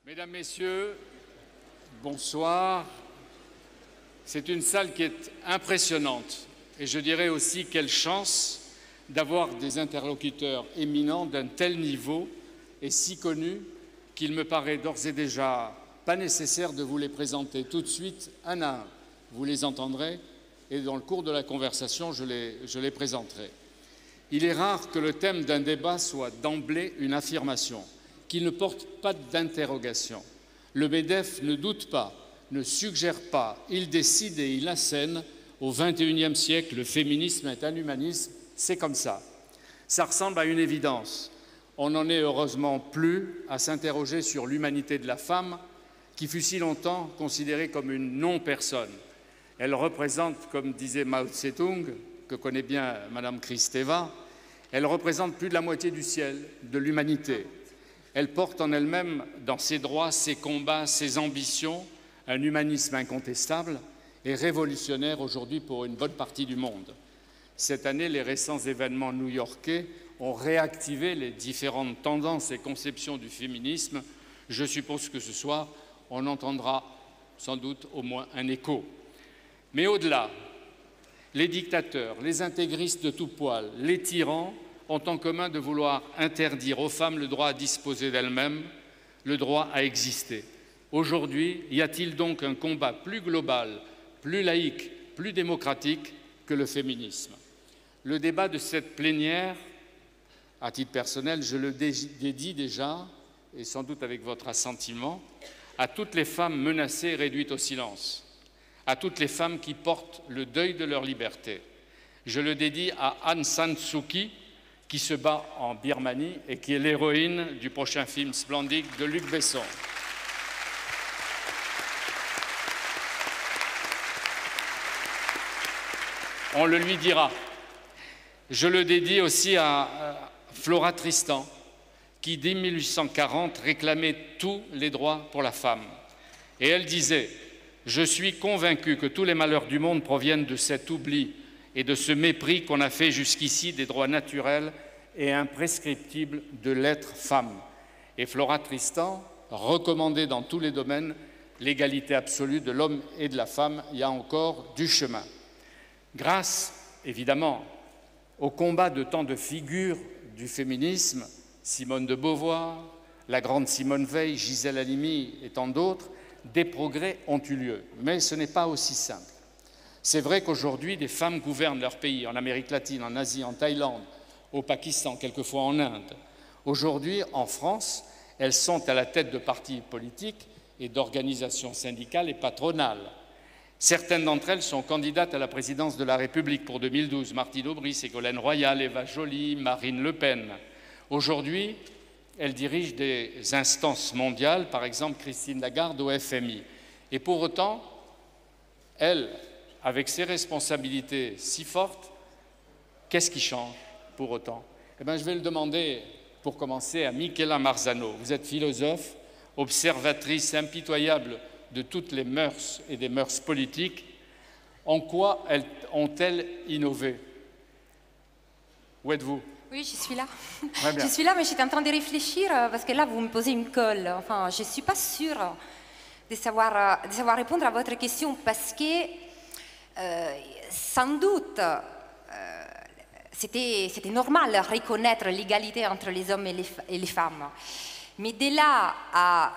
Mesdames, Messieurs, bonsoir. C'est une salle qui est impressionnante et je dirais aussi quelle chance d'avoir des interlocuteurs éminents d'un tel niveau et si connus qu'il me paraît d'ores et déjà pas nécessaire de vous les présenter tout de suite un à un. Vous les entendrez et dans le cours de la conversation, je les présenterai. Il est rare que le thème d'un débat soit d'emblée une affirmation, qu'il ne porte pas d'interrogation. Le MEDEF ne doute pas, ne suggère pas, il décide et il assène. Au XXIe siècle, le féminisme est un humanisme, c'est comme ça. Ça ressemble à une évidence. On n'en est heureusement plus à s'interroger sur l'humanité de la femme, qui fut si longtemps considérée comme une non-personne. Elle représente, comme disait Mao Tse-tung, que connaît bien Madame Kristeva, elle représente plus de la moitié du ciel, de l'humanité. Elle porte en elle-même, dans ses droits, ses combats, ses ambitions, un humanisme incontestable et révolutionnaire aujourd'hui pour une bonne partie du monde. Cette année, les récents événements new-yorkais ont réactivé les différentes tendances et conceptions du féminisme. Je suppose que ce soir, on entendra sans doute au moins un écho. Mais au-delà, les dictateurs, les intégristes de tout poil, les tyrans ont en commun de vouloir interdire aux femmes le droit à disposer d'elles-mêmes, le droit à exister. Aujourd'hui, y a-t-il donc un combat plus global, plus laïque, plus démocratique que le féminisme? Le débat de cette plénière, à titre personnel, je le dédie déjà, et sans doute avec votre assentiment, à toutes les femmes menacées et réduites au silence, à toutes les femmes qui portent le deuil de leur liberté. Je le dédie à Aung San Suu Kyi, qui se bat en Birmanie et qui est l'héroïne du prochain film Splendide de Luc Besson. On le lui dira. Je le dédie aussi à Flora Tristan, qui, dès 1840, réclamait tous les droits pour la femme. Et elle disait « Je suis convaincue que tous les malheurs du monde proviennent de cet oubli et de ce mépris qu'on a fait jusqu'ici des droits naturels et imprescriptibles de l'être femme. » Et Flora Tristan recommandait dans tous les domaines l'égalité absolue de l'homme et de la femme. Il y a encore du chemin. Grâce, évidemment, au combat de tant de figures du féminisme, Simone de Beauvoir, la grande Simone Veil, Gisèle Halimi et tant d'autres, des progrès ont eu lieu. Mais ce n'est pas aussi simple. C'est vrai qu'aujourd'hui, des femmes gouvernent leur pays, en Amérique latine, en Asie, en Thaïlande, au Pakistan, quelquefois en Inde. Aujourd'hui, en France, elles sont à la tête de partis politiques et d'organisations syndicales et patronales. Certaines d'entre elles sont candidates à la présidence de la République pour 2012, Martine Aubry, Ségolène Royal, Eva Joly, Marine Le Pen. Aujourd'hui, elles dirigent des instances mondiales, par exemple Christine Lagarde au FMI. Et pour autant, elles, avec ces responsabilités si fortes, qu'est-ce qui change pour autant? Eh bien, je vais le demander, pour commencer, à Michela Marzano. Vous êtes philosophe, observatrice impitoyable de toutes les mœurs et des mœurs politiques. En quoi ont-elles innové? Où êtes-vous? Oui, je suis là. Très bien. Je suis là, mais j'étais en train de réfléchir parce que là, vous me posez une colle. Enfin, je ne suis pas sûre de savoir répondre à votre question parce que, sans doute, c'était normal de reconnaître l'égalité entre les hommes et les femmes. Mais de là à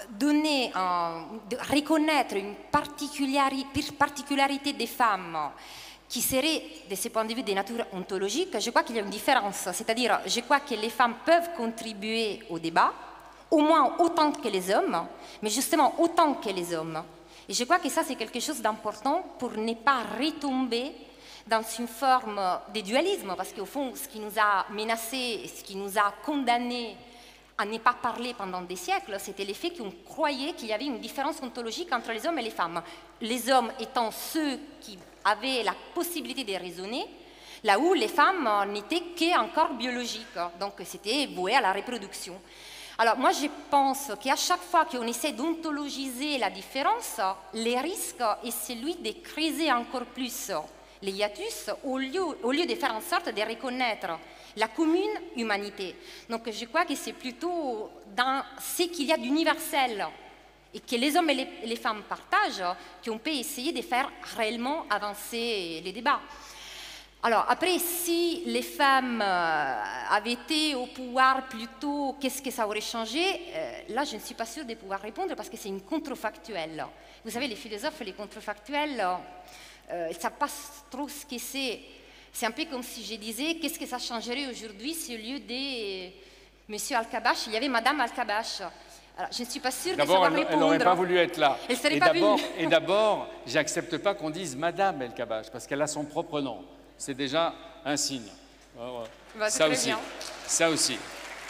reconnaître une particularité des femmes qui serait, de ce point de vue de nature ontologique, je crois qu'il y a une différence. C'est-à-dire, je crois que les femmes peuvent contribuer au débat, au moins autant que les hommes, mais justement autant que les hommes. Et je crois que ça, c'est quelque chose d'important pour ne pas retomber dans une forme de dualisme, parce qu'au fond, ce qui nous a menacés, ce qui nous a condamnés à ne pas parler pendant des siècles, c'était le fait qu'on croyait qu'il y avait une différence ontologique entre les hommes et les femmes. Les hommes étant ceux qui avaient la possibilité de raisonner, là où les femmes n'étaient qu'un biologique, donc c'était voué à la reproduction. Alors moi je pense qu'à chaque fois qu'on essaie d'ontologiser la différence, le risque est celui de creuser encore plus les hiatus au lieu de faire en sorte de reconnaître la commune humanité. Donc je crois que c'est plutôt dans ce qu'il y a d'universel et que les hommes et les femmes partagent qu'on peut essayer de faire réellement avancer les débats. Alors après, si les femmes avaient été au pouvoir plus tôt, qu'est-ce que ça aurait changé? Là, je ne suis pas sûre de pouvoir répondre parce que c'est une contrefactuelle. Vous savez, les philosophes, les contrefactuels, ils ne savent pas trop ce que c'est. C'est un peu comme si je disais, qu'est-ce que ça changerait aujourd'hui si au lieu de Monsieur Al-Kabash, il y avait Madame Al-Kabash? Alors, je ne suis pas sûre de savoir répondre. Elle n'aurait pas voulu être là. Elle serait pas venue. Et d'abord, j'accepte pas qu'on dise Madame El-Kabash, parce qu'elle a son propre nom. C'est déjà un signe. Bah, ça aussi. Bien. Ça aussi.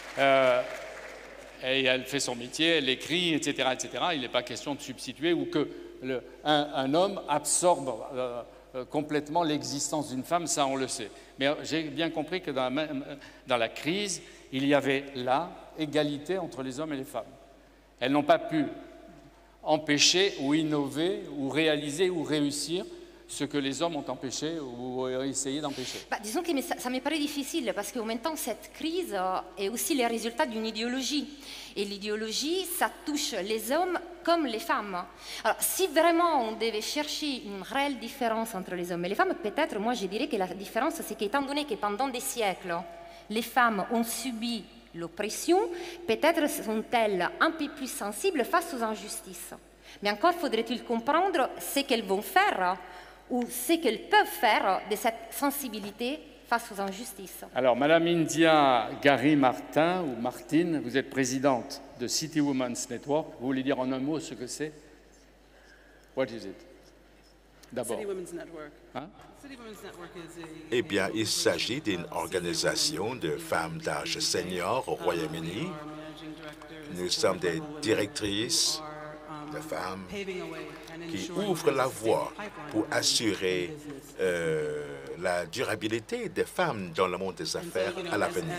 Et elle fait son métier, elle écrit, etc., etc. Il n'est pas question de substituer ou que un homme absorbe complètement l'existence d'une femme, ça on le sait. Mais j'ai bien compris que dans la crise, il y avait là égalité entre les hommes et les femmes. Elles n'ont pas pu empêcher ou innover ou réaliser ou réussir ce que les hommes ont empêché ou essayé d'empêcher. Disons que ça me paraît difficile parce qu'en même temps, cette crise est aussi le résultat d'une idéologie. Et l'idéologie, ça touche les hommes comme les femmes. Alors, si vraiment on devait chercher une réelle différence entre les hommes et les femmes, peut-être, moi, je dirais que la différence, c'est qu'étant donné que pendant des siècles, les femmes ont subi l'oppression, peut-être sont-elles un peu plus sensibles face aux injustices. Mais encore faudrait-il comprendre ce qu'elles vont faire ou ce qu'elles peuvent faire de cette sensibilité face aux injustices. Alors, Madame India Gary Martin, ou Martine, vous êtes présidente de City Women's Network. Vous voulez dire en un mot ce que c'est? What is it? D'abord. City Women's Network. Hein? City Women's Network is Eh bien, il s'agit d'une organisation de femmes d'âge senior au Royaume-Uni. Nous sommes des directrices de femmes qui ouvrent la voie pour assurer la durabilité des femmes dans le monde des affaires à l'avenir.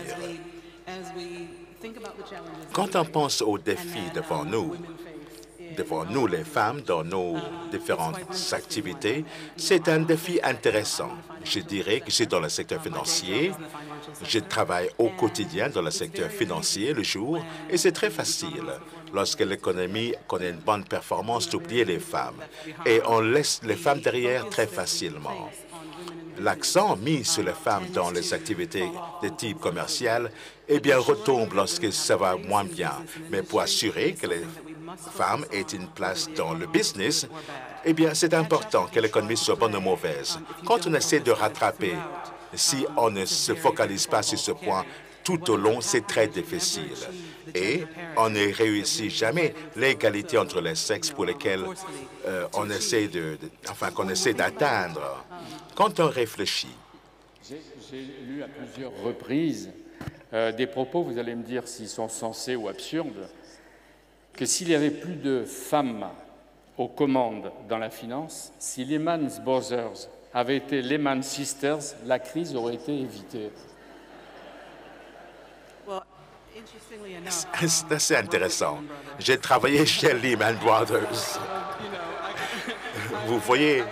Quand on pense aux défis devant nous les femmes, dans nos différentes activités, c'est un défi intéressant. Je dirais que c'est dans le secteur financier. Je travaille au quotidien dans le secteur financier le jour et c'est très facile, lorsque l'économie connaît une bonne performance, d'oublier les femmes. Et on laisse les femmes derrière très facilement. L'accent mis sur les femmes dans les activités de type commercial, eh bien, retombe lorsque ça va moins bien. Mais pour assurer que les femmes aient une place dans le business, eh bien, c'est important que l'économie soit bonne ou mauvaise. Quand on essaie de rattraper, si on ne se focalise pas sur ce point tout au long, c'est très difficile. Et on ne réussit jamais l'égalité entre les sexes pour lesquels on essaie qu'on essaie d'atteindre. Quand on réfléchit. J'ai lu à plusieurs reprises des propos, vous allez me dire s'ils sont sensés ou absurdes, que s'il y avait plus de femmes aux commandes dans la finance, si Lehman Brothers avait été Lehman Sisters, la crise aurait été évitée. C'est assez intéressant. J'ai travaillé chez Lehman Brothers. Vous voyez,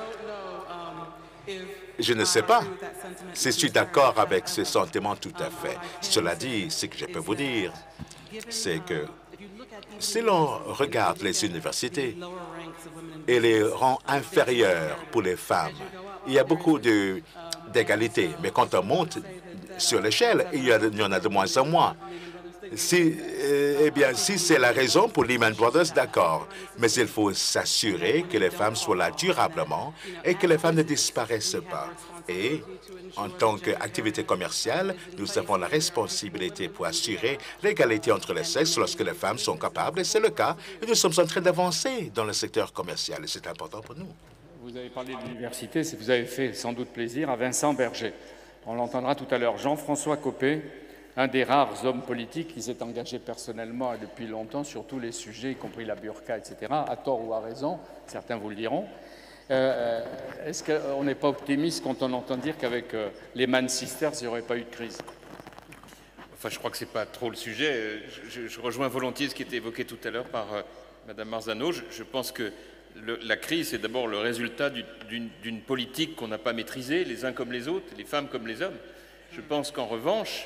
je ne sais pas si je suis d'accord avec ce sentiment tout à fait. Cela dit, ce que je peux vous dire, c'est que si l'on regarde les universités et les rangs inférieurs pour les femmes, il y a beaucoup d'égalité. Mais quand on monte sur l'échelle, il y en a de moins en moins. Eh bien, si c'est la raison pour Lehman Brothers, d'accord. Mais il faut s'assurer que les femmes soient là durablement et que les femmes ne disparaissent pas. Et en tant qu'activité commerciale, nous avons la responsabilité pour assurer l'égalité entre les sexes lorsque les femmes sont capables, et c'est le cas. Et nous sommes en train d'avancer dans le secteur commercial, et c'est important pour nous. Vous avez parlé de l'université, vous avez fait sans doute plaisir à Vincent Berger. On l'entendra tout à l'heure. Jean-François Copé, un des rares hommes politiques qui s'est engagé personnellement et depuis longtemps sur tous les sujets, y compris la burqa, etc., à tort ou à raison, certains vous le diront. Est-ce qu'on n'est pas optimiste quand on entend dire qu'avec les Man Sisters, il n'y aurait pas eu de crise? Enfin, je crois que ce n'est pas trop le sujet. Je rejoins volontiers ce qui était évoqué tout à l'heure par Mme Marzano. Je pense que la crise, c'est d'abord le résultat d'une politique qu'on n'a pas maîtrisée, les uns comme les autres, les femmes comme les hommes. Je pense qu'en revanche,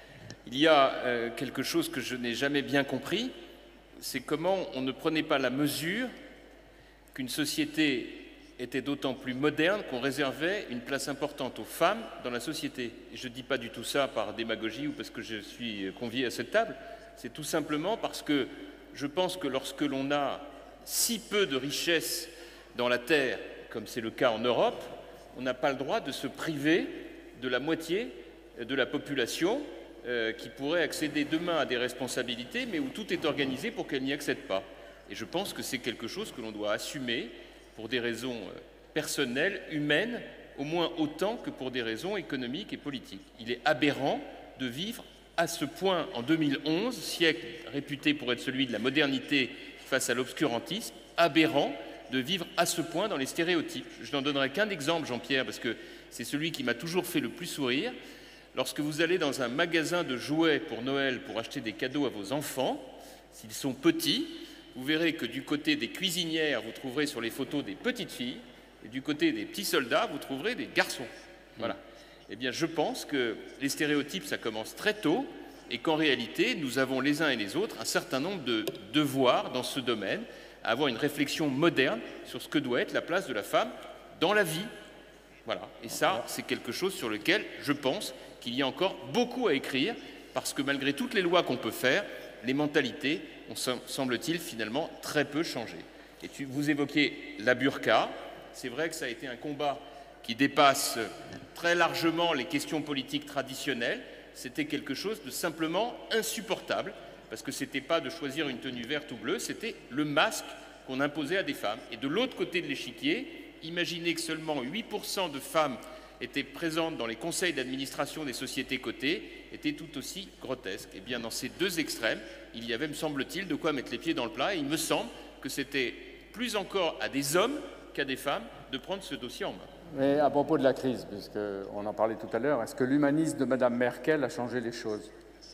il y a quelque chose que je n'ai jamais bien compris, c'est comment on ne prenait pas la mesure qu'une société était d'autant plus moderne qu'on réservait une place importante aux femmes dans la société. Et je ne dis pas du tout ça par démagogie ou parce que je suis convié à cette table, c'est tout simplement parce que je pense que lorsque l'on a si peu de richesses dans la terre, comme c'est le cas en Europe, on n'a pas le droit de se priver de la moitié de la population qui pourrait accéder demain à des responsabilités, mais où tout est organisé pour qu'elle n'y accède pas. Et je pense que c'est quelque chose que l'on doit assumer pour des raisons personnelles, humaines, au moins autant que pour des raisons économiques et politiques. Il est aberrant de vivre à ce point en 2011, siècle réputé pour être celui de la modernité face à l'obscurantisme, aberrant de vivre à ce point dans les stéréotypes. Je n'en donnerai qu'un exemple, Jean-Pierre, parce que c'est celui qui m'a toujours fait le plus sourire. Lorsque vous allez dans un magasin de jouets pour Noël pour acheter des cadeaux à vos enfants, s'ils sont petits, vous verrez que du côté des cuisinières, vous trouverez sur les photos des petites filles, et du côté des petits soldats, vous trouverez des garçons. Voilà. Eh bien, je pense que les stéréotypes, ça commence très tôt, et qu'en réalité, nous avons les uns et les autres un certain nombre de devoirs dans ce domaine, à avoir une réflexion moderne sur ce que doit être la place de la femme dans la vie. Voilà. Et ça, c'est quelque chose sur lequel je pense qu'il y a encore beaucoup à écrire, parce que malgré toutes les lois qu'on peut faire, les mentalités ont, semble-t-il, finalement très peu changé. Et vous évoquiez la burqa. C'est vrai que ça a été un combat qui dépasse très largement les questions politiques traditionnelles. C'était quelque chose de simplement insupportable, parce que ce n'était pas de choisir une tenue verte ou bleue, c'était le masque qu'on imposait à des femmes. Et de l'autre côté de l'échiquier, imaginez que seulement 8% de femmes étaient présentes dans les conseils d'administration des sociétés cotées, était tout aussi grotesque. Et bien dans ces deux extrêmes, il y avait, me semble-t-il, de quoi mettre les pieds dans le plat, et il me semble que c'était plus encore à des hommes qu'à des femmes de prendre ce dossier en main. Mais à propos de la crise, puisqu'on en parlait tout à l'heure, est-ce que l'humanisme de Mme Merkel a changé les choses?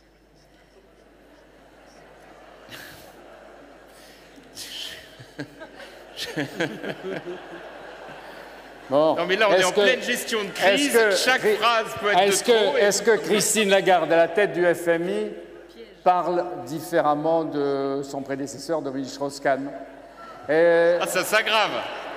Bon, non mais là on est en pleine gestion de crise, chaque phrase peut être de trop. Est-ce que Christine Lagarde, à la tête du FMI, parle différemment de son prédécesseur Dominique Strauss-Kahn? Ah, ça s'aggrave.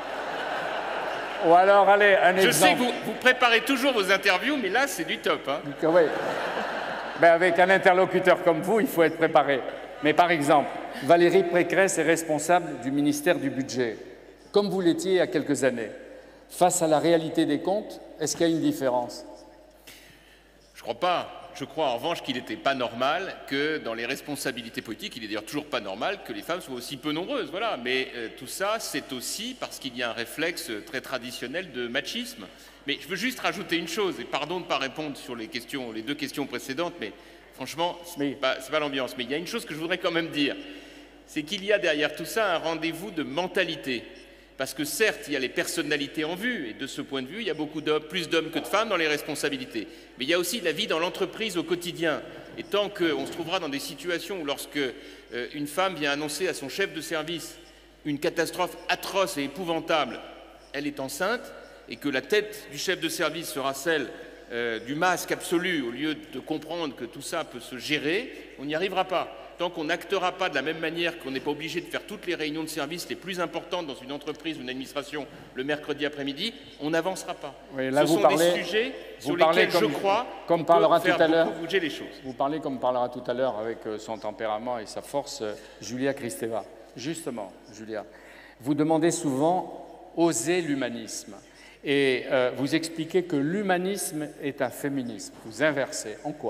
Ou alors, allez, un exemple. Je sais que vous préparez toujours vos interviews, mais là, c'est du top. Hein. Oui. Ben, avec un interlocuteur comme vous, il faut être préparé. Mais par exemple, Valérie Pécresse est responsable du ministère du Budget, comme vous l'étiez il y a quelques années. Face à la réalité des comptes, est-ce qu'il y a une différence? Je ne crois pas. Je crois en revanche qu'il n'était pas normal que dans les responsabilités politiques, il n'est d'ailleurs toujours pas normal que les femmes soient aussi peu nombreuses. Voilà. Mais tout ça, c'est aussi parce qu'il y a un réflexe très traditionnel de machisme. Mais je veux juste rajouter une chose, et pardon de ne pas répondre sur les deux questions précédentes, mais franchement, ce n'est pas l'ambiance. Mais il y a une chose que je voudrais quand même dire, c'est qu'il y a derrière tout ça un rendez-vous de mentalité. Parce que certes, il y a les personnalités en vue, et de ce point de vue, il y a plus d'hommes que de femmes dans les responsabilités. Mais il y a aussi la vie dans l'entreprise au quotidien. Et tant qu'on se trouvera dans des situations où lorsque une femme vient annoncer à son chef de service une catastrophe atroce et épouvantable, elle est enceinte, et que la tête du chef de service sera celle du masque absolu, au lieu de comprendre que tout ça peut se gérer, on n'y arrivera pas. Tant qu'on n'actera pas de la même manière qu'on n'est pas obligé de faire toutes les réunions de service les plus importantes dans une entreprise ou une administration le mercredi après-midi, on n'avancera pas. Oui, là, ce sont des sujets sur lesquels je crois qu'on peut faire beaucoup bouger les choses. Vous parlez comme parlera tout à l'heure avec son tempérament et sa force, Julia Kristeva. Justement, Julia, vous demandez souvent « oser l'humanisme ». Et vous expliquez que l'humanisme est un féminisme. Vous inversez. En quoi ?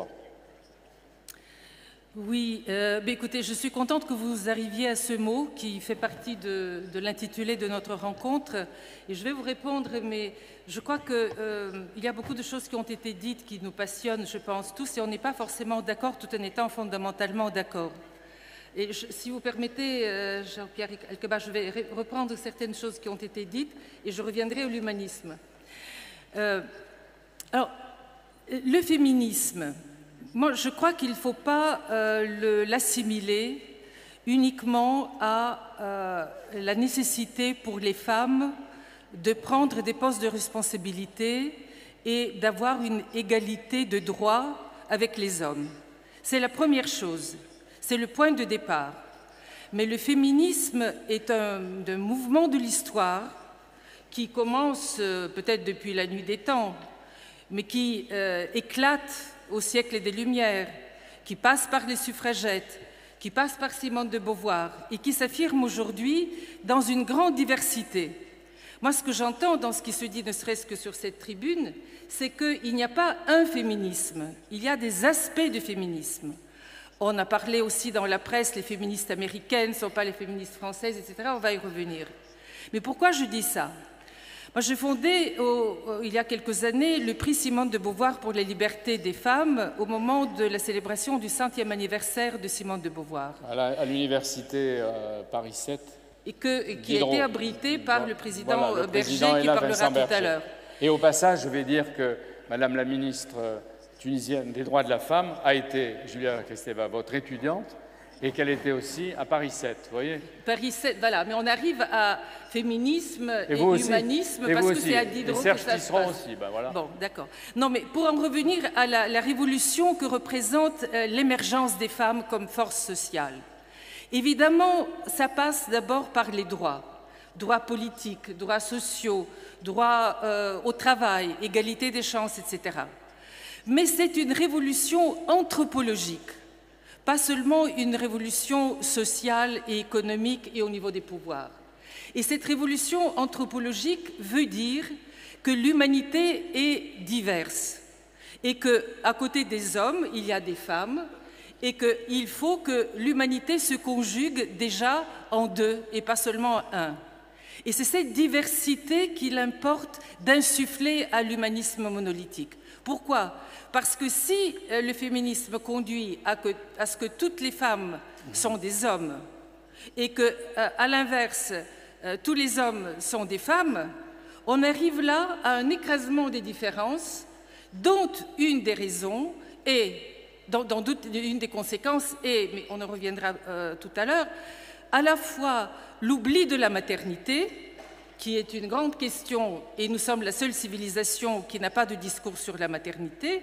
Oui, écoutez, je suis contente que vous arriviez à ce mot qui fait partie de l'intitulé de notre rencontre. Et je vais vous répondre, mais je crois qu'il y a beaucoup de choses qui ont été dites qui nous passionnent, je pense, tous, et on n'est pas forcément d'accord tout en étant fondamentalement d'accord. Et si vous permettez, Jean-Pierre Elkebach, je vais reprendre certaines choses qui ont été dites et je reviendrai à l'humanisme. Alors, le féminisme, moi je crois qu'il ne faut pas l'assimiler uniquement à la nécessité pour les femmes de prendre des postes de responsabilité et d'avoir une égalité de droits avec les hommes. C'est la première chose, c'est le point de départ. Mais le féminisme est un mouvement de l'histoire qui commence peut-être depuis la nuit des temps, mais qui éclate au siècle des Lumières, qui passe par les suffragettes, qui passe par Simone de Beauvoir et qui s'affirme aujourd'hui dans une grande diversité. Moi, ce que j'entends dans ce qui se dit, ne serait-ce que sur cette tribune, c'est qu'il n'y a pas un féminisme, il y a des aspects de féminisme. On a parlé aussi dans la presse, les féministes américaines ne sont pas les féministes françaises, etc. On va y revenir. Mais pourquoi je dis ça? Moi, j'ai fondé, il y a quelques années, le prix Simone de Beauvoir pour les libertés des femmes au moment de la célébration du 100e anniversaire de Simone de Beauvoir. À l'université Paris 7. Et qui a été abrité par le président Berger, qui parlera tout à l'heure. Et au passage, je vais dire que Madame la ministre tunisienne des droits de la femme a été, Julia Kristeva, votre étudiante, et qu'elle était aussi à Paris 7, vous voyez? Paris 7, voilà, mais on arrive à féminisme et humanisme parce que c'est à Diderot que ça se passe. Aussi, ben voilà. Bon, d'accord. Non, mais pour en revenir à la révolution que représente l'émergence des femmes comme force sociale, évidemment, ça passe d'abord par les droits. Droits politiques, droits sociaux, droits au travail, égalité des chances, etc. Mais c'est une révolution anthropologique. Pas seulement une révolution sociale et économique et au niveau des pouvoirs. Et cette révolution anthropologique veut dire que l'humanité est diverse et qu'à côté des hommes, il y a des femmes et qu'il faut que l'humanité se conjugue déjà en deux et pas seulement en un. Et c'est cette diversité qu'il importe d'insuffler à l'humanisme monolithique. Pourquoi? Parce que si le féminisme conduit à ce que toutes les femmes sont des hommes et qu'à l'inverse, tous les hommes sont des femmes, on arrive là à un écrasement des différences dont une des raisons est, dont une des conséquences est, mais on en reviendra tout à l'heure, à la fois l'oubli de la maternité, qui est une grande question, et nous sommes la seule civilisation qui n'a pas de discours sur la maternité,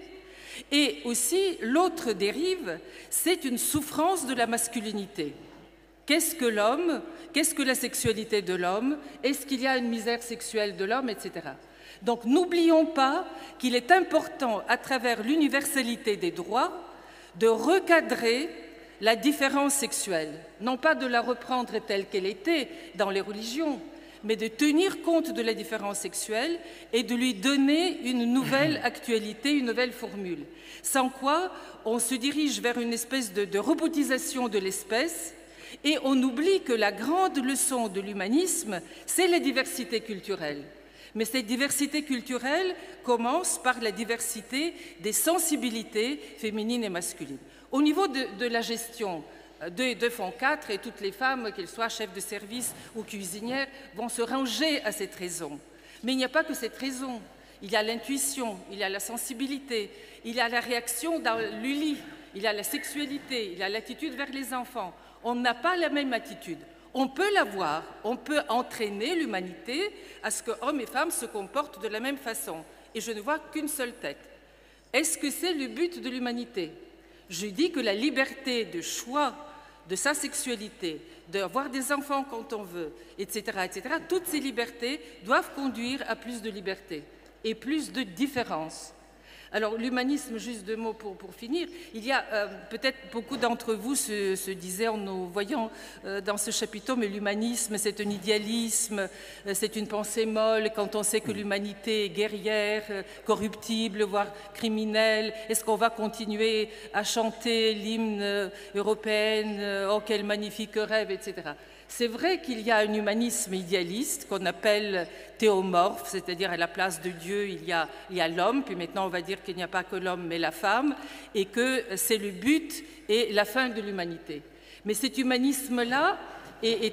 et aussi l'autre dérive, c'est une souffrance de la masculinité. Qu'est-ce que l'homme? Qu'est-ce que la sexualité de l'homme? Est-ce qu'il y a une misère sexuelle de l'homme, etc. Donc n'oublions pas qu'il est important, à travers l'universalité des droits, de recadrer la différence sexuelle, non pas de la reprendre telle qu'elle était dans les religions, mais de tenir compte de la différence sexuelle et de lui donner une nouvelle actualité, une nouvelle formule. Sans quoi, on se dirige vers une espèce de robotisation de l'espèce et on oublie que la grande leçon de l'humanisme, c'est la diversité culturelle. Mais cette diversité culturelle commence par la diversité des sensibilités féminines et masculines. Au niveau de la gestion, de Fonds 4 et toutes les femmes, qu'elles soient chefs de service ou cuisinières, vont se ranger à cette raison. Mais il n'y a pas que cette raison. Il y a l'intuition, il y a la sensibilité, il y a la réaction dans l'ULI, il y a la sexualité, il y a l'attitude vers les enfants. On n'a pas la même attitude. On peut l'avoir, on peut entraîner l'humanité à ce que hommes et femmes se comportent de la même façon. Et je ne vois qu'une seule tête. Est-ce que c'est le but de l'humanité? Je dis que la liberté de choix de sa sexualité, d'avoir des enfants quand on veut, etc., etc., toutes ces libertés doivent conduire à plus de liberté et plus de différence. Alors l'humanisme, juste deux mots pour finir, il y a peut-être beaucoup d'entre vous se disaient en nous voyant dans ce chapiteau, mais l'humanisme c'est un idéalisme, c'est une pensée molle, quand on sait que l'humanité est guerrière, corruptible, voire criminelle, est-ce qu'on va continuer à chanter l'hymne européen, oh quel magnifique rêve, etc. C'est vrai qu'il y a un humanisme idéaliste qu'on appelle théomorphe, c'est-à-dire à la place de Dieu, il y a l'homme, puis maintenant on va dire qu'il n'y a pas que l'homme mais la femme, et que c'est le but et la fin de l'humanité. Mais cet humanisme-là est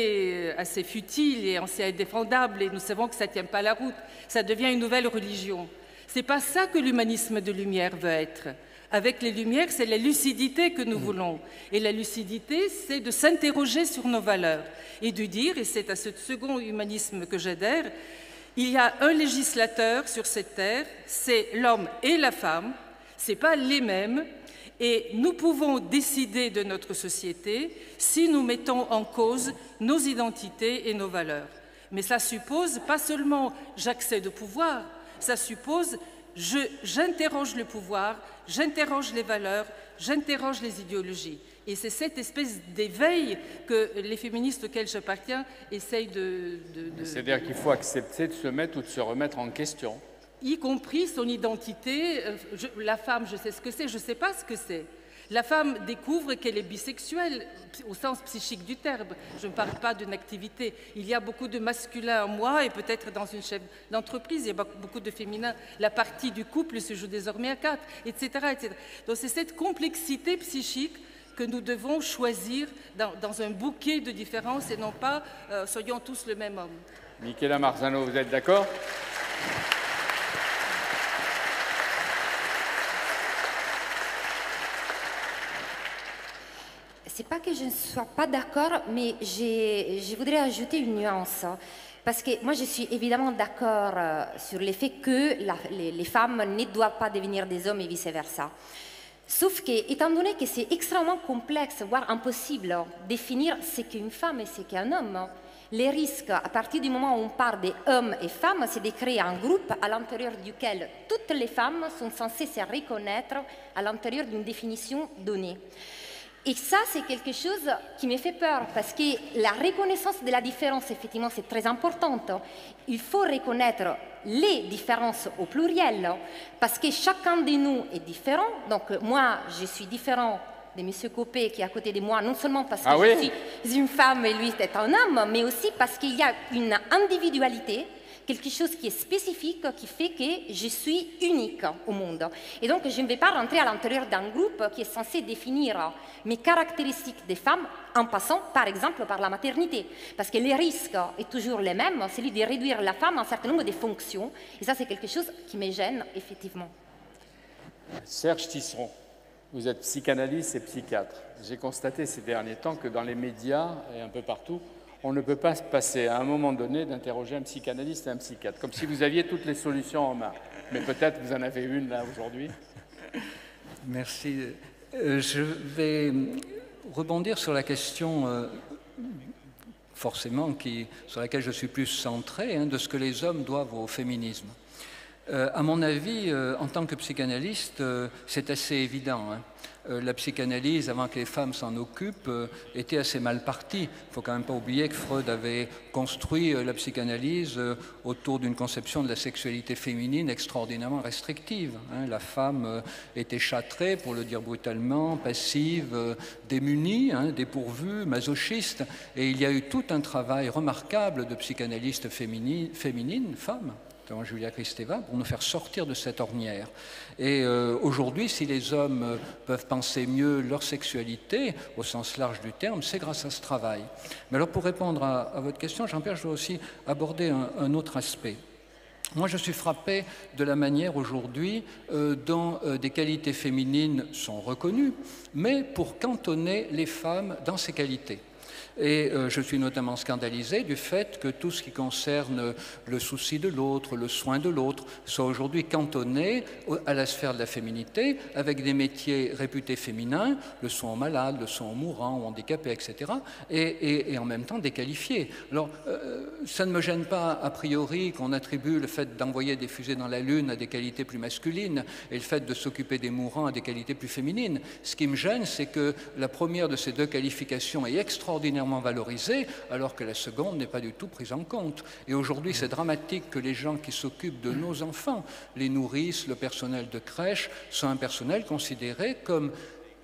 assez futile et assez indéfendable, et nous savons que ça ne tient pas la route, ça devient une nouvelle religion. Ce n'est pas ça que l'humanisme de lumière veut être. Avec les Lumières, c'est la lucidité que nous voulons. Et la lucidité, c'est de s'interroger sur nos valeurs et de dire, et c'est à ce second humanisme que j'adhère, Il y a un législateur sur cette terre, c'est l'homme et la femme, ce n'est pas les mêmes, et nous pouvons décider de notre société si nous mettons en cause nos identités et nos valeurs. Mais ça suppose pas seulement j'accède au pouvoir, ça suppose j'interroge le pouvoir, j'interroge les valeurs, j'interroge les idéologies. Et c'est cette espèce d'éveil que les féministes auxquelles j'appartiens essayent de... C'est-à-dire qu'il faut accepter de se mettre ou de se remettre en question. Y compris son identité. La femme, je sais ce que c'est, je ne sais pas ce que c'est. La femme découvre qu'elle est bisexuelle, au sens psychique du terme. Je ne parle pas d'une activité. Il y a beaucoup de masculin en moi, et peut-être dans une chef d'entreprise, il y a beaucoup de féminin. La partie du couple se joue désormais à 4, etc. etc. Donc c'est cette complexité psychique que nous devons choisir dans un bouquet de différences, et non pas soyons tous le même homme. Michela Marzano, vous êtes d'accord? C'est pas que je ne sois pas d'accord, mais je voudrais ajouter une nuance. Parce que moi, je suis évidemment d'accord sur le fait que les femmes ne doivent pas devenir des hommes et vice-versa. Sauf que, étant donné que c'est extrêmement complexe, voire impossible, de définir ce qu'est une femme et ce qu'est un homme, les risques, à partir du moment où on parle d'hommes et femmes, c'est de créer un groupe à l'intérieur duquel toutes les femmes sont censées se reconnaître à l'intérieur d'une définition donnée. Et ça, c'est quelque chose qui me fait peur, parce que la reconnaissance de la différence, effectivement, c'est très importante. Il faut reconnaître les différences au pluriel, parce que chacun de nous est différent. Donc, moi, je suis différent de M. Copé, qui est à côté de moi, non seulement parce que je suis une femme et lui est un homme, mais aussi parce qu'il y a une individualité, quelque chose qui est spécifique, qui fait que je suis unique au monde. Et donc, je ne vais pas rentrer à l'intérieur d'un groupe qui est censé définir mes caractéristiques des femmes en passant, par exemple, par la maternité. Parce que le risque est toujours le même, c'est celui de réduire la femme à un certain nombre de fonctions. Et ça, c'est quelque chose qui me gêne, effectivement. Serge Tisseron, vous êtes psychanalyste et psychiatre. J'ai constaté ces derniers temps que dans les médias et un peu partout, on ne peut pas se passer à un moment donné d'interroger un psychanalyste et un psychiatre, comme si vous aviez toutes les solutions en main. Mais peut-être vous en avez une là aujourd'hui. Merci. Je vais rebondir sur la question, forcément, sur laquelle je suis plus centré, de ce que les hommes doivent au féminisme. À mon avis, en tant que psychanalyste, c'est assez évident. La psychanalyse, avant que les femmes s'en occupent, était assez mal partie. Il ne faut quand même pas oublier que Freud avait construit la psychanalyse autour d'une conception de la sexualité féminine extraordinairement restrictive. La femme était châtrée, pour le dire brutalement, passive, démunie, dépourvue, masochiste. Et il y a eu tout un travail remarquable de psychanalystes féminines, femmes, Julia Kristeva, pour nous faire sortir de cette ornière. Et aujourd'hui, si les hommes peuvent penser mieux leur sexualité, au sens large du terme, c'est grâce à ce travail. Mais alors, pour répondre à votre question, Jean-Pierre, je dois aussi aborder un autre aspect. Moi, je suis frappé de la manière aujourd'hui dont des qualités féminines sont reconnues, mais pour cantonner les femmes dans ces qualités. Et je suis notamment scandalisé du fait que tout ce qui concerne le souci de l'autre, le soin de l'autre, soit aujourd'hui cantonné à la sphère de la féminité, avec des métiers réputés féminins, le soin aux malades, le soin aux mourants, aux handicapés, etc., et en même temps déqualifiés. Alors, ça ne me gêne pas a priori qu'on attribue le fait d'envoyer des fusées dans la Lune à des qualités plus masculines et le fait de s'occuper des mourants à des qualités plus féminines. Ce qui me gêne, c'est que la première de ces deux qualifications est extraordinairement valorisée, alors que la seconde n'est pas du tout prise en compte. Et aujourd'hui, c'est dramatique que les gens qui s'occupent de nos enfants, les nourrices, le personnel de crèche, soient un personnel considéré comme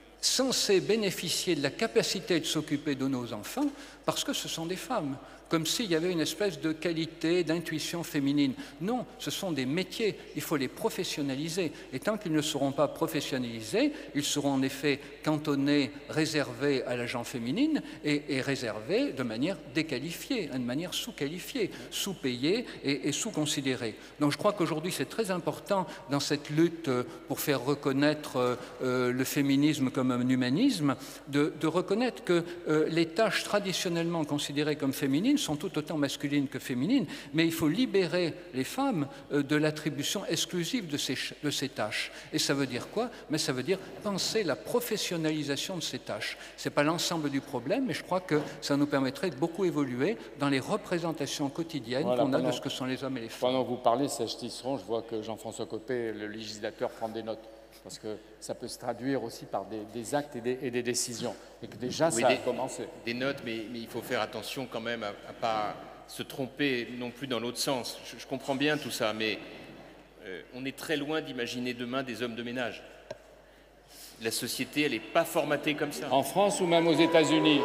censé bénéficier de la capacité de s'occuper de nos enfants parce que ce sont des femmes, comme s'il y avait une espèce de qualité, d'intuition féminine. Non, ce sont des métiers, il faut les professionnaliser. Et tant qu'ils ne seront pas professionnalisés, ils seront en effet cantonnés, réservés à la gent féminine et réservés de manière déqualifiée, de manière sous-qualifiée, sous-payée et sous-considérée. Donc je crois qu'aujourd'hui c'est très important dans cette lutte pour faire reconnaître le féminisme comme un un humanisme, de reconnaître que les tâches traditionnellement considérées comme féminines sont tout autant masculines que féminines, mais il faut libérer les femmes de l'attribution exclusive de ces tâches. Et ça veut dire quoi? Mais ça veut dire penser la professionnalisation de ces tâches. Ce n'est pas l'ensemble du problème, mais je crois que ça nous permettrait de beaucoup évoluer dans les représentations quotidiennes qu'on a de ce que sont les hommes et les femmes. Pendant que vous parlez, Serge Tisseron, je vois que Jean-François Copé, le législateur, prend des notes. Parce que ça peut se traduire aussi par des actes et des décisions. Et que déjà, ça a commencé. Des notes, mais il faut faire attention quand même à ne pas se tromper non plus dans l'autre sens. Je comprends bien tout ça, mais on est très loin d'imaginer demain des hommes de ménage. La société, elle n'est pas formatée comme ça. En France ou même aux États-Unis.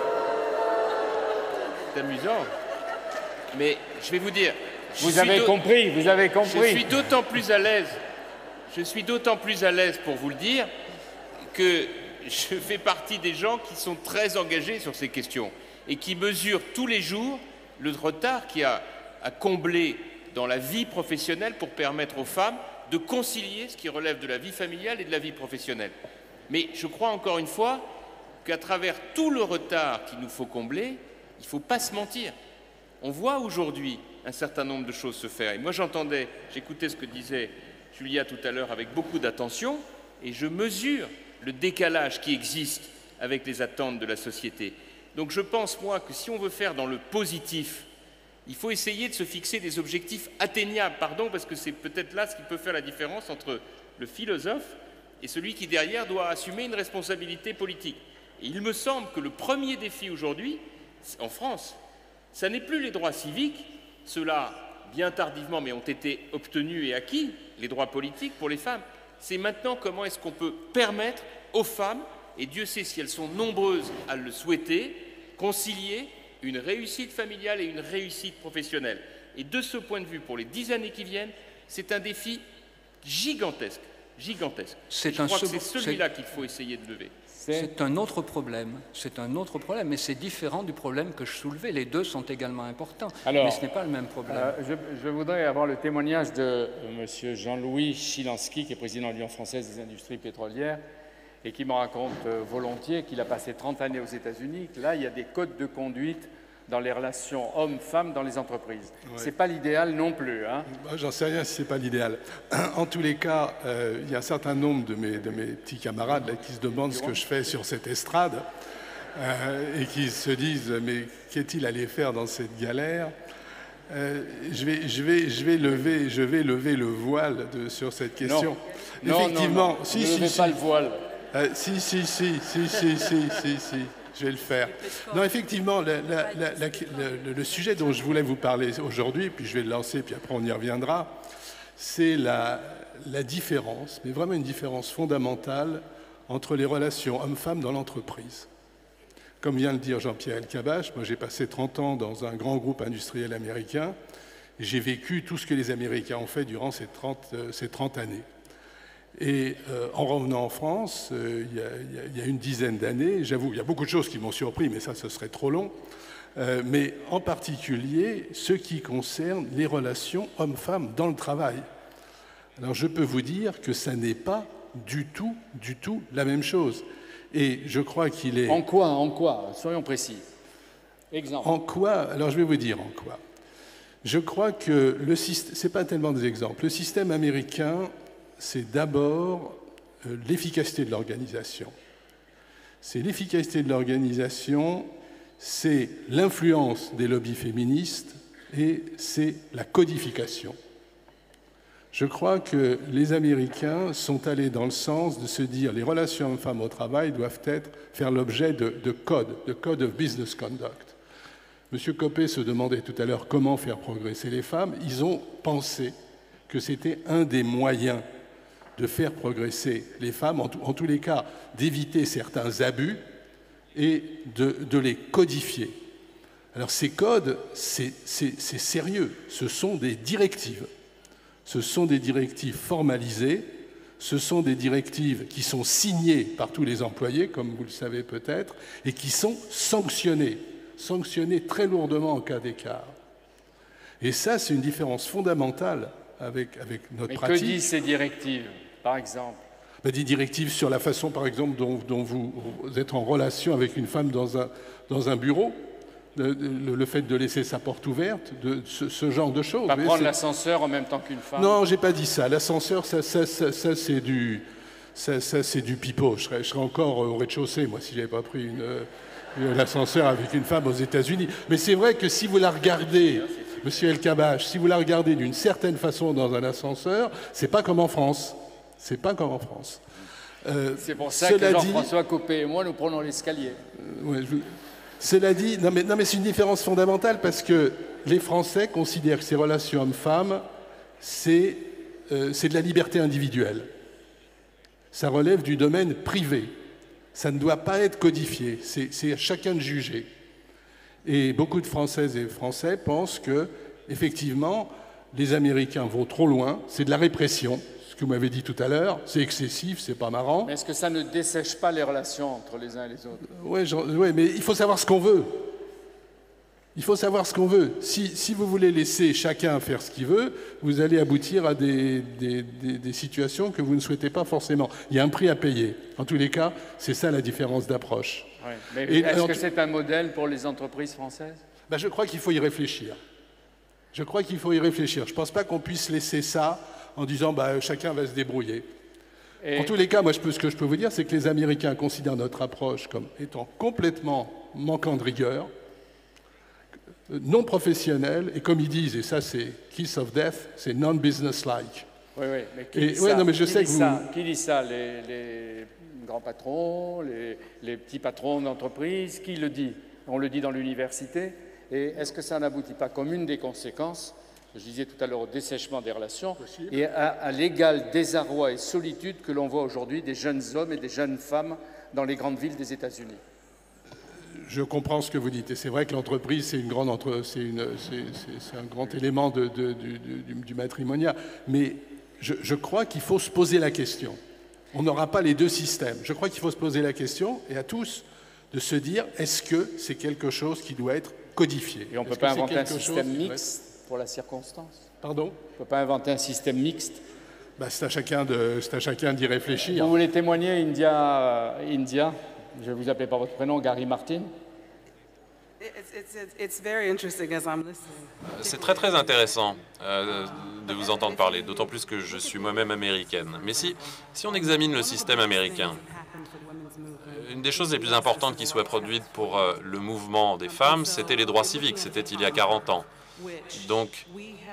C'est amusant. Mais je vais vous dire... Vous avez compris. Je suis d'autant plus à l'aise. Je suis d'autant plus à l'aise pour vous le dire que je fais partie des gens qui sont très engagés sur ces questions et qui mesurent tous les jours le retard qu'il y a à combler dans la vie professionnelle pour permettre aux femmes de concilier ce qui relève de la vie familiale et de la vie professionnelle. Mais je crois encore une fois qu'à travers tout le retard qu'il nous faut combler, il ne faut pas se mentir. On voit aujourd'hui un certain nombre de choses se faire. Et moi j'écoutais ce que disait Julia tout à l'heure avec beaucoup d'attention, et je mesure le décalage qui existe avec les attentes de la société. Donc je pense, moi, que si on veut faire dans le positif, il faut essayer de se fixer des objectifs atteignables, parce que c'est peut-être là ce qui peut faire la différence entre le philosophe et celui qui, derrière, doit assumer une responsabilité politique. Et il me semble que le premier défi aujourd'hui, en France, ça n'est plus les droits civiques, ceux-là, bien tardivement, mais ont été obtenus et acquis, les droits politiques pour les femmes. C'est maintenant comment est-ce qu'on peut permettre aux femmes, et Dieu sait si elles sont nombreuses à le souhaiter, concilier une réussite familiale et une réussite professionnelle. Et de ce point de vue, pour les 10 années qui viennent, c'est un défi gigantesque. Je crois que c'est celui-là qu'il faut essayer de lever. C'est un autre problème, mais c'est différent du problème que je soulevais. Les deux sont également importants, mais ce n'est pas le même problème. Je voudrais avoir le témoignage de M. Jean-Louis Chilansky, qui est président de l'Union française des industries pétrolières, et qui me raconte volontiers qu'il a passé 30 années aux États-Unis, que là, il y a des codes de conduite dans les relations hommes-femmes dans les entreprises. Ouais. Ce n'est pas l'idéal non plus. Hein. J'en sais rien si ce n'est pas l'idéal. En tous les cas, il y a un certain nombre de mes petits camarades là, qui se demandent ce que je fais sur cette estrade et qui se disent « mais qu'est-il allé faire dans cette galère ?» Je vais lever le voile sur cette question. Non. Effectivement, non. Ne levez pas le voile. Si. Je vais le faire. Non, effectivement, le sujet dont je voulais vous parler aujourd'hui, puis je vais le lancer, puis après on y reviendra, c'est la différence, mais vraiment une différence fondamentale entre les relations hommes-femmes dans l'entreprise. Comme vient de le dire Jean-Pierre Elkabbach, moi j'ai passé 30 ans dans un grand groupe industriel américain, et j'ai vécu tout ce que les Américains ont fait durant ces 30 années. Et en revenant en France, il y a une dizaine d'années, j'avoue, il y a beaucoup de choses qui m'ont surpris, mais ça, ce serait trop long, mais en particulier ce qui concerne les relations hommes-femmes dans le travail. Alors je peux vous dire que ça n'est pas du tout la même chose. Et je crois qu'il est... En quoi Soyons précis. Exemple. En quoi? Alors je vais vous dire en quoi. Je crois que le système... Ce n'est pas tellement des exemples. Le système américain... c'est d'abord l'efficacité de l'organisation. C'est l'efficacité de l'organisation, c'est l'influence des lobbies féministes et c'est la codification. Je crois que les Américains sont allés dans le sens de se dire les relations hommes-femmes au travail doivent faire l'objet de code of business conduct. M. Copé se demandait tout à l'heure comment faire progresser les femmes. Ils ont pensé que c'était un des moyens de faire progresser les femmes, en tous les cas d'éviter certains abus et de les codifier. Alors ces codes, c'est sérieux, ce sont des directives. Ce sont des directives formalisées, ce sont des directives qui sont signées par tous les employés, comme vous le savez peut-être, et qui sont sanctionnées très lourdement en cas d'écart. Et ça, c'est une différence fondamentale avec notre pratique. Mais que disent ces directives, par exemple? Des directives sur la façon, par exemple, dont vous êtes en relation avec une femme dans un bureau, le fait de laisser sa porte ouverte, ce genre de choses. Pas prendre l'ascenseur en même temps qu'une femme. Non, j'ai pas dit ça. L'ascenseur, ça c'est du pipeau. Je serais encore au rez-de-chaussée, moi, si j'avais pas pris l'ascenseur avec une femme aux États-Unis. Mais c'est vrai que si vous la regardez, Monsieur El-Kabbach, si vous la regardez d'une certaine façon dans un ascenseur, c'est pas comme en France. C'est pas comme en France. C'est pour ça que Jean-François Copé et moi, nous prenons l'escalier. Cela dit, non mais c'est une différence fondamentale parce que les Français considèrent que ces relations hommes-femmes, c'est de la liberté individuelle. Ça relève du domaine privé. Ça ne doit pas être codifié. C'est à chacun de juger. Et beaucoup de Françaises et Français pensent que, effectivement, les Américains vont trop loin. C'est de la répression. Ce que vous m'avez dit tout à l'heure, c'est excessif, c'est pas marrant. Mais est-ce que ça ne dessèche pas les relations entre les uns et les autres? Oui, mais il faut savoir ce qu'on veut. Il faut savoir ce qu'on veut. Si vous voulez laisser chacun faire ce qu'il veut, vous allez aboutir à des situations que vous ne souhaitez pas forcément. Il y a un prix à payer. En tous les cas, c'est ça la différence d'approche. Oui. Mais est-ce que c'est un modèle pour les entreprises françaises? Je crois qu'il faut y réfléchir. Je ne pense pas qu'on puisse laisser ça en disant chacun va se débrouiller. En tous les cas, moi, ce que je peux vous dire, c'est que les Américains considèrent notre approche comme étant complètement manquant de rigueur, non professionnelle, et comme ils disent, et ça c'est kiss of death, c'est non-business-like. Oui, mais qui dit ça? Non, mais je sais Qui dit ça? Les grands patrons, les petits patrons d'entreprise, qui le dit? On le dit dans l'université. Et est-ce que ça n'aboutit pas comme une des conséquences, je disais tout à l'heure, au dessèchement des relations et à l'égal désarroi et solitude que l'on voit aujourd'hui des jeunes hommes et des jeunes femmes dans les grandes villes des États-Unis? Je comprends ce que vous dites. Et c'est vrai que l'entreprise, c'est un grand élément du matrimoniat. Mais je crois qu'il faut se poser la question. On n'aura pas les deux systèmes. Je crois qu'il faut se poser la question, et à tous, de se dire, est-ce que c'est quelque chose qui doit être codifié? Et on ne peut pas inventer un système mixte pour la circonstance? Pardon? On ne peut pas inventer un système mixte? C'est à chacun d'y réfléchir. Vous voulez témoigner, India, je vais vous appeler par votre prénom, Gary Martin? C'est très très intéressant de vous entendre parler, d'autant plus que je suis moi-même américaine. Mais si on examine le système américain, une des choses les plus importantes qui soit produite pour le mouvement des femmes, c'était les droits civiques, c'était il y a 40 ans. Donc,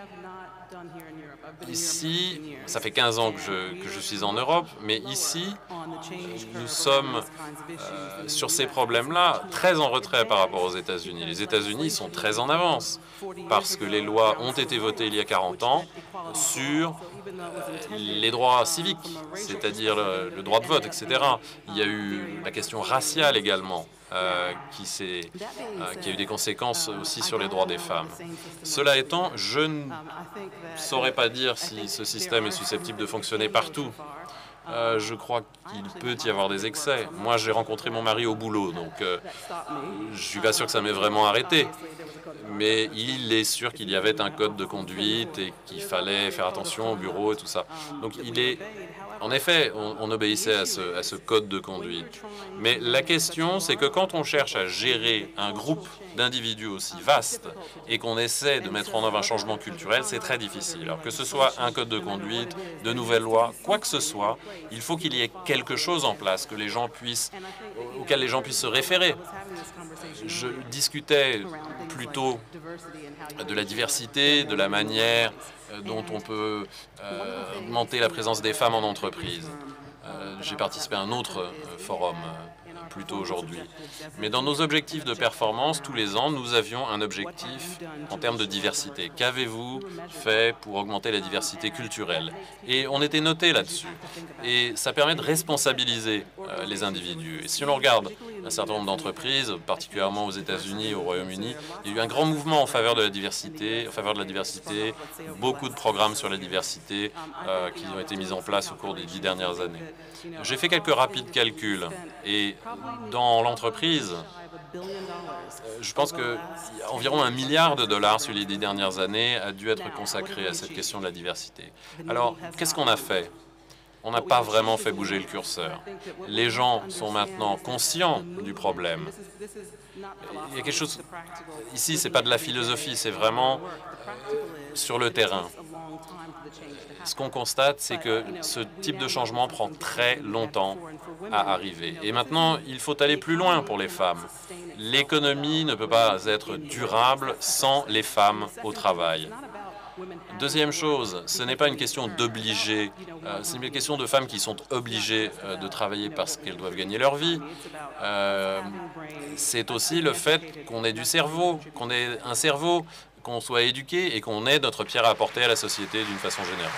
ici, ça fait 15 ans que je suis en Europe, mais ici, nous sommes sur ces problèmes-là très en retrait par rapport aux États-Unis. Les États-Unis sont très en avance parce que les lois ont été votées il y a 40 ans sur les droits civiques, c'est-à-dire le droit de vote, etc. Il y a eu la question raciale également. Qui a eu des conséquences aussi sur les droits des femmes. Cela étant, je ne saurais pas dire si ce système est susceptible de fonctionner partout. Je crois qu'il peut y avoir des excès. Moi, j'ai rencontré mon mari au boulot, donc je ne suis pas sûr que ça m'ait vraiment arrêté. Mais il est sûr qu'il y avait un code de conduite et qu'il fallait faire attention au bureau et tout ça. Donc en effet, on obéissait à ce code de conduite. Mais la question, c'est que quand on cherche à gérer un groupe d'individus aussi vaste et qu'on essaie de mettre en œuvre un changement culturel, c'est très difficile. Alors que ce soit un code de conduite, de nouvelles lois, quoi que ce soit, il faut qu'il y ait quelque chose en place auquel les gens puissent se référer. Je discutais plutôt de la diversité, de la manière dont on peut augmenter la présence des femmes en entreprise. J'ai participé à un autre forum plus tôt aujourd'hui. Mais dans nos objectifs de performance, tous les ans, nous avions un objectif en termes de diversité. Qu'avez-vous fait pour augmenter la diversité culturelle? Et on était noté là-dessus. Et ça permet de responsabiliser les individus. Et si on regarde un certain nombre d'entreprises, particulièrement aux États-Unis et au Royaume-Uni, il y a eu un grand mouvement en faveur de la diversité, beaucoup de programmes sur la diversité qui ont été mis en place au cours des 10 dernières années. J'ai fait quelques rapides calculs et dans l'entreprise, je pense qu'environ $1 milliard sur les 10 dernières années a dû être consacré à cette question de la diversité. Alors, qu'est-ce qu'on a fait? on n'a pas vraiment fait bouger le curseur. Les gens sont maintenant conscients du problème. Il y a quelque chose... Ici, ce n'est pas de la philosophie, c'est vraiment sur le terrain. Ce qu'on constate, c'est que ce type de changement prend très longtemps à arriver. Et maintenant, il faut aller plus loin pour les femmes. L'économie ne peut pas être durable sans les femmes au travail. Deuxième chose, ce n'est pas une question d'obliger, c'est une question de femmes qui sont obligées de travailler parce qu'elles doivent gagner leur vie. C'est aussi le fait qu'on ait du cerveau, qu'on ait un cerveau, qu'on soit éduqué et qu'on ait notre pierre à apporter à la société d'une façon générale.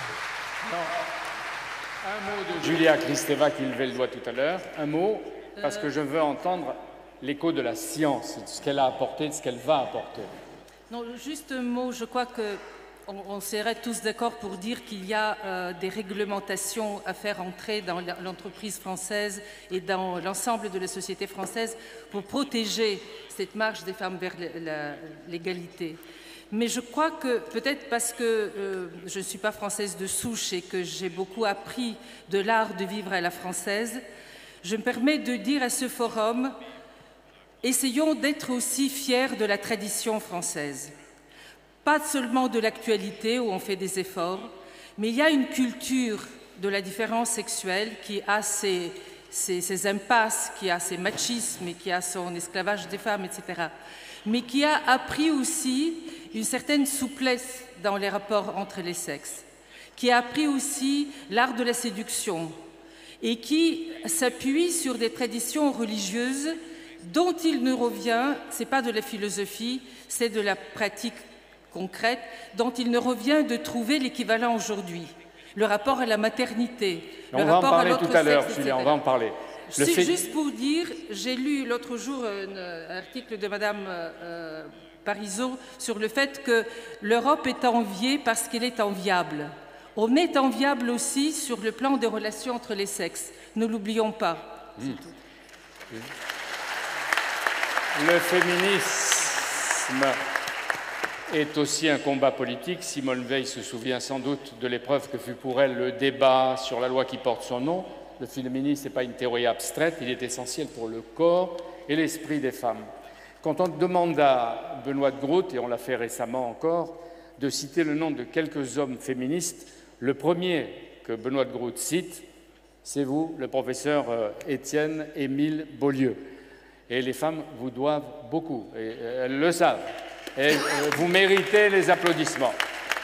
Un mot de Julia Kristeva qui levait le doigt tout à l'heure, un mot, parce que je veux entendre l'écho de la science, de ce qu'elle a apporté, de ce qu'elle va apporter. Non, juste un mot, je crois que on serait tous d'accord pour dire qu'il y a des réglementations à faire entrer dans l'entreprise française et dans l'ensemble de la société française pour protéger cette marche des femmes vers l'égalité. Mais je crois que, peut-être parce que je ne suis pas française de souche et que j'ai beaucoup appris de l'art de vivre à la française, je me permets de dire à ce forum, essayons d'être aussi fiers de la tradition française. Pas seulement de l'actualité où on fait des efforts, mais il y a une culture de la différence sexuelle qui a ses impasses, qui a ses machismes et qui a son esclavage des femmes, etc. Mais qui a appris aussi une certaine souplesse dans les rapports entre les sexes, qui a appris aussi l'art de la séduction et qui s'appuie sur des traditions religieuses dont il ne revient, ce n'est pas de la philosophie, c'est de la pratique concrète, dont il ne revient de trouver l'équivalent aujourd'hui. Le rapport à la maternité, le rapport à l'autre sexe, etc. On va en parler tout à l'heure, Julia, on va en parler. C'est juste pour dire, j'ai lu l'autre jour un article de Madame Parizeau sur le fait que l'Europe est enviée parce qu'elle est enviable. On est enviable aussi sur le plan des relations entre les sexes. Ne l'oublions pas. Le féminisme est aussi un combat politique. Simone Veil se souvient sans doute de l'épreuve que fut pour elle le débat sur la loi qui porte son nom. Le féminisme n'est pas une théorie abstraite, il est essentiel pour le corps et l'esprit des femmes. Quand on demande à Benoît de Groot, et on l'a fait récemment encore, de citer le nom de quelques hommes féministes, le premier que Benoît de Groot cite, c'est vous, le professeur Étienne-Émile Beaulieu. Et les femmes vous doivent beaucoup, et elles le savent. Et vous méritez les applaudissements.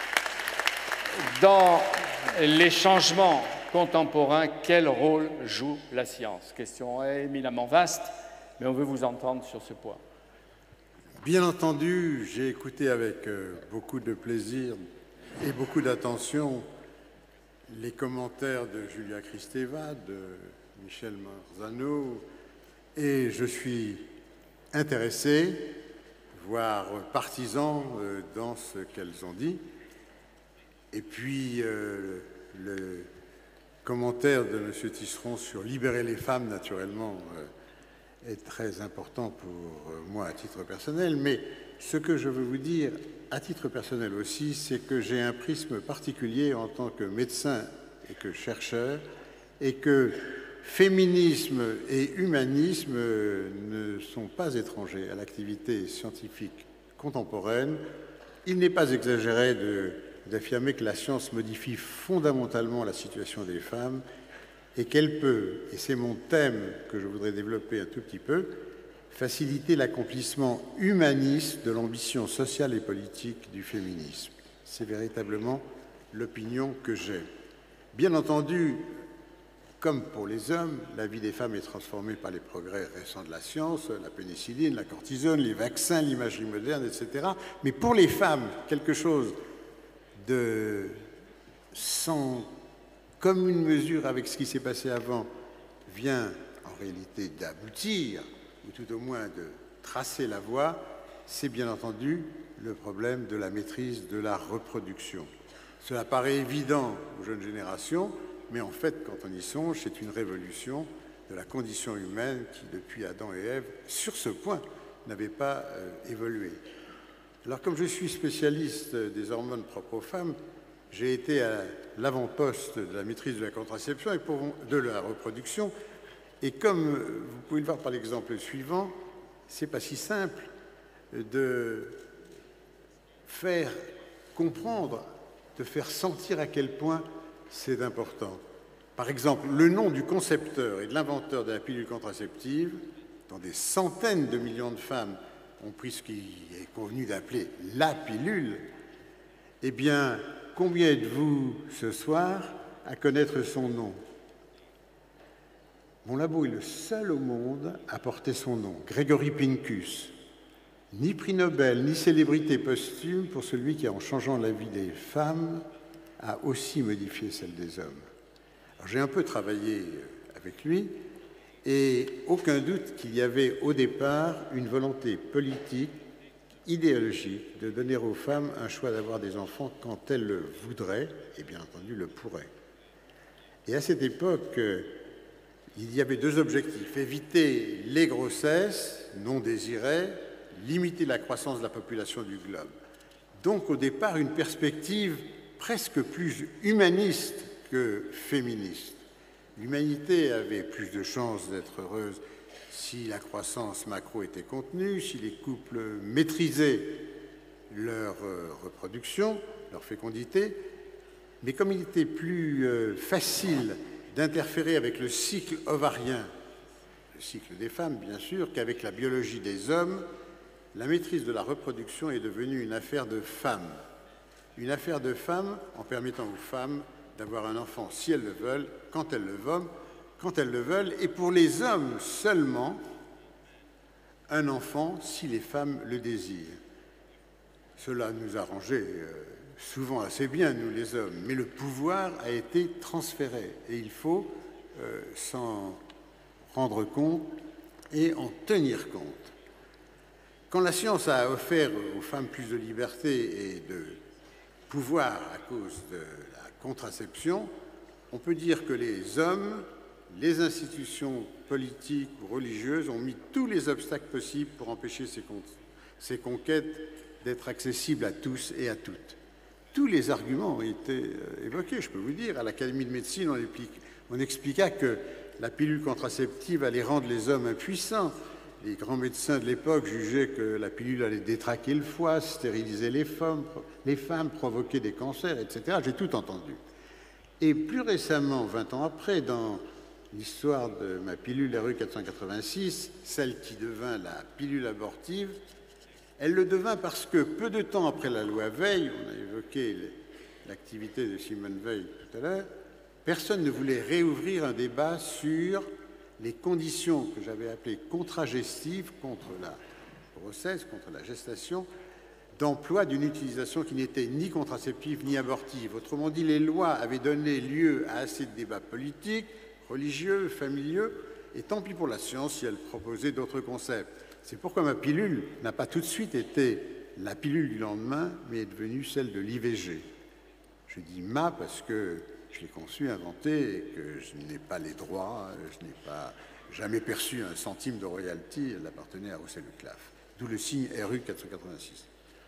Dans les changements contemporains, quel rôle joue la science? Question éminemment vaste, mais on veut vous entendre sur ce point. Bien entendu, j'ai écouté avec beaucoup de plaisir et beaucoup d'attention les commentaires de Julia Kristeva, de Michel Marzano, et je suis intéressé, voire partisan dans ce qu'elles ont dit. Et puis, le commentaire de M. Tisseron sur libérer les femmes, naturellement, est très important pour moi à titre personnel. Mais ce que je veux vous dire à titre personnel aussi, c'est que j'ai un prisme particulier en tant que médecin et que chercheur, et que féminisme et humanisme ne sont pas étrangers à l'activité scientifique contemporaine. Il n'est pas exagéré d'affirmer que la science modifie fondamentalement la situation des femmes et qu'elle peut, et c'est mon thème que je voudrais développer un tout petit peu, faciliter l'accomplissement humaniste de l'ambition sociale et politique du féminisme. C'est véritablement l'opinion que j'ai. Bien entendu, comme pour les hommes, la vie des femmes est transformée par les progrès récents de la science, la pénicilline, la cortisone, les vaccins, l'imagerie moderne, etc. Mais pour les femmes, quelque chose de sans commune mesure avec ce qui s'est passé avant vient en réalité d'aboutir, ou tout au moins de tracer la voie, c'est bien entendu le problème de la maîtrise de la reproduction. Cela paraît évident aux jeunes générations, mais en fait, quand on y songe, c'est une révolution de la condition humaine qui, depuis Adam et Ève, sur ce point, n'avait pas évolué. Alors, comme je suis spécialiste des hormones propres aux femmes, j'ai été à l'avant-poste de la maîtrise de la contraception et de la reproduction. Et comme vous pouvez le voir par l'exemple suivant, c'est pas si simple de faire comprendre, de faire sentir à quel point c'est important. Par exemple, le nom du concepteur et de l'inventeur de la pilule contraceptive, dont des centaines de millions de femmes ont pris ce qui est convenu d'appeler la pilule, eh bien, combien êtes-vous ce soir à connaître son nom? Mon labo est le seul au monde à porter son nom, Gregory Pincus. Ni prix Nobel, ni célébrité posthume pour celui qui, en changeant la vie des femmes, a aussi modifié celle des hommes. J'ai un peu travaillé avec lui et aucun doute qu'il y avait au départ une volonté politique, idéologique, de donner aux femmes un choix d'avoir des enfants quand elles le voudraient et bien entendu le pourraient. Et à cette époque, il y avait deux objectifs: éviter les grossesses non désirées, limiter la croissance de la population du globe. Donc au départ, une perspective presque plus humaniste que féministe. L'humanité avait plus de chances d'être heureuse si la croissance macro était contenue, si les couples maîtrisaient leur reproduction, leur fécondité, mais comme il était plus facile d'interférer avec le cycle ovarien, le cycle des femmes bien sûr, qu'avec la biologie des hommes, la maîtrise de la reproduction est devenue une affaire de femmes. Une affaire de femmes en permettant aux femmes d'avoir un enfant si elles le veulent, quand elles le veulent, et pour les hommes seulement, un enfant si les femmes le désirent. Cela nous arrangeait souvent assez bien, nous les hommes, mais le pouvoir a été transféré et il faut s'en rendre compte et en tenir compte. Quand la science a offert aux femmes plus de liberté et de pouvoir à cause de la contraception, on peut dire que les hommes, les institutions politiques ou religieuses ont mis tous les obstacles possibles pour empêcher ces conquêtes d'être accessibles à tous et à toutes. Tous les arguments ont été évoqués, je peux vous dire. À l'Académie de médecine, on expliqua que la pilule contraceptive allait rendre les hommes impuissants. Les grands médecins de l'époque jugeaient que la pilule allait détraquer le foie, stériliser les femmes, provoquer des cancers, etc. J'ai tout entendu. Et plus récemment, 20 ans après, dans l'histoire de ma pilule RU486, celle qui devint la pilule abortive, elle le devint parce que peu de temps après la loi Veil, on a évoqué l'activité de Simone Veil tout à l'heure, personne ne voulait réouvrir un débat sur les conditions que j'avais appelées contragestives contre la grossesse, contre la gestation, d'emploi d'une utilisation qui n'était ni contraceptive ni abortive. Autrement dit, les lois avaient donné lieu à assez de débats politiques, religieux, familiaux, et tant pis pour la science si elle proposait d'autres concepts. C'est pourquoi ma pilule n'a pas tout de suite été la pilule du lendemain, mais est devenue celle de l'IVG. Je dis « ma » parce que je l'ai conçue, inventée, et que je n'ai pas les droits, je n'ai pas jamais perçu un centime de royalty, elle appartenait à Roussel Leclaf, d'où le signe RU 486.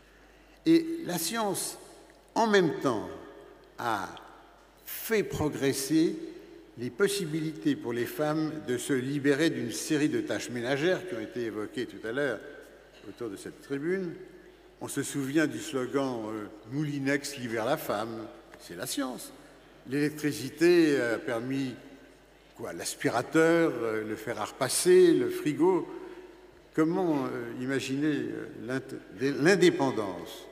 Et la science, en même temps, a fait progresser les possibilités pour les femmes de se libérer d'une série de tâches ménagères qui ont été évoquées tout à l'heure autour de cette tribune. On se souvient du slogan « Moulinex libère la femme », c'est la science. L'électricité a permis quoi? L'aspirateur, le fer à repasser, le frigo. Comment imaginer l'indépendance?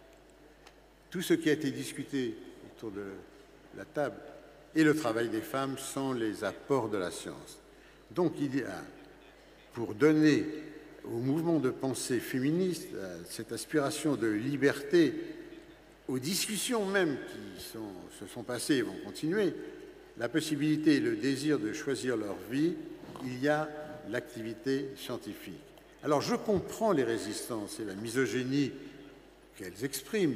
Tout ce qui a été discuté autour de la table et le travail des femmes sont les apports de la science. Donc il y a, pour donner au mouvement de pensée féministe cette aspiration de liberté, aux discussions même qui se sont passées et vont continuer, la possibilité et le désir de choisir leur vie, il y a l'activité scientifique. Alors je comprends les résistances et la misogynie qu'elles expriment.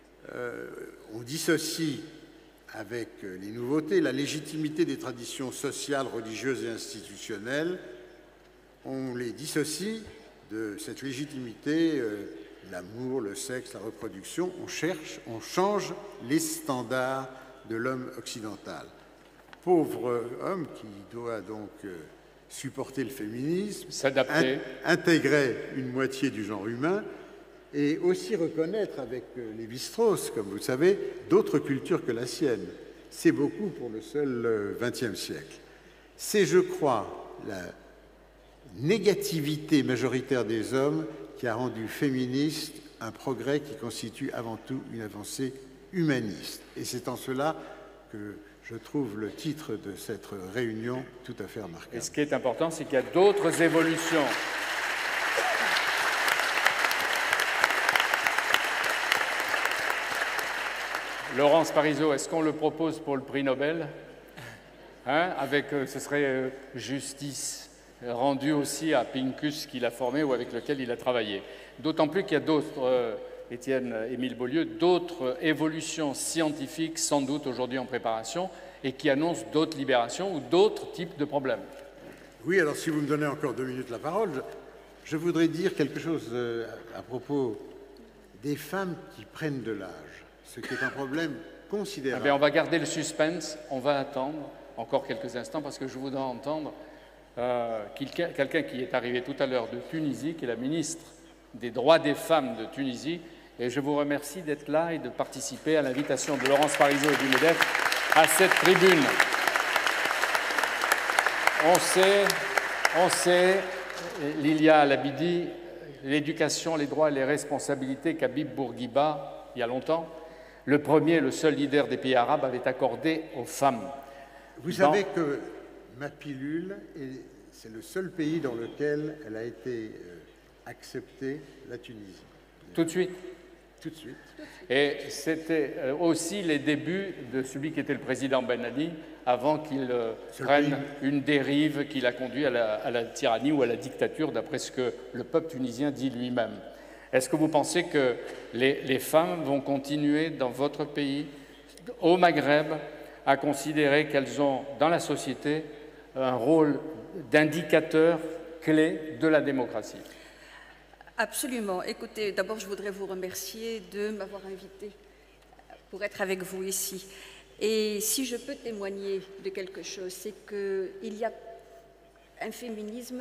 On dissocie avec les nouveautés la légitimité des traditions sociales, religieuses et institutionnelles. On les dissocie de cette légitimité l'amour, le sexe, la reproduction, on change les standards de l'homme occidental. Pauvre homme qui doit donc supporter le féminisme, s'adapter, intégrer une moitié du genre humain et aussi reconnaître avec Lévi-Strauss, comme vous le savez, d'autres cultures que la sienne. C'est beaucoup pour le seul XXe siècle. C'est, je crois, la négativité majoritaire des hommes qui a rendu féministe un progrès qui constitue avant tout une avancée humaniste. Et c'est en cela que je trouve le titre de cette réunion tout à fait remarquable. Et ce qui est important, c'est qu'il y a d'autres évolutions. Laurence Parisot, est-ce qu'on le propose pour le prix Nobel, hein, avec, ce serait justice rendue aussi à Pincus qui l'a formé ou avec lequel il a travaillé. D'autant plus qu'il y a d'autres, Étienne-Émile Beaulieu, d'autres évolutions scientifiques sans doute aujourd'hui en préparation et qui annoncent d'autres libérations ou d'autres types de problèmes. Oui, alors si vous me donnez encore 2 minutes la parole, je voudrais dire quelque chose à propos des femmes qui prennent de l'âge. Ce qui est un problème considérable. Ah bien, on va garder le suspense, on va attendre encore quelques instants parce que je voudrais entendre quelqu'un qui est arrivé tout à l'heure de Tunisie, qui est la ministre des droits des femmes de Tunisie, et je vous remercie d'être là et de participer à l'invitation de Laurence Parisot et du MEDEF à cette tribune. On sait, Lilia Al-Abidi, l'éducation, les droits et les responsabilités qu'Habib Bourguiba, il y a longtemps, le premier et le seul leader des pays arabes, avait accordé aux femmes. Vous savez que ma pilule, c'est le seul pays dans lequel elle a été acceptée, la Tunisie. Tout de suite. Tout de suite. Et c'était aussi les débuts de celui qui était le président Ben Ali, avant qu'il prenne une dérive qui l'a conduit à la tyrannie ou à la dictature, d'après ce que le peuple tunisien dit lui-même. Est-ce que vous pensez que les femmes vont continuer dans votre pays, au Maghreb, à considérer qu'elles ont dans la société un rôle d'indicateur clé de la démocratie? Absolument. Écoutez, d'abord, je voudrais vous remercier de m'avoir invité pour être avec vous ici. Et si je peux témoigner de quelque chose, c'est qu'il y a un féminisme,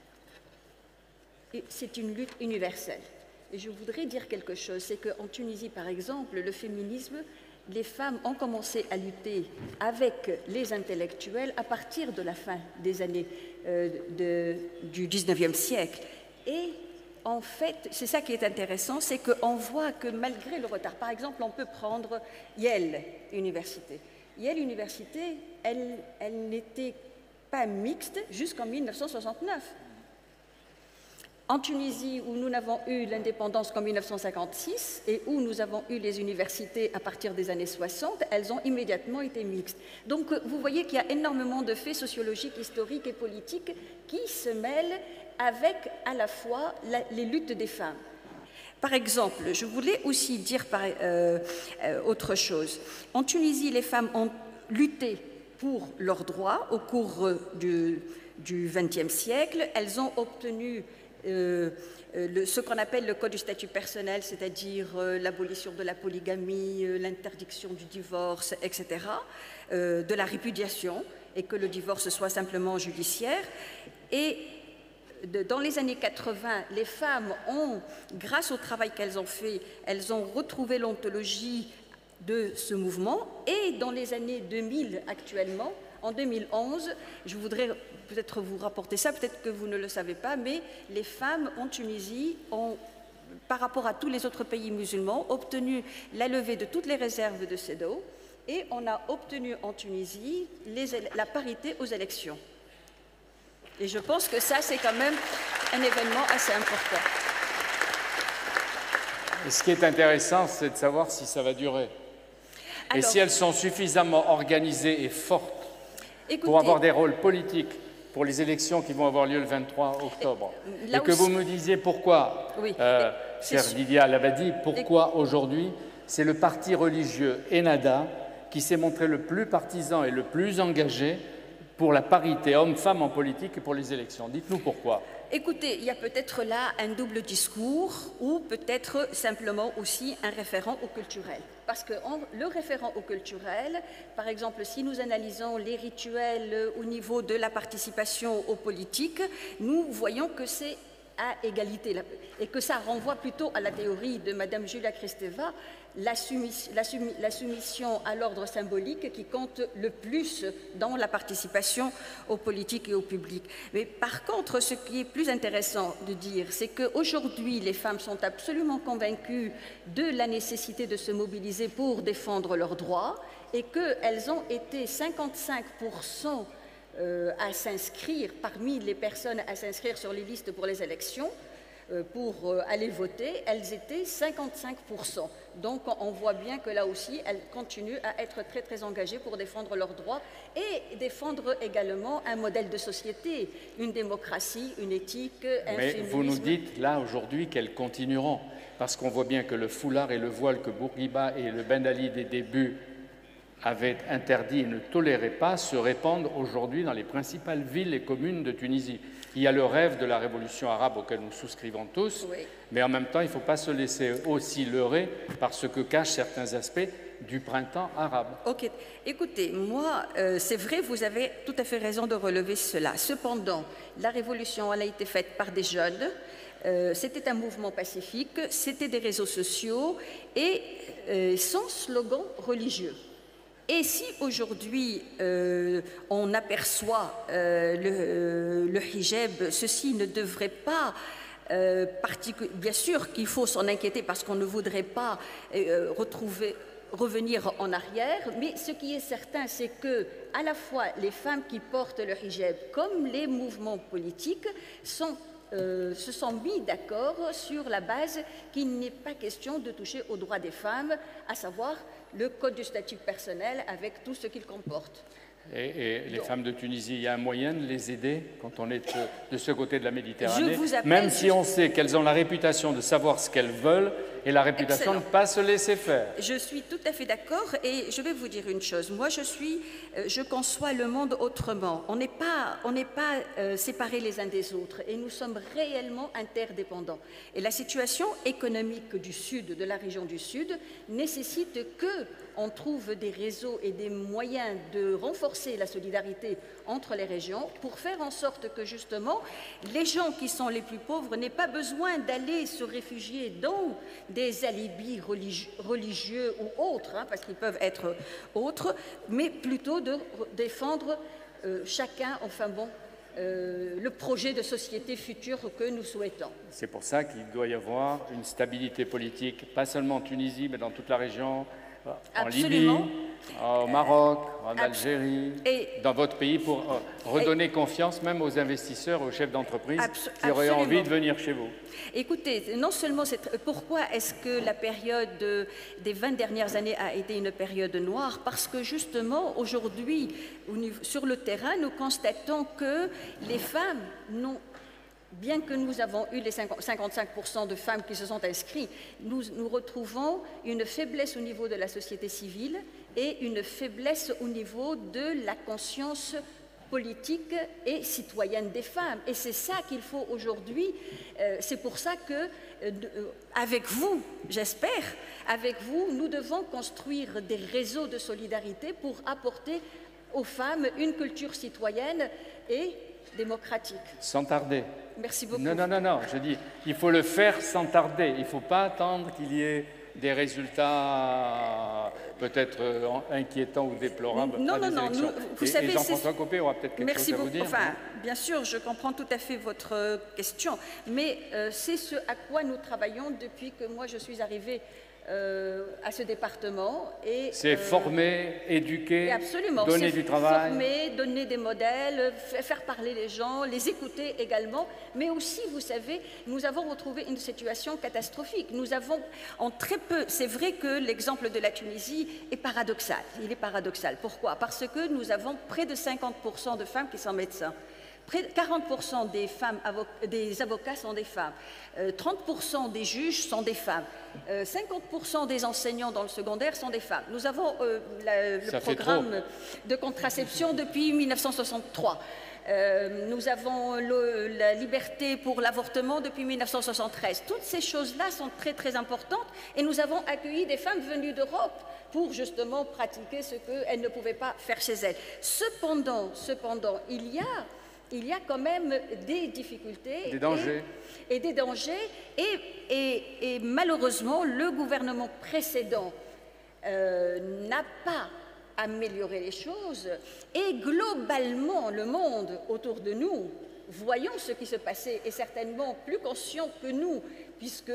c'est une lutte universelle. Et je voudrais dire quelque chose, c'est qu'en Tunisie, par exemple, le féminisme, les femmes ont commencé à lutter avec les intellectuels à partir de la fin des années du 19e siècle. Et en fait, c'est ça qui est intéressant, c'est qu'on voit que malgré le retard, par exemple, on peut prendre Yale Université. Yale Université, elle n'était pas mixte jusqu'en 1969. En Tunisie, où nous n'avons eu l'indépendance qu'en 1956 et où nous avons eu les universités à partir des années 60, elles ont immédiatement été mixtes. Donc, vous voyez qu'il y a énormément de faits sociologiques, historiques et politiques qui se mêlent avec à la fois les luttes des femmes. Par exemple, je voulais aussi dire autre chose. En Tunisie, les femmes ont lutté pour leurs droits au cours du XXe siècle. Elles ont obtenu ce qu'on appelle le code du statut personnel, c'est-à-dire l'abolition de la polygamie, l'interdiction du divorce, etc., de la répudiation, et que le divorce soit simplement judiciaire. Et dans les années 80, les femmes ont, grâce au travail qu'elles ont fait, elles ont retrouvé l'ontologie de ce mouvement. Et dans les années 2000 actuellement, en 2011, je voudrais peut-être vous rapporter ça, peut-être que vous ne le savez pas, mais les femmes en Tunisie ont, par rapport à tous les autres pays musulmans, obtenu la levée de toutes les réserves de CEDAW et on a obtenu en Tunisie la parité aux élections. Et je pense que ça, c'est quand même un événement assez important. Et ce qui est intéressant, c'est de savoir si ça va durer. Alors, et si elles sont suffisamment organisées et fortes pour avoir des rôles politiques pour les élections qui vont avoir lieu le 23 octobre. Et que vous me disiez pourquoi, chère Lilia Al-Abadi, pourquoi aujourd'hui c'est le parti religieux Ennahda qui s'est montré le plus partisan et le plus engagé pour la parité homme-femme en politique et pour les élections. Dites-nous pourquoi. Écoutez, il y a peut-être là un double discours ou peut-être simplement aussi un référent au culturel. Parce que le référent au culturel, par exemple, si nous analysons les rituels au niveau de la participation aux politiques, nous voyons que c'est à égalité et que ça renvoie plutôt à la théorie de Madame Julia Kristeva, la soumission à l'ordre symbolique qui compte le plus dans la participation aux politiques et au public. Mais par contre, ce qui est plus intéressant de dire, c'est qu'aujourd'hui, les femmes sont absolument convaincues de la nécessité de se mobiliser pour défendre leurs droits et qu'elles ont été 55% à s'inscrire, parmi les personnes à s'inscrire sur les listes pour les élections, pour aller voter, elles étaient 55%. Donc on voit bien que là aussi, elles continuent à être très très engagées pour défendre leurs droits et défendre également un modèle de société, une démocratie, une éthique, un Mais féminisme. vous nous dites là aujourd'hui qu'elles continueront, parce qu'on voit bien que le foulard et le voile que Bourguiba et le Ben Ali des débuts avaient interdit et ne toléraient pas se répandent aujourd'hui dans les principales villes et communes de Tunisie. Il y a le rêve de la révolution arabe auquel nous souscrivons tous, oui. Mais en même temps, il ne faut pas se laisser aussi leurrer par ce que cachent certains aspects du printemps arabe. Ok. Écoutez, moi, c'est vrai, vous avez tout à fait raison de relever cela. Cependant, la révolution, elle a été faite par des jeunes. C'était un mouvement pacifique, c'était des réseaux sociaux et sans slogan religieux. Et si aujourd'hui on aperçoit le hijab, ceci ne devrait pas, bien sûr qu'il faut s'en inquiéter parce qu'on ne voudrait pas revenir en arrière, mais ce qui est certain, c'est que à la fois les femmes qui portent le hijab comme les mouvements politiques se sont mis d'accord sur la base qu'il n'est pas question de toucher aux droits des femmes, à savoir le code du statut personnel avec tout ce qu'il comporte. Et les femmes de Tunisie, il y a un moyen de les aider quand on est de ce côté de la Méditerranée, même même si on sait qu'elles ont la réputation de savoir ce qu'elles veulent et la réputation de ne pas se laisser faire. Je suis tout à fait d'accord et je vais vous dire une chose. Moi, je conçois le monde autrement. On n'est pas séparés les uns des autres et nous sommes réellement interdépendants. Et la situation économique du Sud, de la région du Sud, nécessite qu'on trouve des réseaux et des moyens de renforcer la solidarité entre les régions pour faire en sorte que justement les gens qui sont les plus pauvres n'aient pas besoin d'aller se réfugier dans des alibis religieux ou autres, parce qu'ils peuvent être autres, mais plutôt de défendre chacun, enfin bon, le projet de société future que nous souhaitons. C'est pour ça qu'il doit y avoir une stabilité politique, pas seulement en Tunisie, mais dans toute la région, en Absolument. Libye, au Maroc, en Algérie, dans votre pays, pour redonner confiance même aux investisseurs, aux chefs d'entreprise qui auraient envie de venir chez vous. Écoutez, non seulement pourquoi est-ce que la période des 20 dernières années a été une période noire? Parce que justement, aujourd'hui, sur le terrain, nous constatons que les femmes n'ont... Bien que nous avons eu les 55% de femmes qui se sont inscrites, nous retrouvons une faiblesse au niveau de la société civile et une faiblesse au niveau de la conscience politique et citoyenne des femmes. Et c'est ça qu'il faut aujourd'hui, c'est pour ça que, avec vous, j'espère, avec vous, nous devons construire des réseaux de solidarité pour apporter aux femmes une culture citoyenne et démocratique. Sans tarder. Merci beaucoup. Non, je dis, il faut le faire sans tarder. Il ne faut pas attendre qu'il y ait des résultats peut-être inquiétants ou déplorables. Non, vous savez, Jean-François Copé aura peut-être quelque chose à vous dire. Enfin, bien sûr, je comprends tout à fait votre question, mais c'est ce à quoi nous travaillons depuis que moi je suis arrivée à ce département. C'est former, éduquer, absolument, donner du travail. Former, donner des modèles, faire parler les gens, les écouter également. Mais aussi, vous savez, nous avons retrouvé une situation catastrophique. Nous avons en très peu... C'est vrai que l'exemple de la Tunisie est paradoxal. Il est paradoxal. Pourquoi? Parce que nous avons près de 50% de femmes qui sont médecins. 40% des avocats sont des femmes, 30% des juges sont des femmes, 50% des enseignants dans le secondaire sont des femmes. Nous avons le programme de contraception depuis 1963. Nous avons la liberté pour l'avortement depuis 1973. Toutes ces choses-là sont très très importantes et nous avons accueilli des femmes venues d'Europe pour justement pratiquer ce qu'elles ne pouvaient pas faire chez elles. Cependant, il y a quand même des difficultés. Des dangers. Et des dangers. Et malheureusement, le gouvernement précédent n'a pas amélioré les choses. Et globalement, le monde autour de nous, voyant ce qui se passait, est certainement plus conscient que nous, puisque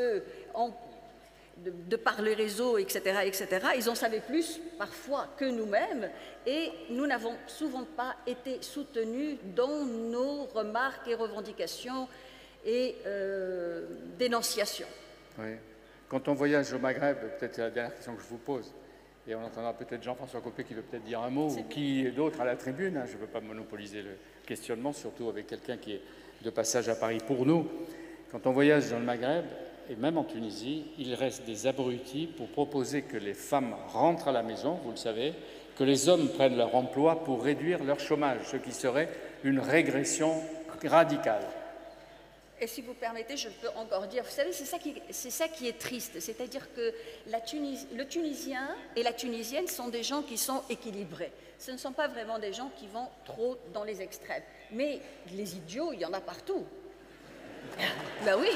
de par les réseaux, etc., ils en savaient plus parfois que nous-mêmes, et nous n'avons souvent pas été soutenus dans nos remarques et revendications et dénonciations. Oui. Quand on voyage au Maghreb, peut-être c'est la dernière question que je vous pose, et on entendra peut-être Jean-François Copé qui veut peut-être dire un mot, ou qui d'autre à la tribune, hein, je ne veux pas monopoliser le questionnement, surtout avec quelqu'un qui est de passage à Paris pour nous. Quand on voyage dans le Maghreb, et même en Tunisie, il reste des abrutis pour proposer que les femmes rentrent à la maison, vous le savez, que les hommes prennent leur emploi pour réduire leur chômage, ce qui serait une régression radicale. Et si vous permettez, je peux encore dire, vous savez, c'est ça qui est triste, c'est-à-dire que le Tunisien et la Tunisienne sont des gens qui sont équilibrés. Ce ne sont pas vraiment des gens qui vont trop dans les extrêmes. Mais les idiots, il y en a partout. Ben oui.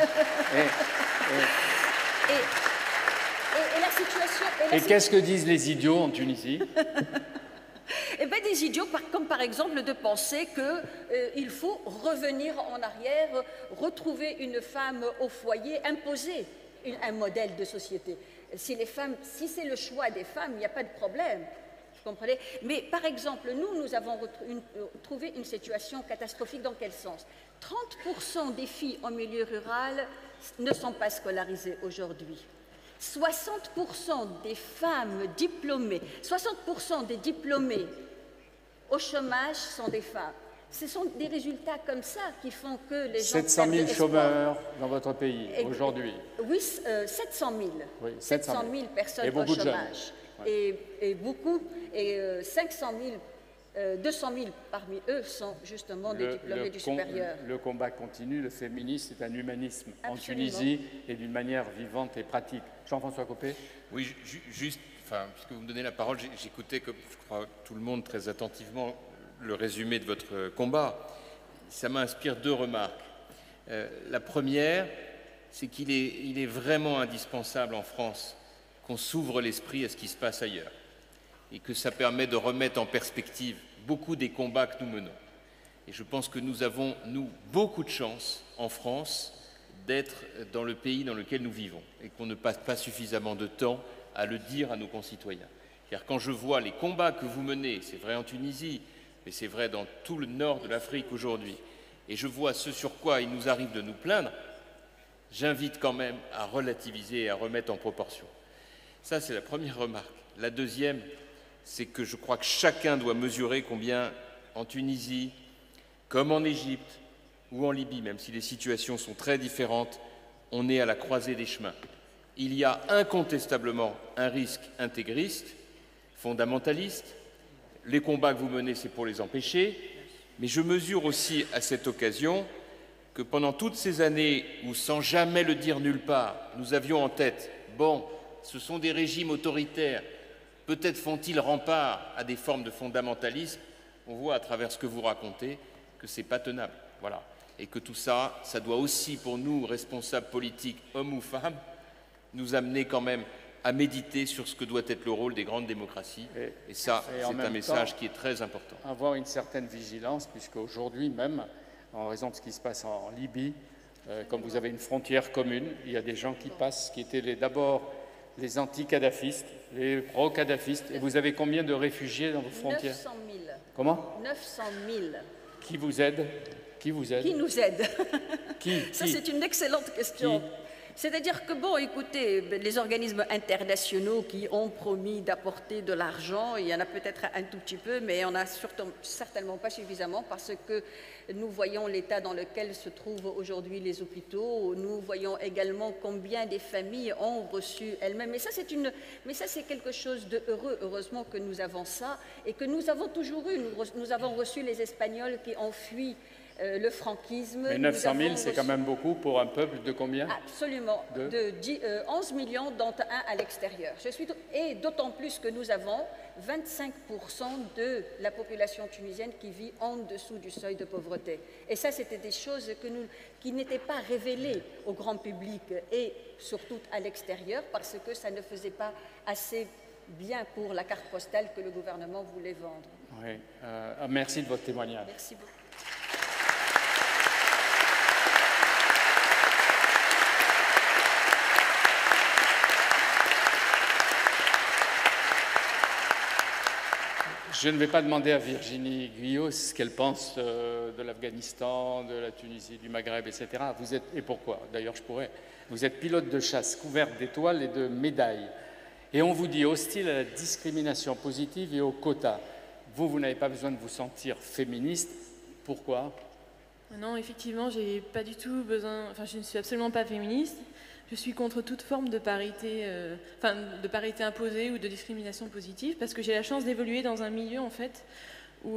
Et la situation... Et qu'est-ce que disent les idiots en Tunisie? Eh bien, des idiots, comme par exemple de penser qu'il faut revenir en arrière, retrouver une femme au foyer, imposer un modèle de société. Si c'est le choix des femmes, il n'y a pas de problème. Vous comprenez? Mais par exemple, nous avons trouvé une situation catastrophique. Dans quel sens? 30% des filles en milieu rural ne sont pas scolarisées aujourd'hui. 60% des femmes diplômées, 60% des diplômés au chômage sont des femmes. Ce sont des résultats comme ça qui font que les gens... 700 000 chômeurs dans votre pays aujourd'hui. Oui, 700 000. Oui, 700 000 personnes au chômage. Ouais. Et beaucoup, et 500 000, 200 000 parmi eux sont justement des diplômés du supérieur. Le combat continue, le féminisme est un humanisme. Absolument. En Tunisie et d'une manière vivante et pratique. Jean-François Copé? Oui, juste, puisque vous me donnez la parole, j'écoutais, comme je crois tout le monde, très attentivement le résumé de votre combat. Ça m'inspire deux remarques. La première, c'est qu'il est vraiment indispensable en France qu'on s'ouvre l'esprit à ce qui se passe ailleurs et que ça permet de remettre en perspective beaucoup des combats que nous menons. Et je pense que nous avons, beaucoup de chance en France d'être dans le pays dans lequel nous vivons et qu'on ne passe pas suffisamment de temps à le dire à nos concitoyens. Car quand je vois les combats que vous menez, c'est vrai en Tunisie, mais c'est vrai dans tout le nord de l'Afrique aujourd'hui, et je vois ce sur quoi il nous arrive de nous plaindre, j'invite quand même à relativiser et à remettre en proportion. Ça, c'est la première remarque. La deuxième, c'est que je crois que chacun doit mesurer combien en Tunisie, comme en Égypte ou en Libye, même si les situations sont très différentes, on est à la croisée des chemins. Il y a incontestablement un risque intégriste, fondamentaliste. Les combats que vous menez, c'est pour les empêcher. Mais je mesure aussi à cette occasion que pendant toutes ces années où, sans jamais le dire nulle part, nous avions en tête, bon, ce sont des régimes autoritaires, peut-être font-ils rempart à des formes de fondamentalisme, on voit à travers ce que vous racontez que ce n'est pas tenable. Voilà. Et que tout ça, ça doit aussi, pour nous, responsables politiques, hommes ou femmes, nous amener quand même à méditer sur ce que doit être le rôle des grandes démocraties. Et ça, c'est un message qui est très important. Avoir une certaine vigilance, puisque aujourd'hui même, en raison de ce qui se passe en Libye, comme vous avez une frontière commune, il y a des gens qui passent, qui étaient d'abord les anti-kadhafistes, les pro-kadhafistes. Et vous avez combien de réfugiés dans vos frontières? 900 000. Comment? 900 000. Qui vous aide? Qui vous aide? Qui nous aide? Qui? Ça, c'est une excellente question. C'est-à-dire que, bon, écoutez, les organismes internationaux qui ont promis d'apporter de l'argent, il y en a peut-être un tout petit peu, mais on n'a certainement pas suffisamment parce que nous voyons l'état dans lequel se trouvent aujourd'hui les hôpitaux, nous voyons également combien des familles ont reçu elles-mêmes. Mais ça, c'est quelque chose de heureux, heureusement que nous avons ça et que nous avons toujours eu. Nous avons reçu les Espagnols qui ont fui le franquisme. Mais 900 000, c'est quand même beaucoup pour un peuple de combien? Absolument, de 11 millions, dont un à l'extérieur. Et d'autant plus que nous avons 25% de la population tunisienne qui vit en dessous du seuil de pauvreté. Et ça, c'était des choses qui n'étaient pas révélées au grand public et surtout à l'extérieur parce que ça ne faisait pas assez bien pour la carte postale que le gouvernement voulait vendre. Oui, merci de votre témoignage. Merci beaucoup. Je ne vais pas demander à Virginie Guyot ce qu'elle pense de l'Afghanistan, de la Tunisie, du Maghreb, etc. Et pourquoi? D'ailleurs, je pourrais. Vous êtes pilote de chasse couverte d'étoiles et de médailles. Et on vous dit hostile à la discrimination positive et aux quotas. Vous n'avez pas besoin de vous sentir féministe. Pourquoi? Non, effectivement, j'ai pas du tout besoin. Enfin, je ne suis absolument pas féministe. Je suis contre toute forme de parité, de parité imposée ou de discrimination positive, parce que j'ai la chance d'évoluer dans un milieu en fait où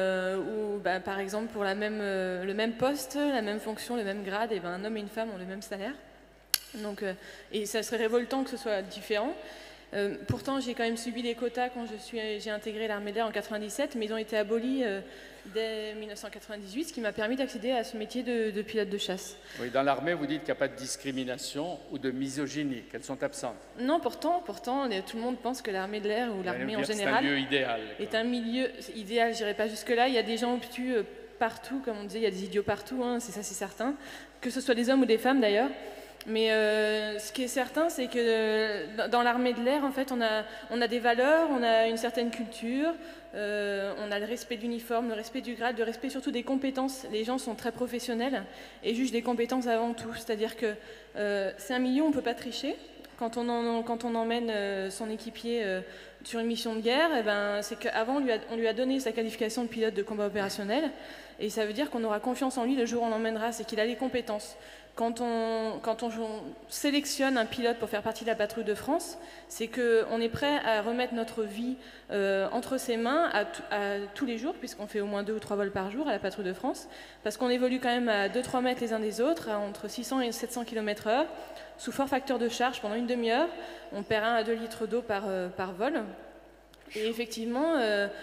par exemple, pour le même poste, la même fonction, le même grade, et un homme et une femme ont le même salaire. Donc, et ça serait révoltant que ce soit différent. Pourtant, j'ai quand même subi les quotas quand j'ai intégré l'armée de l'air en 97, mais ils ont été abolis dès 1998, ce qui m'a permis d'accéder à ce métier de pilote de chasse. Oui, dans l'armée, vous dites qu'il n'y a pas de discrimination ou de misogynie, qu'elles sont absentes. Non, pourtant, tout le monde pense que l'armée de l'air ou l'armée en général c'est un lieu idéal. Est un milieu idéal, je n'irai pas jusque-là. Il y a des gens obtus partout, comme on disait, il y a des idiots partout, hein, c'est certain, que ce soit des hommes ou des femmes d'ailleurs. Mais ce qui est certain, c'est que dans l'armée de l'air, en fait, on a des valeurs, on a une certaine culture, on a le respect de l'uniforme, le respect du grade, le respect surtout des compétences. Les gens sont très professionnels et jugent des compétences avant tout. C'est-à-dire que c'est un milieu où on ne peut pas tricher. Quand on emmène son équipier sur une mission de guerre, c'est qu'avant, on lui a donné sa qualification de pilote de combat opérationnel. Et ça veut dire qu'on aura confiance en lui le jour où on l'emmènera, c'est qu'il a les compétences. Quand on sélectionne un pilote pour faire partie de la patrouille de France, c'est qu'on est prêt à remettre notre vie entre ses mains à tous les jours, puisqu'on fait au moins 2 ou 3 vols par jour à la patrouille de France, parce qu'on évolue quand même à 2-3 mètres les uns des autres, entre 600 et 700 km/h, sous fort facteur de charge pendant une demi-heure. On perd 1 à 2 litres d'eau par vol. Et effectivement,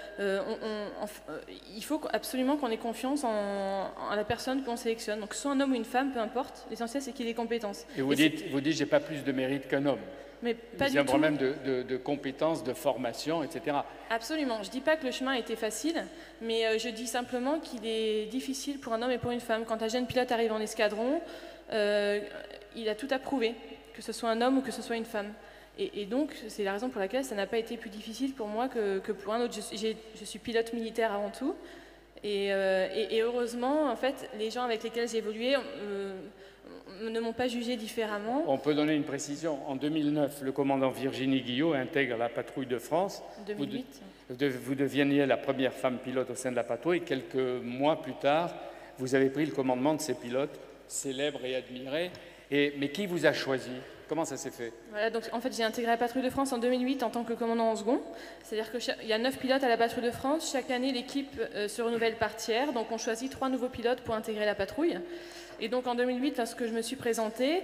il faut absolument qu'on ait confiance en la personne qu'on sélectionne. Donc, que ce soit un homme ou une femme, peu importe, l'essentiel c'est qu'il ait des compétences. Et vous dites, j'ai pas plus de mérite qu'un homme. Mais pas du tout. C'est un problème de compétences, de formation, etc. Absolument. Je ne dis pas que le chemin a été facile, mais je dis simplement qu'il est difficile pour un homme et pour une femme. Quand un jeune pilote arrive en escadron, il a tout à prouver, que ce soit un homme ou que ce soit une femme. Et donc, c'est la raison pour laquelle ça n'a pas été plus difficile pour moi que pour un autre. Je suis pilote militaire avant tout. Et heureusement, en fait, les gens avec lesquels j'ai évolué ne m'ont pas jugé différemment. On peut donner une précision. En 2009, le commandant Virginie Guyot intègre la patrouille de France. 2008. Vous deveniez la première femme pilote au sein de la patrouille. Quelques mois plus tard, vous avez pris le commandement de ces pilotes célèbres et admirés. Mais qui vous a choisi ? Comment ça s'est fait? Voilà, donc en fait j'ai intégré la patrouille de France en 2008 en tant que commandant en second. C'est-à-dire qu'il y a 9 pilotes à la patrouille de France. Chaque année l'équipe se renouvelle par tiers. Donc on choisit 3 nouveaux pilotes pour intégrer la patrouille. Et donc en 2008, lorsque je me suis présentée,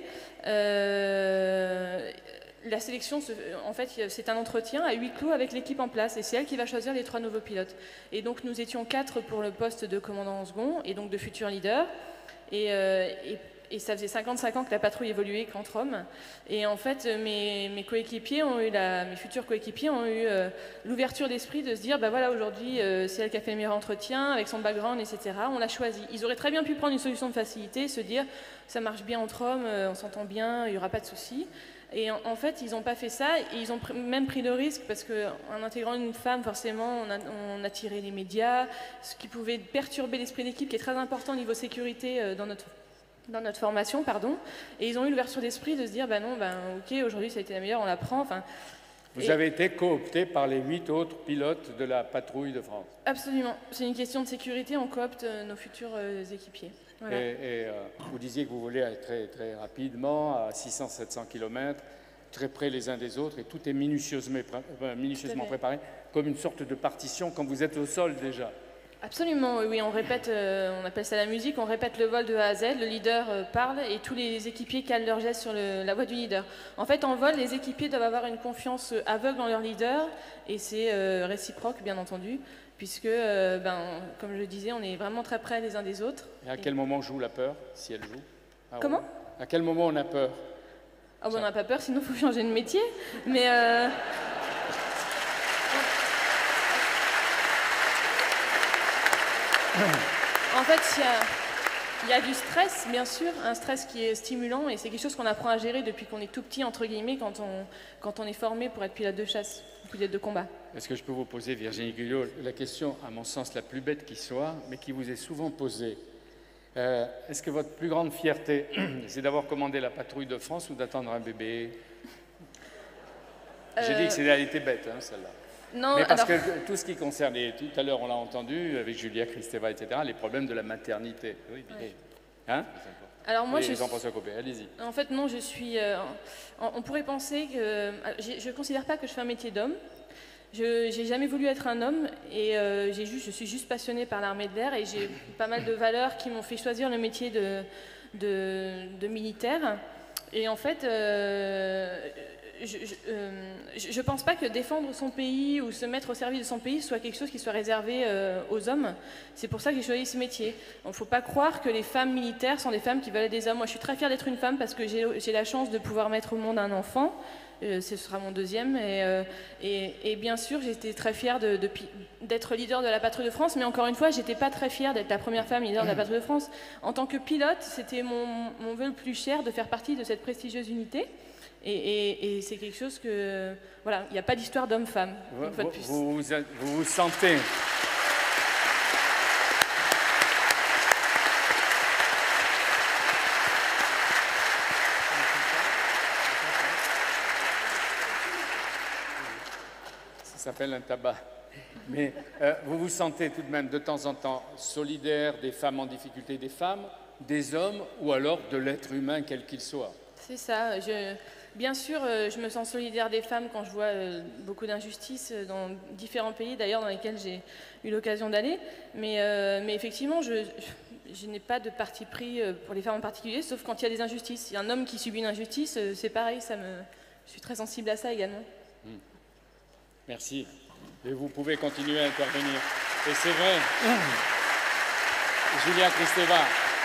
la sélection, en fait c'est un entretien à huis clos avec l'équipe en place. Et c'est elle qui va choisir les 3 nouveaux pilotes. Et donc nous étions 4 pour le poste de commandant en second et donc de futur leader. Et ça faisait 55 ans que la patrouille évoluait qu'entre hommes. Et en fait, mes coéquipiers mes futurs coéquipiers ont eu l'ouverture d'esprit de se dire, voilà, aujourd'hui, c'est elle qui a fait le meilleur entretien, avec son background, etc. On l'a choisi. Ils auraient très bien pu prendre une solution de facilité, se dire, ça marche bien entre hommes, on s'entend bien, il n'y aura pas de souci. Et en fait, ils n'ont pas fait ça, et ils ont même pris le risque, parce qu'en intégrant une femme, forcément, on a tiré les médias, ce qui pouvait perturber l'esprit d'équipe, qui est très important au niveau sécurité dans dans notre formation, pardon, et ils ont eu l'ouverture d'esprit de se dire, bah non, ok, aujourd'hui ça a été la meilleure, on la prend. Vous avez été coopté par les 8 autres pilotes de la patrouille de France. Absolument, c'est une question de sécurité, on coopte nos futurs équipiers. Voilà. Vous disiez que vous voulez aller très, très rapidement, à 600-700 km, très près les uns des autres, et tout est minutieusement préparé, comme une sorte de partition quand vous êtes au sol déjà. Absolument, oui, on répète, on appelle ça la musique, on répète le vol de A à Z, le leader parle et tous les équipiers calent leurs gestes sur la voix du leader. En fait, en vol, les équipiers doivent avoir une confiance aveugle en leur leader et c'est réciproque, bien entendu, puisque, comme je le disais, on est vraiment très près les uns des autres. Et à quel moment joue la peur, si elle joue? Comment? À quel moment on a peur? Ah bon, on n'a pas peur, sinon il faut changer de métier, mais... En fait, il y a du stress, bien sûr, un stress qui est stimulant et c'est quelque chose qu'on apprend à gérer depuis qu'on est tout petit, entre guillemets, quand on est formé pour être pilote de chasse, pilote de combat. Est-ce que je peux vous poser, Virginie Guyot, la question, à mon sens, la plus bête qui soit, mais qui vous est souvent posée? Est-ce que votre plus grande fierté, c'est d'avoir commandé la patrouille de France ou d'attendre un bébé? J'ai dit que elle était bête, hein, celle-là. Non, mais parce que tout ce qui concerne, et tout à l'heure on l'a entendu avec Julia Kristeva, etc., les problèmes de la maternité. Oui, ouais. Hein? Alors moi, Jean-François Copé, allez-y. En fait, non, je suis... on pourrait penser que... Je ne considère pas que je fais un métier d'homme. Je n'ai jamais voulu être un homme et je suis juste passionnée par l'armée de l'air et j'ai pas mal de valeurs qui m'ont fait choisir le métier de militaire. Et en fait... je ne pense pas que défendre son pays ou se mettre au service de son pays soit quelque chose qui soit réservé aux hommes. C'est pour ça que j'ai choisi ce métier. Il ne faut pas croire que les femmes militaires sont des femmes qui veulent être des hommes. Moi, je suis très fière d'être une femme parce que j'ai la chance de pouvoir mettre au monde un enfant. Ce sera mon deuxième. Et bien sûr, j'étais très fière d'être leader de la patrouille de France. Mais encore une fois, je n'étais pas très fière d'être la première femme leader de la patrouille de France. En tant que pilote, c'était mon vœu le plus cher de faire partie de cette prestigieuse unité. Et c'est quelque chose que... Voilà, il n'y a pas d'histoire d'homme-femme, une fois de plus. Vous vous sentez... Ça s'appelle un tabac. Mais vous vous sentez tout de même de temps en temps solidaire des femmes en difficulté, des femmes, des hommes, ou alors de l'être humain quel qu'il soit? C'est ça. Bien sûr, je me sens solidaire des femmes quand je vois beaucoup d'injustices dans différents pays, d'ailleurs, dans lesquels j'ai eu l'occasion d'aller. Mais effectivement, je n'ai pas de parti pris pour les femmes en particulier, sauf quand il y a des injustices. Il y a un homme qui subit une injustice, c'est pareil, je suis très sensible à ça également. Merci. Et vous pouvez continuer à intervenir. Et c'est vrai, Julia Kristeva,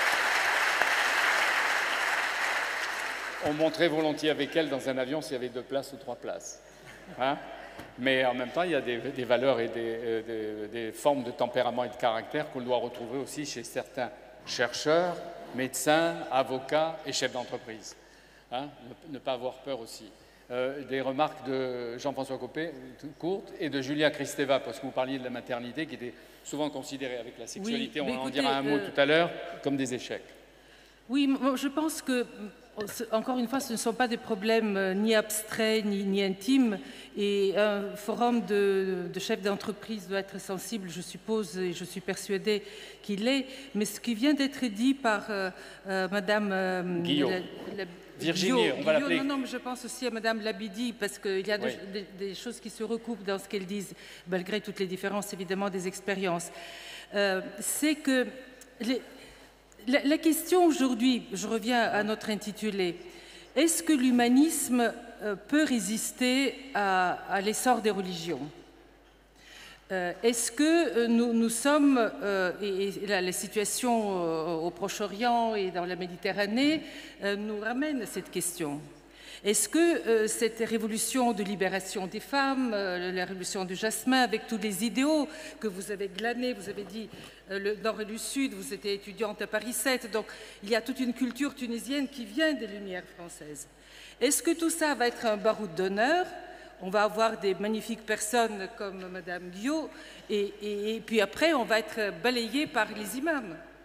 on montrait volontiers avec elle dans un avion s'il y avait 2 places ou 3 places. Hein? Mais en même temps, il y a des valeurs et des formes de tempérament et de caractère qu'on doit retrouver aussi chez certains chercheurs, médecins, avocats et chefs d'entreprise. Hein? Ne pas avoir peur aussi. Des remarques de Jean-François Copé, courtes, et de Julia Kristeva, parce que vous parliez de la maternité, qui était souvent considérée avec la sexualité, oui, on en dira un mot tout à l'heure, comme des échecs. Oui, je pense que, encore une fois, ce ne sont pas des problèmes ni abstraits ni intimes, et un forum de chefs d'entreprise doit être sensible, je suppose, et je suis persuadée qu'il l'est, mais ce qui vient d'être dit par Madame Guillot. Virginie, on va l'appeler. Non, mais je pense aussi à Madame Labidi, parce qu'il y a des choses qui se recoupent dans ce qu'elles disent, malgré toutes les différences, évidemment, des expériences. C'est que la question aujourd'hui, je reviens à notre intitulé, est-ce que l'humanisme peut résister à l'essor des religions ? Est-ce que nous sommes, et la situation au Proche-Orient et dans la Méditerranée nous ramène à cette question. Est-ce que cette révolution de libération des femmes, la révolution du jasmin, avec tous les idéaux que vous avez glanés, vous avez dit le nord et le sud, vous étiez étudiante à Paris 7, donc il y a toute une culture tunisienne qui vient des Lumières françaises. Est-ce que tout ça va être un baroud d'honneur ? On va avoir des magnifiques personnes comme Madame Guillot, et puis après, on va être balayé par les imams.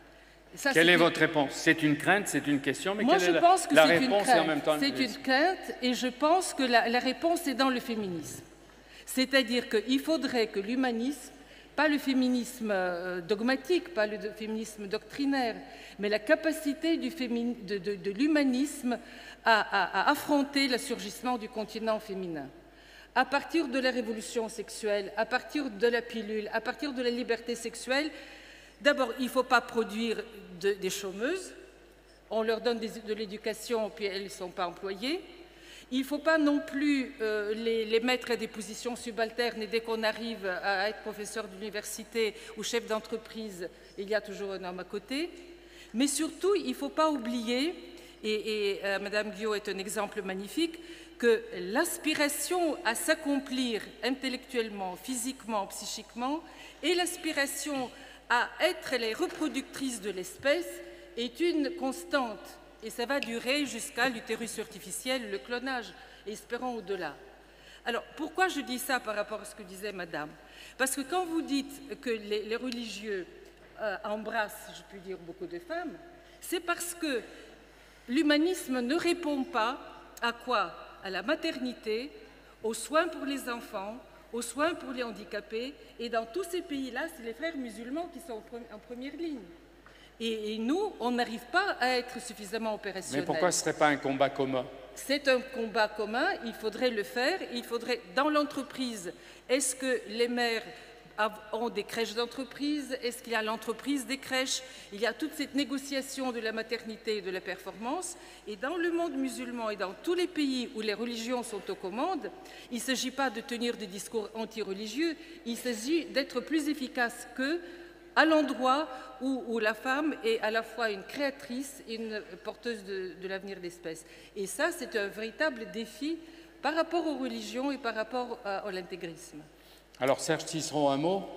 Quelle est votre réponse? C'est une crainte, c'est une question, mais moi, quelle est la réponse et en même temps c'est une crainte, et je pense que la réponse est dans le féminisme. C'est-à-dire qu'il faudrait que l'humanisme, pas le féminisme dogmatique, pas le féminisme doctrinaire, mais la capacité de l'humanisme à affronter l'assurgissement du continent féminin. À partir de la révolution sexuelle, à partir de la pilule, à partir de la liberté sexuelle, d'abord, il ne faut pas produire des chômeuses. On leur donne de l'éducation, puis elles ne sont pas employées. Il ne faut pas non plus les mettre à des positions subalternes, et dès qu'on arrive à être professeur d'université ou chef d'entreprise, il y a toujours un homme à côté. Mais surtout, il ne faut pas oublier, et Madame Guillot est un exemple magnifique, que l'aspiration à s'accomplir intellectuellement, physiquement, psychiquement, et l'aspiration à être les reproductrices de l'espèce est une constante. Et ça va durer jusqu'à l'utérus artificiel, le clonage, et espérons au-delà. Alors, pourquoi je dis ça par rapport à ce que disait Madame? Parce que quand vous dites que les religieux embrassent, je puis dire, beaucoup de femmes, c'est parce que l'humanisme ne répond pas à quoi? À la maternité, aux soins pour les enfants, aux soins pour les handicapés, et dans tous ces pays-là, c'est les frères musulmans qui sont en première ligne. Et nous, on n'arrive pas à être suffisamment opérationnels. Mais pourquoi ce ne serait pas un combat commun? C'est un combat commun, il faudrait le faire. Il faudrait, dans l'entreprise, est-ce que les mères ont des crèches d'entreprise? Est-ce qu'il y a l'entreprise des crèches? Il y a toute cette négociation de la maternité et de la performance. Et dans le monde musulman et dans tous les pays où les religions sont aux commandes, il ne s'agit pas de tenir des discours anti-religieux, il s'agit d'être plus efficace qu'eux à l'endroit où la femme est à la fois une créatrice et une porteuse de l'avenir de l'espèce. Et ça, c'est un véritable défi par rapport aux religions et par rapport à l'intégrisme. Alors Serge Tisseron, un mot?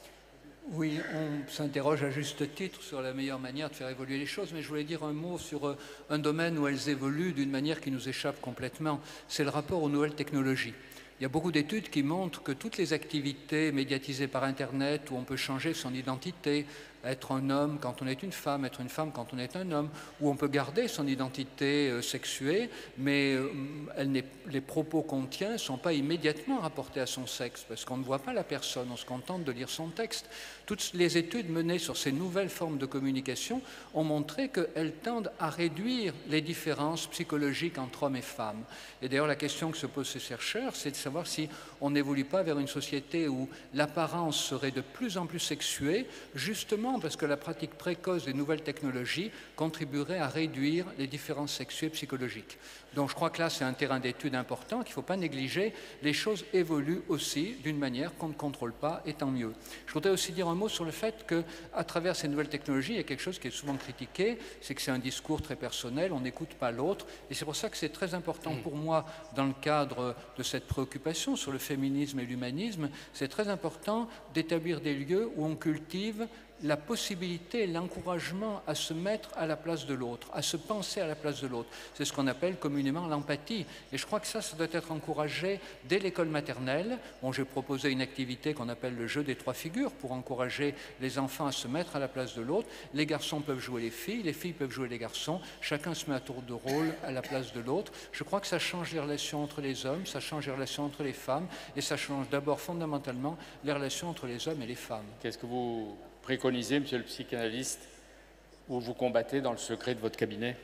Oui, on s'interroge à juste titre sur la meilleure manière de faire évoluer les choses, mais je voulais dire un mot sur un domaine où elles évoluent d'une manière qui nous échappe complètement. C'est le rapport aux nouvelles technologies. Il y a beaucoup d'études qui montrent que toutes les activités médiatisées par Internet, où on peut changer son identité, être un homme quand on est une femme quand on est un homme, où on peut garder son identité sexuée, mais les propos qu'on tient ne sont pas immédiatement rapportés à son sexe, parce qu'on ne voit pas la personne, on se contente de lire son texte. Toutes les études menées sur ces nouvelles formes de communication ont montré qu'elles tendent à réduire les différences psychologiques entre hommes et femmes. Et d'ailleurs, la question que se posent ces chercheurs, c'est de savoir si on n'évolue pas vers une société où l'apparence serait de plus en plus sexuée, justement parce que la pratique précoce des nouvelles technologies contribuerait à réduire les différences sexuées psychologiques. Donc je crois que là, c'est un terrain d'étude important qu'il ne faut pas négliger. Les choses évoluent aussi d'une manière qu'on ne contrôle pas, et tant mieux. Je voudrais aussi dire un mot sur le fait qu'à travers ces nouvelles technologies, il y a quelque chose qui est souvent critiqué, c'est que c'est un discours très personnel, on n'écoute pas l'autre, et c'est pour ça que c'est très important pour moi, dans le cadre de cette préoccupation sur le féminisme et l'humanisme, c'est très important d'établir des lieux où on cultive la possibilité et l'encouragement à se mettre à la place de l'autre, à se penser à la place de l'autre. C'est ce qu'on appelle communément l'empathie. Et je crois que ça doit être encouragé dès l'école maternelle. Bon, j'ai proposé une activité qu'on appelle le jeu des 3 figures pour encourager les enfants à se mettre à la place de l'autre. Les garçons peuvent jouer les filles peuvent jouer les garçons. Chacun se met à tour de rôle à la place de l'autre. Je crois que ça change les relations entre les hommes, ça change les relations entre les femmes, et ça change d'abord fondamentalement les relations entre les hommes et les femmes. Qu'est-ce que vous préconisez, monsieur le psychanalyste, ou vous combattez dans le secret de votre cabinet?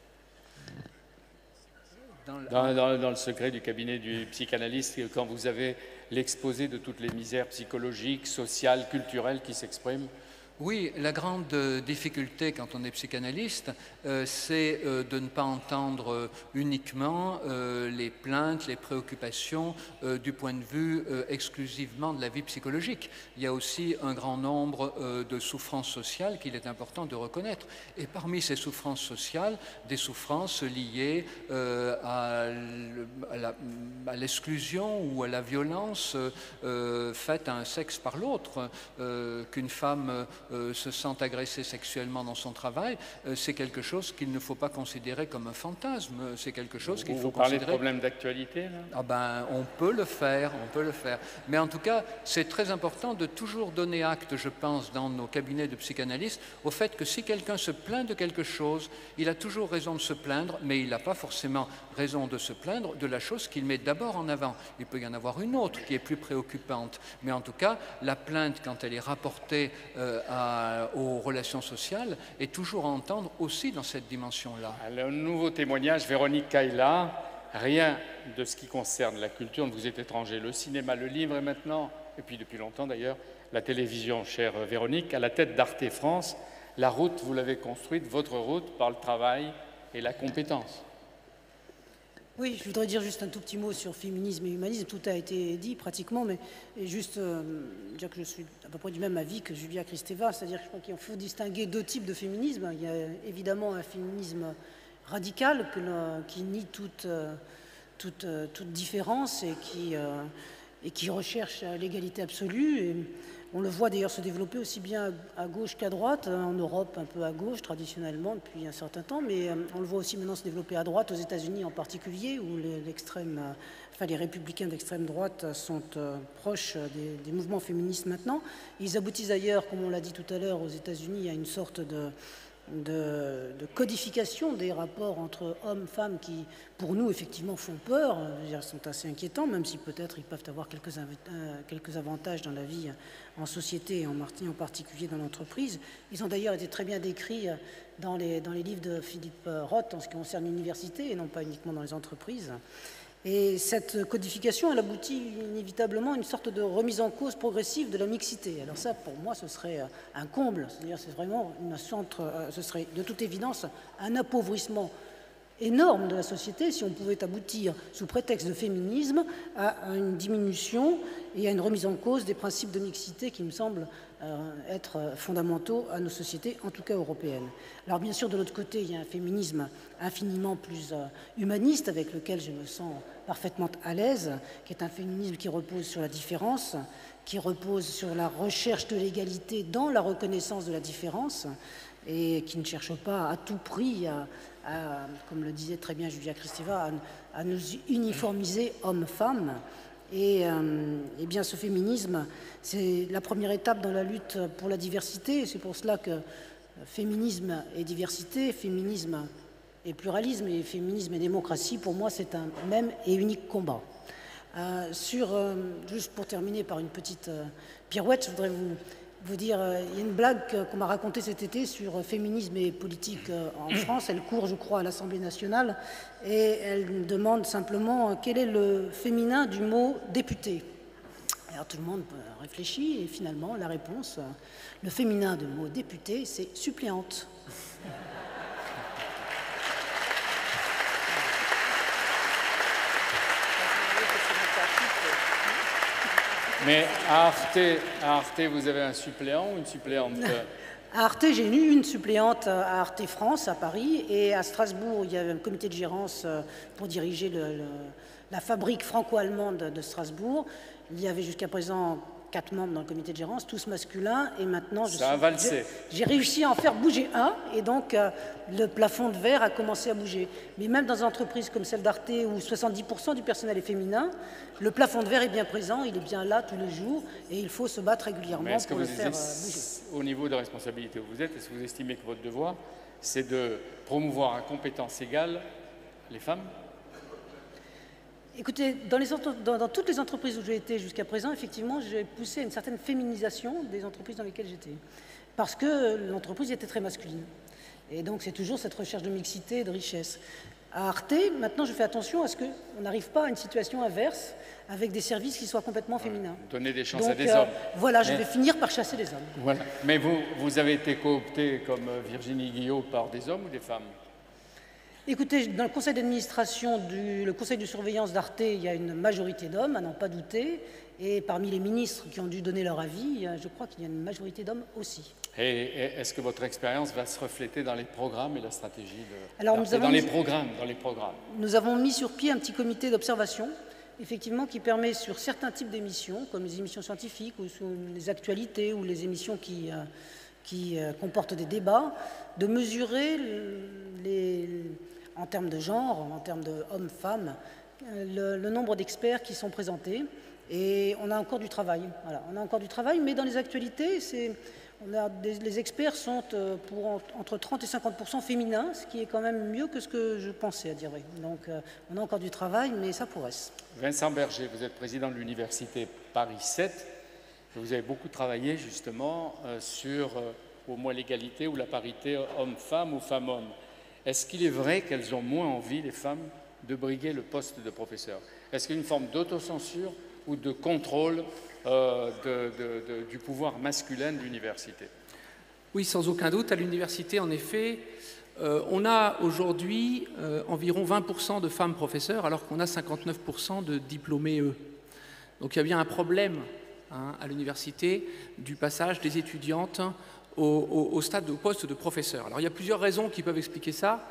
Dans le secret du cabinet du psychanalyste, quand vous avez l'exposé de toutes les misères psychologiques, sociales, culturelles qui s'expriment? Oui, la grande difficulté quand on est psychanalyste, c'est de ne pas entendre uniquement les plaintes, les préoccupations du point de vue exclusivement de la vie psychologique. Il y a aussi un grand nombre de souffrances sociales qu'il est important de reconnaître. Et parmi ces souffrances sociales, des souffrances liées à l'exclusion ou à la violence faite à un sexe par l'autre, qu'une femme se sent agressé sexuellement dans son travail, c'est quelque chose qu'il ne faut pas considérer comme un fantasme, c'est quelque chose qu'il faut considérer... Vous parlez de problème d'actualité, là ? Ah ben, on peut le faire, Mais en tout cas, c'est très important de toujours donner acte, je pense, dans nos cabinets de psychanalystes, au fait que si quelqu'un se plaint de quelque chose, il a toujours raison de se plaindre, mais il n'a pas forcément raison de se plaindre de la chose qu'il met d'abord en avant. Il peut y en avoir une autre qui est plus préoccupante, mais en tout cas, la plainte, quand elle est rapportée aux relations sociales, est toujours à entendre aussi dans cette dimension-là. Alors, un nouveau témoignage, Véronique Kaila. Rien de ce qui concerne la culture ne vous est étranger. Le cinéma, le livre et maintenant, et puis depuis longtemps d'ailleurs, la télévision, chère Véronique, à la tête d'Arte France. La route, vous l'avez construite, votre route, par le travail et la compétence. Oui, je voudrais dire juste un tout petit mot sur féminisme et humanisme. Tout a été dit pratiquement, mais juste dire que je suis à peu près du même avis que Julia Kristeva, c'est-à-dire que je crois qu'il faut distinguer deux types de féminisme. Il y a évidemment un féminisme radical qui nie toute différence et qui recherche l'égalité absolue. Et on le voit d'ailleurs se développer aussi bien à gauche qu'à droite, en Europe un peu à gauche traditionnellement depuis un certain temps, mais on le voit aussi maintenant se développer à droite, aux États-Unis en particulier, où les républicains d'extrême droite sont proches des mouvements féministes maintenant. Ils aboutissent d'ailleurs, comme on l'a dit tout à l'heure, aux États-Unis à une sorte de codification des rapports entre hommes et femmes qui, pour nous, effectivement, font peur, sont assez inquiétants, même si peut-être ils peuvent avoir quelques avantages dans la vie en société et en particulier dans l'entreprise. Ils ont d'ailleurs été très bien décrits dans les livres de Philippe Roth en ce qui concerne l'université et non pas uniquement dans les entreprises. Et cette codification, elle aboutit inévitablement à une sorte de remise en cause progressive de la mixité. Alors ça, pour moi, ce serait un comble. C'est-à-dire, c'est vraiment ce serait de toute évidence un appauvrissement énorme de la société si on pouvait aboutir, sous prétexte de féminisme, à une diminution et à une remise en cause des principes de mixité qui me semblent être fondamentaux à nos sociétés, en tout cas européennes. Alors bien sûr, de l'autre côté, il y a un féminisme infiniment plus humaniste, avec lequel je me sens parfaitement à l'aise, qui est un féminisme qui repose sur la différence, qui repose sur la recherche de l'égalité dans la reconnaissance de la différence, et qui ne cherche pas à tout prix comme le disait très bien Julia Kristeva, à nous uniformiser hommes-femmes. Et bien ce féminisme, c'est la première étape dans la lutte pour la diversité. C'est pour cela que féminisme et diversité, féminisme et pluralisme, et féminisme et démocratie, pour moi, c'est un même et unique combat. Juste pour terminer par une petite pirouette, je voudrais vous dire, il y a une blague qu'on m'a racontée cet été sur féminisme et politique en France. Elle court, je crois, à l'Assemblée nationale et elle demande simplement quel est le féminin du mot député. Alors tout le monde réfléchit et finalement la réponse, le féminin du mot député, c'est suppléante. Mais à Arte, vous avez un suppléant ou une suppléante? À Arte, j'ai eu une suppléante à Arte France, à Paris, et à Strasbourg, il y avait un comité de gérance pour diriger la fabrique franco-allemande de Strasbourg. Il y avait jusqu'à présent 4 membres dans le comité de gérance, tous masculins, et maintenant j'ai réussi à en faire bouger un, et donc le plafond de verre a commencé à bouger. Mais même dans des entreprises comme celle d'Arte, où 70% du personnel est féminin, le plafond de verre est bien présent, il est bien là tous les jours, et il faut se battre régulièrement pour le faire bouger. Au niveau de responsabilité où vous êtes, est-ce que vous estimez que votre devoir, c'est de promouvoir à compétences égales les femmes? Écoutez, dans toutes les entreprises où j'ai été jusqu'à présent, effectivement, j'ai poussé à une certaine féminisation des entreprises dans lesquelles j'étais. Parce que l'entreprise était très masculine. Et donc, c'est toujours cette recherche de mixité et de richesse. À Arte, maintenant, je fais attention à ce qu'on n'arrive pas à une situation inverse avec des services qui soient complètement féminins. Donner des chances à des hommes. Voilà, je vais finir par chasser les hommes. Voilà. Mais vous avez été coopté comme Virginie Guillot par des hommes ou des femmes? Écoutez, dans le conseil d'administration, le conseil de surveillance d'Arte, il y a une majorité d'hommes, à n'en pas douter. Et parmi les ministres qui ont dû donner leur avis, je crois qu'il y a une majorité d'hommes aussi. Et est-ce que votre expérience va se refléter dans les programmes et la stratégie de Alors, dans les programmes. Nous avons mis sur pied un petit comité d'observation, effectivement, qui permet sur certains types d'émissions, comme les émissions scientifiques ou sur les actualités ou les émissions qui qui comportent des débats, de mesurer en termes de genre, en termes de hommes-femmes, le nombre d'experts qui sont présentés. Et on a encore du travail. Voilà, on a encore du travail, mais dans les actualités, les experts sont pour entre 30 et 50% féminins, ce qui est quand même mieux que ce que je pensais, à dire vrai. Donc on a encore du travail, mais ça progresse. Vincent Berger, vous êtes président de l'université Paris 7. Vous avez beaucoup travaillé justement sur au moins l'égalité ou la parité homme-femme ou femme-homme. Est-ce qu'il est vrai qu'elles ont moins envie, les femmes, de briguer le poste de professeur? Est-ce qu'il y a une forme d'autocensure ou de contrôle du pouvoir masculin de l'université? Oui, sans aucun doute. À l'université, en effet, on a aujourd'hui environ 20% de femmes professeurs, alors qu'on a 59% de diplômés, eux. Donc il y a bien un problème à l'université du passage des étudiantes au stade de poste de professeur. Alors il y a plusieurs raisons qui peuvent expliquer ça.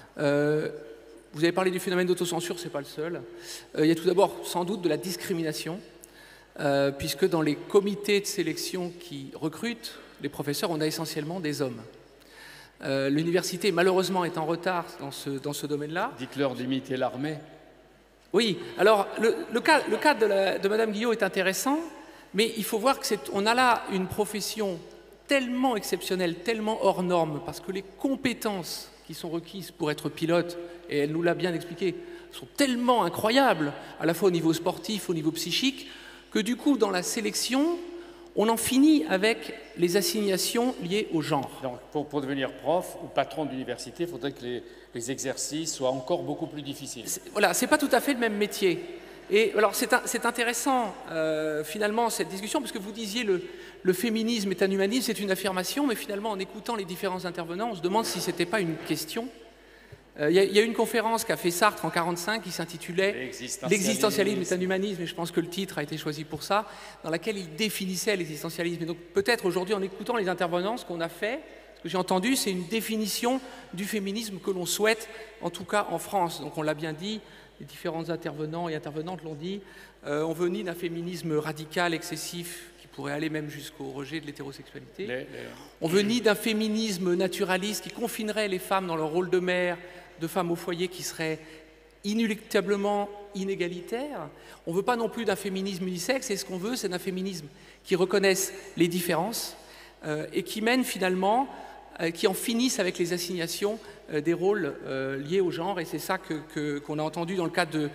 Vous avez parlé du phénomène d'autocensure, ce n'est pas le seul. Il y a tout d'abord sans doute de la discrimination, puisque dans les comités de sélection qui recrutent les professeurs, on a essentiellement des hommes. L'université, malheureusement, est en retard dans ce domaine-là. Dites-leur d'imiter l'armée. Oui, alors le cas de Madame Guillot est intéressant, mais il faut voir qu'on a là une profession tellement exceptionnelle, tellement hors norme, parce que les compétences qui sont requises pour être pilote, et elle nous l'a bien expliqué, sont tellement incroyables, à la fois au niveau sportif, au niveau psychique, que du coup, dans la sélection, on en finit avec les assignations liées au genre. Donc, pour devenir prof ou patron d'université, il faudrait que les exercices soient encore beaucoup plus difficiles. Voilà, c'est pas tout à fait le même métier. Et alors, c'est intéressant, finalement, cette discussion, parce que vous disiez le féminisme est un humanisme, c'est une affirmation, mais finalement, en écoutant les différents intervenants, on se demande si ce n'était pas une question. Il y a une conférence qu'a fait Sartre en 1945 qui s'intitulait « L'existentialisme est un humanisme », et je pense que le titre a été choisi pour ça, dans laquelle il définissait l'existentialisme. Et donc peut-être aujourd'hui, en écoutant les intervenants, ce qu'on a fait, ce que j'ai entendu, c'est une définition du féminisme que l'on souhaite, en tout cas en France. Donc on l'a bien dit, les différents intervenants et intervenantes l'ont dit, on veut ni d'un féminisme radical, excessif, qui pourrait aller même jusqu'au rejet de l'hétérosexualité. On veut ni d'un féminisme naturaliste qui confinerait les femmes dans leur rôle de mère, de femmes au foyer qui seraient inéluctablement inégalitaires. On ne veut pas non plus d'un féminisme unisexe, et ce qu'on veut, c'est d'un féminisme qui reconnaisse les différences et qui mène finalement, qui en finissent avec les assignations des rôles liés au genre, et c'est ça qu'on a entendu dans le cadre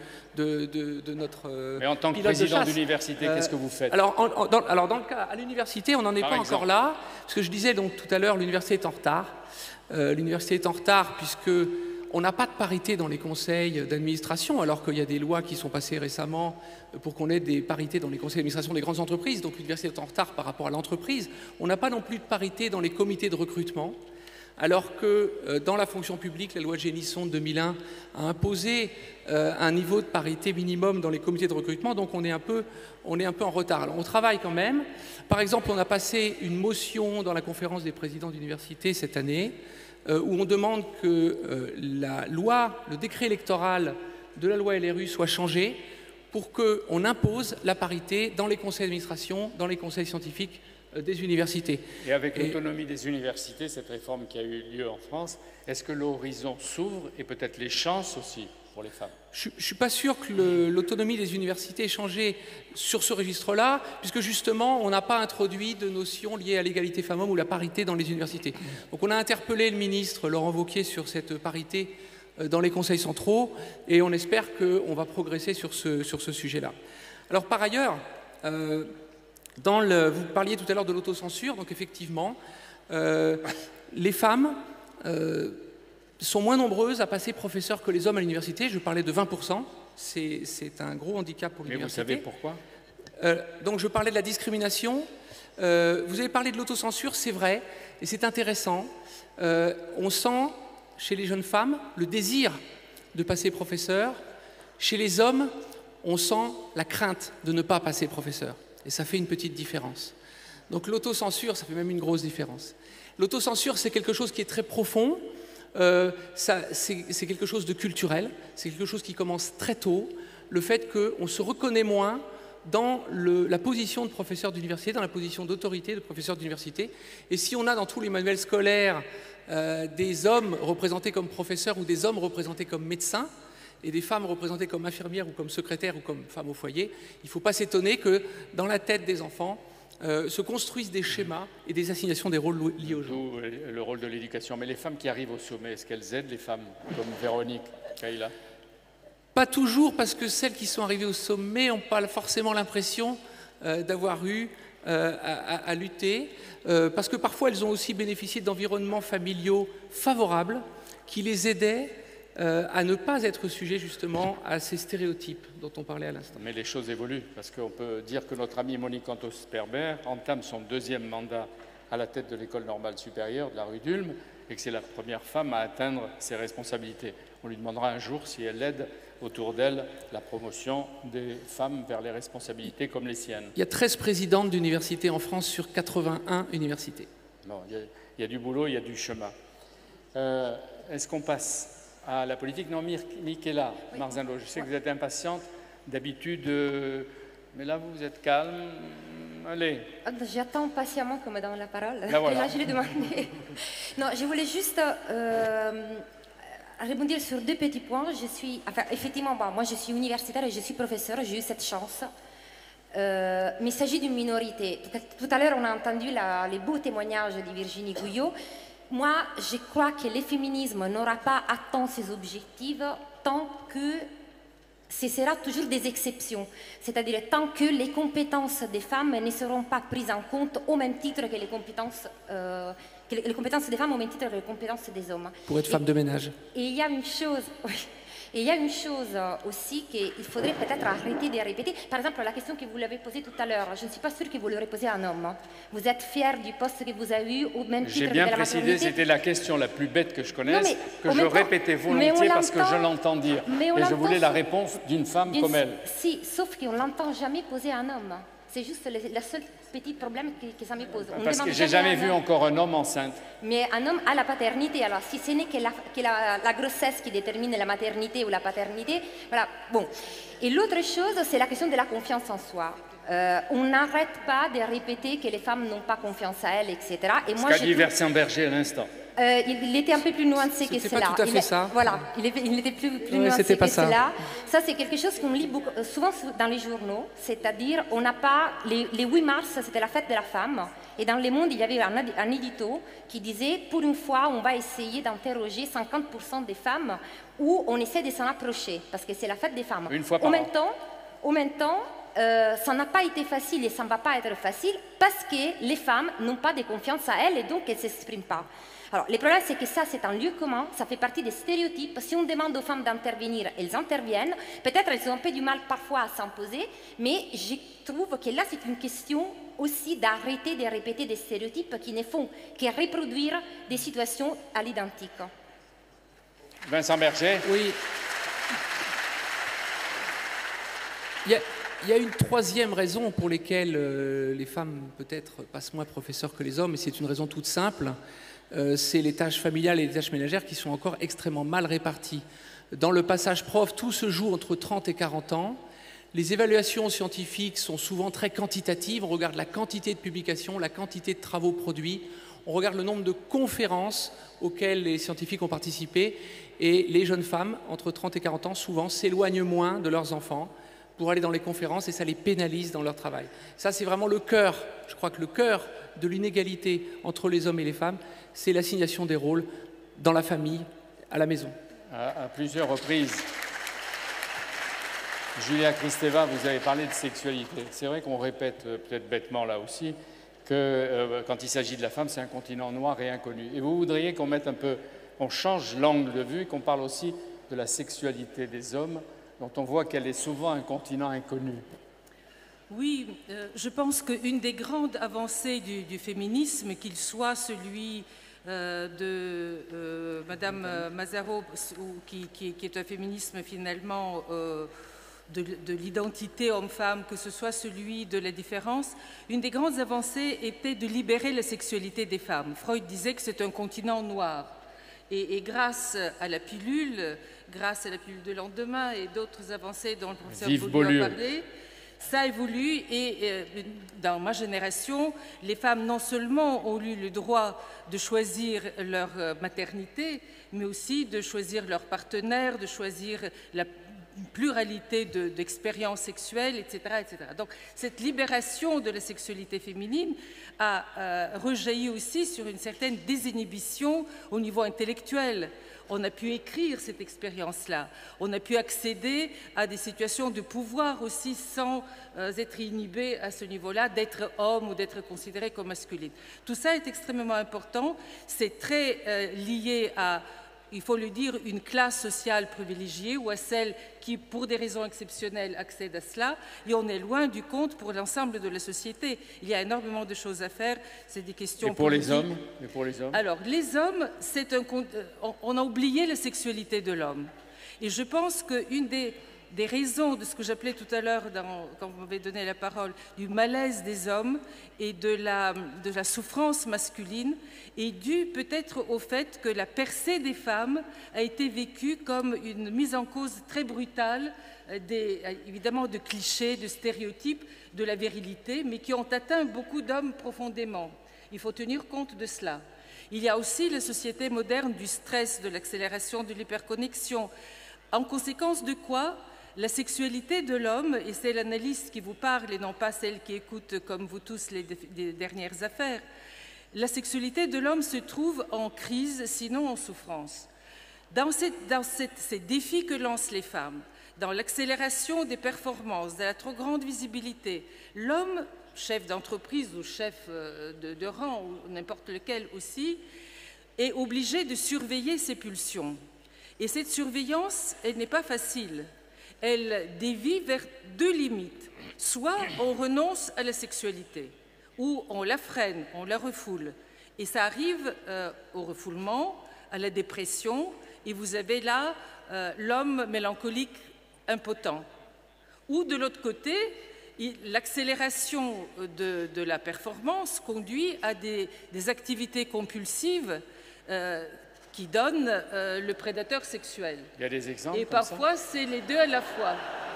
de notre Mais en tant que président d'université, qu'est-ce que vous faites? Alors, dans le cas, à l'université, on n'en est pas encore là, parce que je disais donc tout à l'heure, l'université est en retard. L'université est en retard puisque on n'a pas de parité dans les conseils d'administration, alors qu'il y a des lois qui sont passées récemment pour qu'on ait des parités dans les conseils d'administration des grandes entreprises. Donc l'université est en retard par rapport à l'entreprise. On n'a pas non plus de parité dans les comités de recrutement, alors que dans la fonction publique, la loi Génisson de 2001 a imposé un niveau de parité minimum dans les comités de recrutement, donc on est un peu en retard. Alors on travaille quand même. Par exemple, on a passé une motion dans la conférence des présidents d'université cette année, où on demande que le décret électoral de la loi LRU soit changé pour qu'on impose la parité dans les conseils d'administration, dans les conseils scientifiques des universités. Et avec l'autonomie des universités, cette réforme qui a eu lieu en France, est-ce que l'horizon s'ouvre et peut-être les chances aussi pour les femmes? Je ne suis pas sûr que l'autonomie des universités ait changé sur ce registre-là, puisque justement, on n'a pas introduit de notion liée à l'égalité femmes-hommes ou la parité dans les universités. Donc on a interpellé le ministre Laurent Wauquiez sur cette parité dans les conseils centraux, et on espère qu'on va progresser sur ce sujet-là. Alors par ailleurs, vous parliez tout à l'heure de l'autocensure, donc effectivement, les femmes sont moins nombreuses à passer professeurs que les hommes à l'université. Je parlais de 20%, c'est un gros handicap pour l'université. Mais vous savez pourquoi? Donc je parlais de la discrimination. Vous avez parlé de l'autocensure, c'est vrai, et c'est intéressant. On sent chez les jeunes femmes le désir de passer professeur. Chez les hommes, on sent la crainte de ne pas passer professeur. Et ça fait une petite différence. Donc l'autocensure, ça fait même une grosse différence. L'autocensure, c'est quelque chose qui est très profond. C'est quelque chose de culturel, c'est quelque chose qui commence très tôt, le fait qu'on se reconnaît moins dans la position de professeur d'université, dans la position d'autorité de professeur d'université. Et si on a dans tous les manuels scolaires des hommes représentés comme professeurs ou des hommes représentés comme médecins, et des femmes représentées comme infirmières ou comme secrétaires ou comme femmes au foyer, il ne faut pas s'étonner que dans la tête des enfants se construisent des schémas et des assignations des rôles liés au genre. Le rôle de l'éducation. Mais les femmes qui arrivent au sommet, est-ce qu'elles aident les femmes comme Véronique, Kayla? Pas toujours, parce que celles qui sont arrivées au sommet n'ont pas forcément l'impression d'avoir eu à lutter, parce que parfois elles ont aussi bénéficié d'environnements familiaux favorables qui les aidaient à ne pas être sujet justement à ces stéréotypes dont on parlait à l'instant. Mais les choses évoluent, parce qu'on peut dire que notre amie Monique Antos-Perber entame son 2e mandat à la tête de l'école normale supérieure de la rue d'Ulm, et que c'est la première femme à atteindre ses responsabilités. On lui demandera un jour si elle aide autour d'elle la promotion des femmes vers les responsabilités comme les siennes. Il y a 13 présidentes d'universités en France sur 81 universités. Non, il y a du boulot, il y a du chemin. Est-ce qu'on passe à la politique? Non, Michaela Marzano, je sais que vous êtes impatiente d'habitude, mais là vous êtes calme. Allez. J'attends patiemment qu'on me donne la parole. Là, voilà. Et là, je l'ai demandé. Non, je voulais juste rebondir sur 2 petits points. Effectivement, moi je suis universitaire et je suis professeure, j'ai eu cette chance. Mais il s'agit d'une minorité. Tout à l'heure, on a entendu les beaux témoignages de Virginie Gouillot. Moi, je crois que le féminisme n'aura pas atteint ses objectifs tant que ce sera toujours des exceptions. C'est-à-dire tant que les compétences des femmes ne seront pas prises en compte au même titre que les compétences des femmes, au même titre que les compétences des hommes. Pour être femme de ménage. Et il y a une chose... Et il y a une chose aussi qu'il faudrait peut-être arrêter de répéter. Par exemple, la question que vous l'avez posée tout à l'heure, je ne suis pas sûre que vous l'aurez posée à un homme. Vous êtes fier du poste que vous avez eu au même titre que de la maternité? J'ai bien précisé, c'était la question la plus bête que je connaisse, que je répétais volontiers parce que je l'entends dire. Et je voulais la réponse d'une femme comme elle. Si, sauf qu'on ne l'entend jamais poser à un homme. C'est juste le seul petit problème que ça me pose. Parce que j'ai jamais vu encore un homme enceinte. Mais un homme a la paternité. Alors, si ce n'est que la grossesse qui détermine la maternité ou la paternité, voilà. Bon. Et l'autre chose, c'est la question de la confiance en soi. On n'arrête pas de répéter que les femmes n'ont pas confiance à elles, etc. Et ce qu'a dit Versenberger à l'instant. Il était un peu plus nuancé que cela. Pas tout à fait ça. Voilà, il était plus nuancé que cela. Ça, c'est quelque chose qu'on lit souvent dans les journaux, c'est-à-dire on n'a pas... Les 8 mars, c'était la fête de la femme, et dans Le Monde, il y avait un édito qui disait « Pour une fois, on va essayer d'interroger 50% des femmes où on essaie de s'en approcher, parce que c'est la fête des femmes. » Une fois par an. En même temps, ça n'a pas été facile et ça ne va pas être facile parce que les femmes n'ont pas de confiance à elles et donc elles ne s'expriment pas. Alors, le problème, c'est que ça, c'est un lieu commun, ça fait partie des stéréotypes. Si on demande aux femmes d'intervenir, elles interviennent. Peut-être elles ont un peu du mal parfois à s'imposer, mais je trouve que là, c'est une question aussi d'arrêter de répéter des stéréotypes qui ne font que reproduire des situations à l'identique. Vincent Berger. Oui. Il y a une 3e raison pour laquelle les femmes peut-être passent moins professeurs que les hommes, et c'est une raison toute simple. C'est les tâches familiales et les tâches ménagères qui sont encore extrêmement mal réparties. Dans le passage prof, tout se joue entre 30 et 40 ans. Les évaluations scientifiques sont souvent très quantitatives. On regarde la quantité de publications, la quantité de travaux produits. On regarde le nombre de conférences auxquelles les scientifiques ont participé. Et les jeunes femmes, entre 30 et 40 ans, souvent s'éloignent moins de leurs enfants pour aller dans les conférences et ça les pénalise dans leur travail. Ça, c'est vraiment le cœur. Je crois que le cœur de l'inégalité entre les hommes et les femmes, c'est l'assignation des rôles dans la famille, à la maison. À plusieurs reprises, Julia Kristeva, vous avez parlé de sexualité. C'est vrai qu'on répète peut-être bêtement là aussi que quand il s'agit de la femme, c'est un continent noir et inconnu. Et vous voudriez qu'on mette un peu, on change l'angle de vue et qu'on parle aussi de la sexualité des hommes, dont on voit qu'elle est souvent un continent inconnu. Oui, je pense qu'une des grandes avancées du féminisme, qu'il soit celui de Madame Mazzaro, qui est un féminisme finalement de l'identité homme-femme, que ce soit celui de la différence, une des grandes avancées était de libérer la sexualité des femmes. Freud disait que c'est un continent noir. Et grâce à la pilule de lendemain et d'autres avancées dont le professeur Beaulieu a parlé, Ça évolue et dans ma génération, les femmes non seulement ont eu le droit de choisir leur maternité, mais aussi de choisir leur partenaire, de choisir la pluralité d'expériences sexuelles, etc., etc. Donc cette libération de la sexualité féminine a rejailli aussi sur une certaine désinhibition au niveau intellectuel. On a pu écrire cette expérience-là, on a pu accéder à des situations de pouvoir aussi sans être inhibé à ce niveau-là, d'être homme ou d'être considéré comme masculine. Tout ça est extrêmement important, c'est très lié à, il faut le dire, une classe sociale privilégiée ou à celle qui, pour des raisons exceptionnelles, accède à cela. Et on est loin du compte pour l'ensemble de la société. Il y a énormément de choses à faire. C'est des questions Et pour politiques. les hommes? Et pour les hommes? Alors, les hommes, on a oublié la sexualité de l'homme. Et je pense qu'une des raisons de ce que j'appelais tout à l'heure, quand vous m'avez donné la parole, du malaise des hommes et de la souffrance masculine, est due peut-être au fait que la percée des femmes a été vécue comme une mise en cause très brutale, évidemment de clichés, de stéréotypes, de la virilité, mais qui ont atteint beaucoup d'hommes profondément. Il faut tenir compte de cela. Il y a aussi la société moderne du stress, de l'accélération de l'hyperconnexion. En conséquence de quoi, la sexualité de l'homme, et c'est l'analyste qui vous parle et non pas celle qui écoute comme vous tous les dernières affaires, la sexualité de l'homme se trouve en crise, sinon en souffrance. Dans ces défis que lancent les femmes, dans l'accélération des performances, de la trop grande visibilité, l'homme, chef d'entreprise ou chef de rang, ou n'importe lequel aussi, est obligé de surveiller ses pulsions. Et cette surveillance, elle n'est pas facile. Elle dévie vers deux limites. Soit on renonce à la sexualité, ou on la freine, on la refoule. Et ça arrive au refoulement, à la dépression, et vous avez là l'homme mélancolique impotent. Ou de l'autre côté, l'accélération de la performance conduit à des activités compulsives qui donnent le prédateur sexuel. Il y a des exemples et comme ça? parfois, c'est les deux à la fois.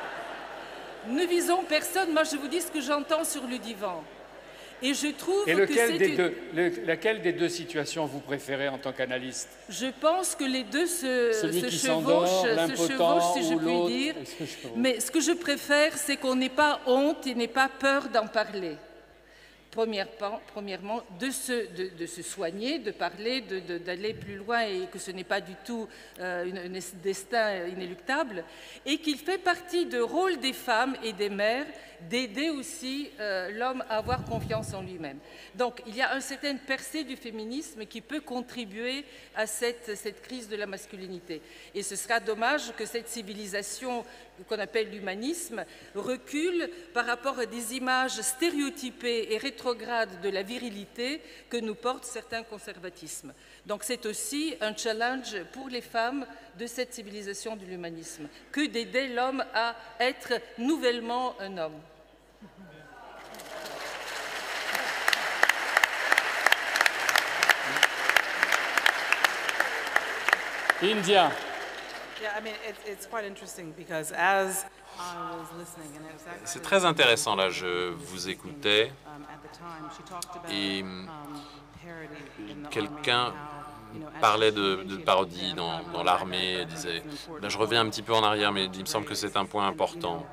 Ne visons personne, moi je vous dis ce que j'entends sur le divan. Et je trouve Et que laquelle des deux situations vous préférez en tant qu'analyste? Je pense que les deux se s'endort, chevauchent, si je puis dire. Mais ce que je préfère, c'est qu'on n'ait pas honte et n'ait pas peur d'en parler. Premièrement, de se soigner, de parler, d'aller plus loin et que ce n'est pas du tout un destin inéluctable, et qu'il fait partie du rôle des femmes et des mères d'aider aussi l'homme à avoir confiance en lui-même. Donc il y a une certaine percée du féminisme qui peut contribuer à cette crise de la masculinité. Et ce sera dommage que cette civilisation qu'on appelle l'humanisme recule par rapport à des images stéréotypées et rétrogrades de la virilité que nous portent certains conservatismes. Donc c'est aussi un challenge pour les femmes de cette civilisation de l'humanisme, que d'aider l'homme à être nouvellement un homme. India. C'est très intéressant, là, je vous écoutais et quelqu'un parlait de parodie dans l'armée, disait, là, je reviens un petit peu en arrière, mais il me semble que c'est un point important.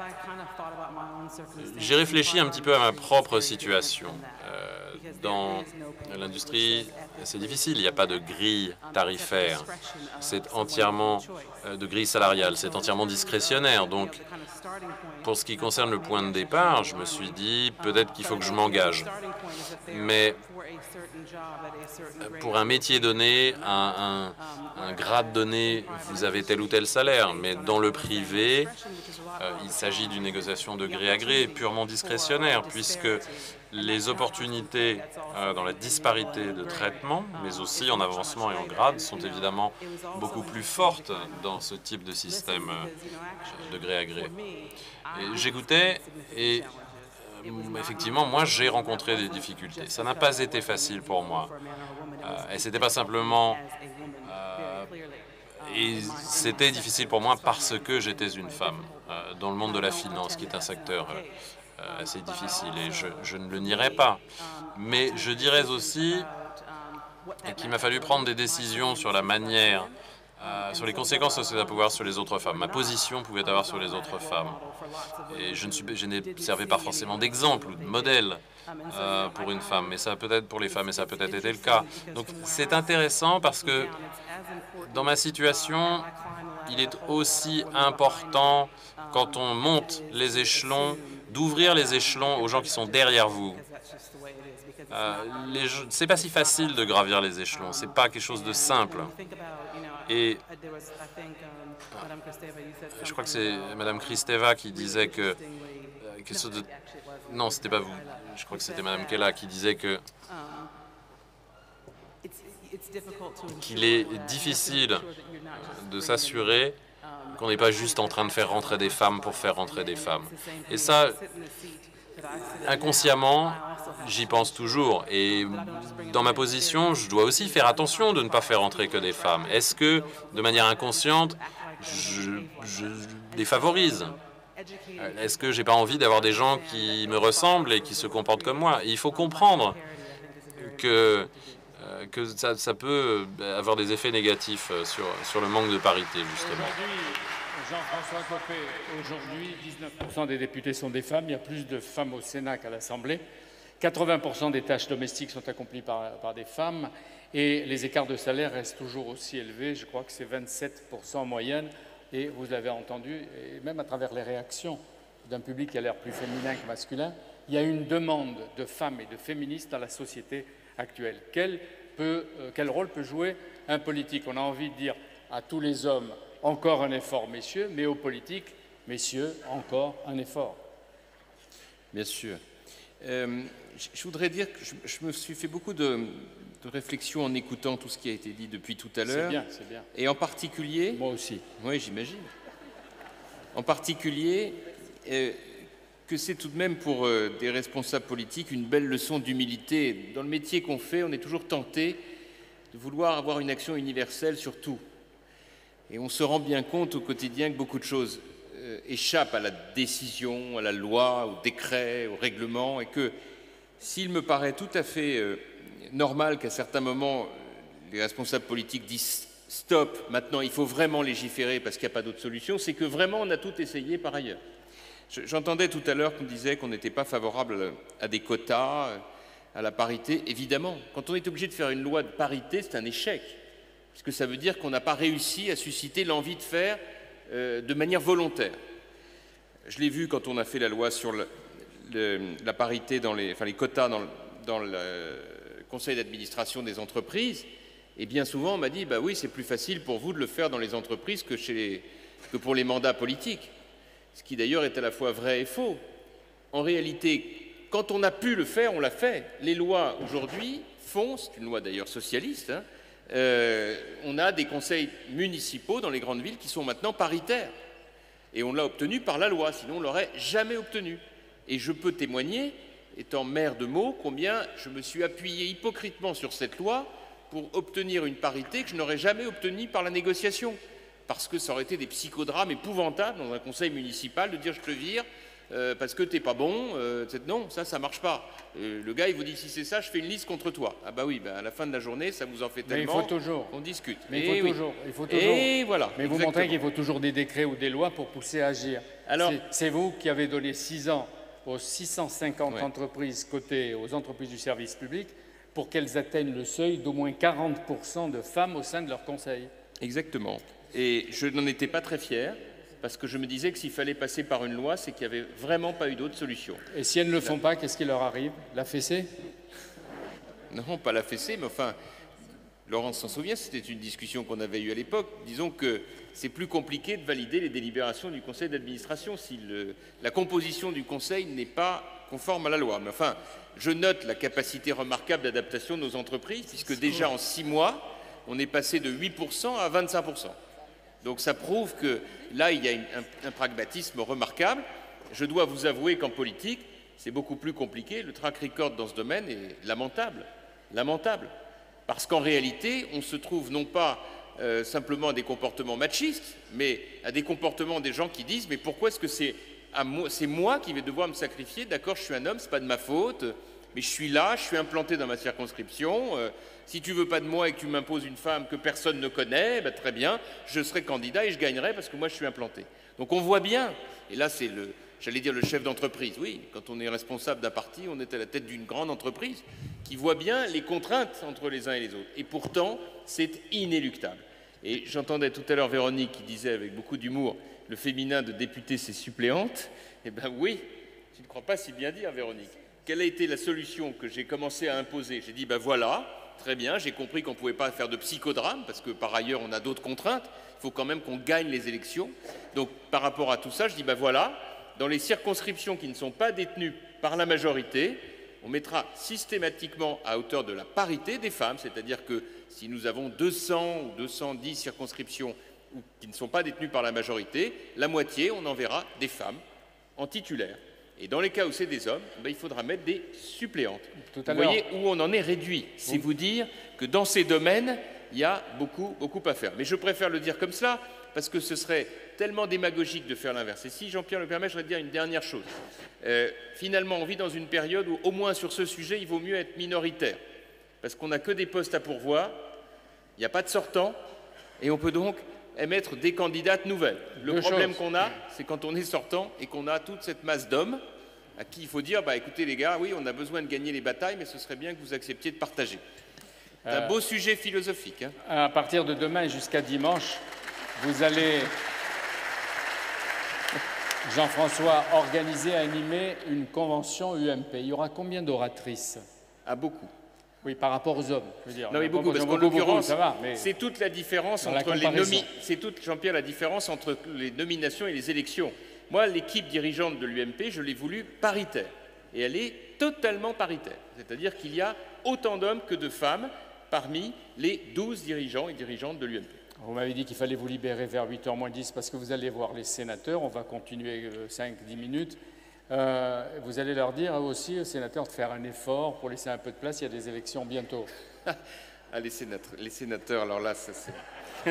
J'ai réfléchi un petit peu à ma propre situation. Dans l'industrie, c'est difficile, il n'y a pas de grille tarifaire, c'est entièrement de grille salariale, c'est entièrement discrétionnaire. Donc, pour ce qui concerne le point de départ, je me suis dit, peut-être qu'il faut que je m'engage. Mais pour un métier donné, un grade donné, vous avez tel ou tel salaire. Mais dans le privé, il s'agit d'une négociation de gré à gré, purement discrétionnaire, puisque les opportunités dans la disparité de traitement, mais aussi en avancement et en grade, sont évidemment beaucoup plus fortes dans ce type de système de gré à gré. J'écoutais et effectivement, moi, j'ai rencontré des difficultés. Ça n'a pas été facile pour moi. Et ce n'était pas simplement Et c'était difficile pour moi parce que j'étais une femme dans le monde de la finance, qui est un secteur assez difficile, et je ne le nierai pas. Mais je dirais aussi qu'il m'a fallu prendre des décisions sur la manière, sur les conséquences que ça pouvait avoir sur les autres femmes. Ma position pouvait avoir sur les autres femmes. Et je n'ai servi pas forcément d'exemple ou de modèle pour une femme, mais ça peut-être pour les femmes, et ça a peut-être été le cas. Donc c'est intéressant parce que dans ma situation, il est aussi important, quand on monte les échelons, d'ouvrir les échelons aux gens qui sont derrière vous. C'est pas si facile de gravir les échelons, c'est pas quelque chose de simple. Et je crois que c'est Madame Kristeva qui disait que quelque chose de... Non, c'était pas vous. Je crois que c'était Madame Kella qui disait que qu'il est difficile de s'assurer qu'on n'est pas juste en train de faire rentrer des femmes pour faire rentrer des femmes. Et ça, inconsciemment, j'y pense toujours. Et dans ma position, je dois aussi faire attention de ne pas faire rentrer que des femmes. Est-ce que, de manière inconsciente, je les favorise? Est-ce que j'ai pas envie d'avoir des gens qui me ressemblent et qui se comportent comme moi? Et il faut comprendre que ça peut avoir des effets négatifs sur le manque de parité, justement. Jean-François Copé, aujourd'hui, 19% des députés sont des femmes. Il y a plus de femmes au Sénat qu'à l'Assemblée. 80% des tâches domestiques sont accomplies par des femmes. Et les écarts de salaire restent toujours aussi élevés. Je crois que c'est 27% en moyenne. Et vous l'avez entendu, et même à travers les réactions d'un public qui a l'air plus féminin que masculin, il y a une demande de femmes et de féministes dans la société actuelle. Quel rôle peut jouer un politique? On a envie de dire à tous les hommes, encore un effort, messieurs, mais aux politiques, messieurs, encore un effort. Bien sûr. Je voudrais dire que je me suis fait beaucoup de réflexions en écoutant tout ce qui a été dit depuis tout à l'heure. C'est bien. Et en particulier... Moi aussi. Oui, j'imagine. En particulier, que c'est tout de même pour des responsables politiques une belle leçon d'humilité. Dans le métier qu'on fait, on est toujours tenté de vouloir avoir une action universelle sur tout. Et on se rend bien compte au quotidien que beaucoup de choses échappent à la décision, à la loi, au décret, au règlement, et que s'il me paraît tout à fait normal qu'à certains moments, les responsables politiques disent « stop, maintenant il faut vraiment légiférer parce qu'il n'y a pas d'autre solution », c'est que vraiment on a tout essayé par ailleurs. J'entendais tout à l'heure qu'on disait qu'on n'était pas favorable à des quotas, à la parité. Évidemment, quand on est obligé de faire une loi de parité, c'est un échec, puisque ça veut dire qu'on n'a pas réussi à susciter l'envie de faire de manière volontaire. Je l'ai vu quand on a fait la loi sur la parité, les quotas dans le conseil d'administration des entreprises, et bien souvent on m'a dit bah oui, c'est plus facile pour vous de le faire dans les entreprises que pour les mandats politiques. Ce qui d'ailleurs est à la fois vrai et faux. En réalité, quand on a pu le faire, on l'a fait. Les lois aujourd'hui font, c'est une loi d'ailleurs socialiste, hein, on a des conseils municipaux dans les grandes villes qui sont maintenant paritaires. Et on l'a obtenu par la loi, sinon on ne l'aurait jamais obtenu. Et je peux témoigner, étant maire de Meaux, combien je me suis appuyé hypocritement sur cette loi pour obtenir une parité que je n'aurais jamais obtenue par la négociation. Parce que ça aurait été des psychodrames épouvantables dans un conseil municipal de dire je te vire parce que t'es pas bon. Non, ça ne marche pas. Le gars, il vous dit si c'est ça, je fais une liste contre toi. Ah bah oui, à la fin de la journée, ça vous en fait tellement. Mais il faut toujours. On discute. Mais il faut toujours. Et voilà. Mais vous montrez qu'il faut toujours des décrets ou des lois pour pousser à agir. Alors, c'est vous qui avez donné 6 ans aux 650 entreprises cotées aux entreprises du service public pour qu'elles atteignent le seuil d'au moins 40% de femmes au sein de leur conseil. Exactement. Et je n'en étais pas très fier, parce que je me disais que s'il fallait passer par une loi, c'est qu'il n'y avait vraiment pas eu d'autre solution. Et si elles ne le font pas, qu'est-ce qui leur arrive? La fessée? Non, pas la fessée, mais enfin, Laurence s'en souvient, c'était une discussion qu'on avait eue à l'époque. Disons que c'est plus compliqué de valider les délibérations du conseil d'administration si la composition du conseil n'est pas conforme à la loi. Mais enfin, je note la capacité remarquable d'adaptation de nos entreprises, puisque déjà en 6 mois, on est passé de 8% à 25%. Donc ça prouve que là, il y a un pragmatisme remarquable. Je dois vous avouer qu'en politique, c'est beaucoup plus compliqué. Le track record dans ce domaine est lamentable. Lamentable. Parce qu'en réalité, on se trouve non pas simplement à des comportements machistes, mais à des comportements des gens qui disent « mais pourquoi est-ce que c'est moi qui vais devoir me sacrifier? D'accord, je suis un homme, c'est pas de ma faute, mais je suis là, je suis implanté dans ma circonscription. Si tu veux pas de moi et que tu m'imposes une femme que personne ne connaît, ben très bien, je serai candidat et je gagnerai parce que moi je suis implanté. » Donc on voit bien, et là c'est j'allais dire le chef d'entreprise. Oui, quand on est responsable d'un parti, on est à la tête d'une grande entreprise qui voit bien les contraintes entre les uns et les autres. Et pourtant, c'est inéluctable. Et j'entendais tout à l'heure Véronique qui disait avec beaucoup d'humour le féminin de députés, c'est suppléante. Eh bien oui, tu ne crois pas si bien dire, Véronique. Quelle a été la solution que j'ai commencé à imposer? J'ai dit, ben voilà, très bien, j'ai compris qu'on ne pouvait pas faire de psychodrame, parce que par ailleurs, on a d'autres contraintes. Il faut quand même qu'on gagne les élections. Donc, par rapport à tout ça, je dis, ben voilà, dans les circonscriptions qui ne sont pas détenues par la majorité, on mettra systématiquement à hauteur de la parité des femmes, c'est-à-dire que si nous avons 200 ou 210 circonscriptions qui ne sont pas détenues par la majorité, la moitié, on enverra des femmes en titulaire. Et dans les cas où c'est des hommes, ben, il faudra mettre des suppléantes. Vous voyez où on en est réduit. C'est vous dire que dans ces domaines, il y a beaucoup à faire. Mais je préfère le dire comme cela, parce que ce serait tellement démagogique de faire l'inverse. Et si Jean-Pierre le permet, je voudrais dire une dernière chose. Finalement, on vit dans une période où, au moins sur ce sujet, il vaut mieux être minoritaire. Parce qu'on n'a que des postes à pourvoir, il n'y a pas de sortants, et on peut donc émettre des candidates nouvelles. Le problème qu'on a, c'est quand on est sortant et qu'on a toute cette masse d'hommes à qui il faut dire, bah, écoutez les gars, oui, on a besoin de gagner les batailles, mais ce serait bien que vous acceptiez de partager. C'est un beau sujet philosophique. Hein. À partir de demain et jusqu'à dimanche, vous allez, Jean-François, organiser, animer une convention UMP. Il y aura combien d'oratrices? Beaucoup. Oui, par rapport aux hommes, je veux dire. Non, mais beaucoup, parce qu'en l'occurrence, mais c'est toute la différence entre Jean-Pierre, la différence entre les nominations et les élections. Moi, l'équipe dirigeante de l'UMP, je l'ai voulue paritaire. Et elle est totalement paritaire. C'est-à-dire qu'il y a autant d'hommes que de femmes parmi les 12 dirigeants et dirigeantes de l'UMP. Vous m'avez dit qu'il fallait vous libérer vers 8h moins 10 parce que vous allez voir les sénateurs. On va continuer 5-10 minutes. Vous allez leur dire aussi aux sénateurs de faire un effort pour laisser un peu de place. Il y a des élections bientôt. Ah, les sénateurs, alors là, ça c'est...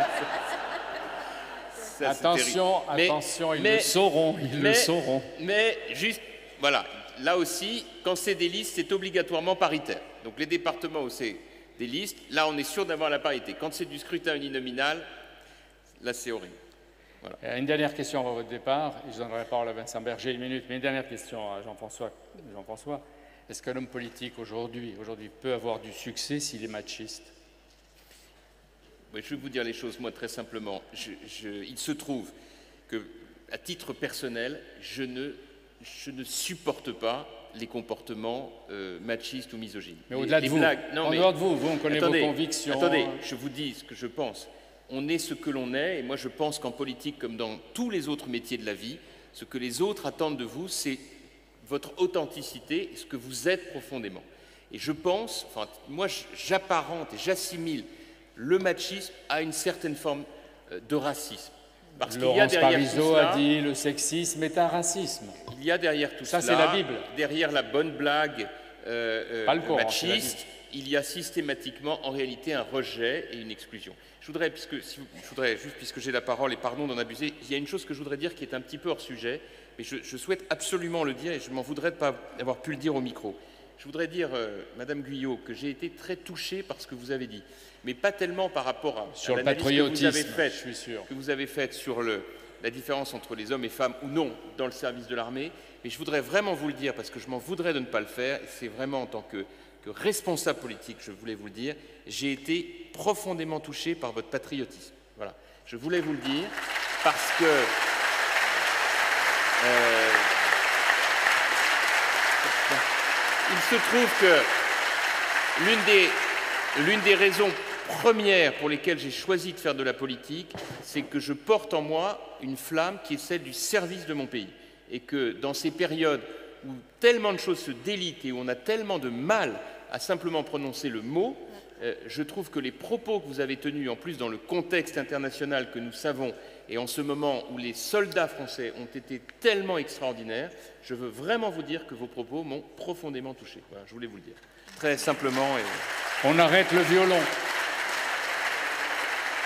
Attention, ils le sauront. Le sauront. Mais juste, voilà, là aussi, quand c'est des listes, c'est obligatoirement paritaire. Donc les départements où c'est des listes, là on est sûr d'avoir la parité. Quand c'est du scrutin uninominal, là c'est horrible. Voilà. Une dernière question avant votre départ, et je donnerai la parole à Vincent Berger une minute, mais une dernière question à Jean-François. Jean-François, est-ce qu'un homme politique aujourd'hui peut avoir du succès s'il est machiste? Oui, je vais vous dire les choses, moi, très simplement. Il se trouve que, à titre personnel, je ne supporte pas les comportements machistes ou misogynes. Mais au-delà de vous, en dehors de vous, on connaît vos convictions. Attendez, je vous dis ce que je pense. On est ce que l'on est, et moi je pense qu'en politique, comme dans tous les autres métiers de la vie, ce que les autres attendent de vous, c'est votre authenticité et ce que vous êtes profondément. Et je pense, enfin, moi j'apparente et j'assimile le machisme à une certaine forme de racisme. Parce qu'il y a derrière tout cela, a dit le sexisme est un racisme. Il y a derrière tout cela, c'est la Bible. Derrière la bonne blague Coran, machiste, il y a systématiquement en réalité un rejet et une exclusion. Je voudrais, puisque j'ai la parole et pardon d'en abuser, il y a une chose que je voudrais dire qui est un petit peu hors sujet, mais je souhaite absolument le dire et je m'en voudrais de ne pas avoir pu le dire au micro. Je voudrais dire, Madame Guyot, que j'ai été très touché par ce que vous avez dit, mais pas tellement par rapport à l'analyse que vous avez faite sur la différence entre les hommes et femmes ou non dans le service de l'armée, mais je voudrais vraiment vous le dire parce que je m'en voudrais de ne pas le faire, et c'est vraiment en tant que responsable politique, je voulais vous le dire, j'ai été profondément touché par votre patriotisme. Voilà, je voulais vous le dire parce que il se trouve que l'une des raisons premières pour lesquelles j'ai choisi de faire de la politique, c'est que je porte en moi une flamme qui est celle du service de mon pays. Et que dans ces périodes où tellement de choses se délitent et où on a tellement de mal à simplement prononcer le mot, je trouve que les propos que vous avez tenus, en plus dans le contexte international que nous savons, et en ce moment où les soldats français ont été tellement extraordinaires, je veux vraiment vous dire que vos propos m'ont profondément touché. Voilà, je voulais vous le dire. Très simplement. On arrête le violon.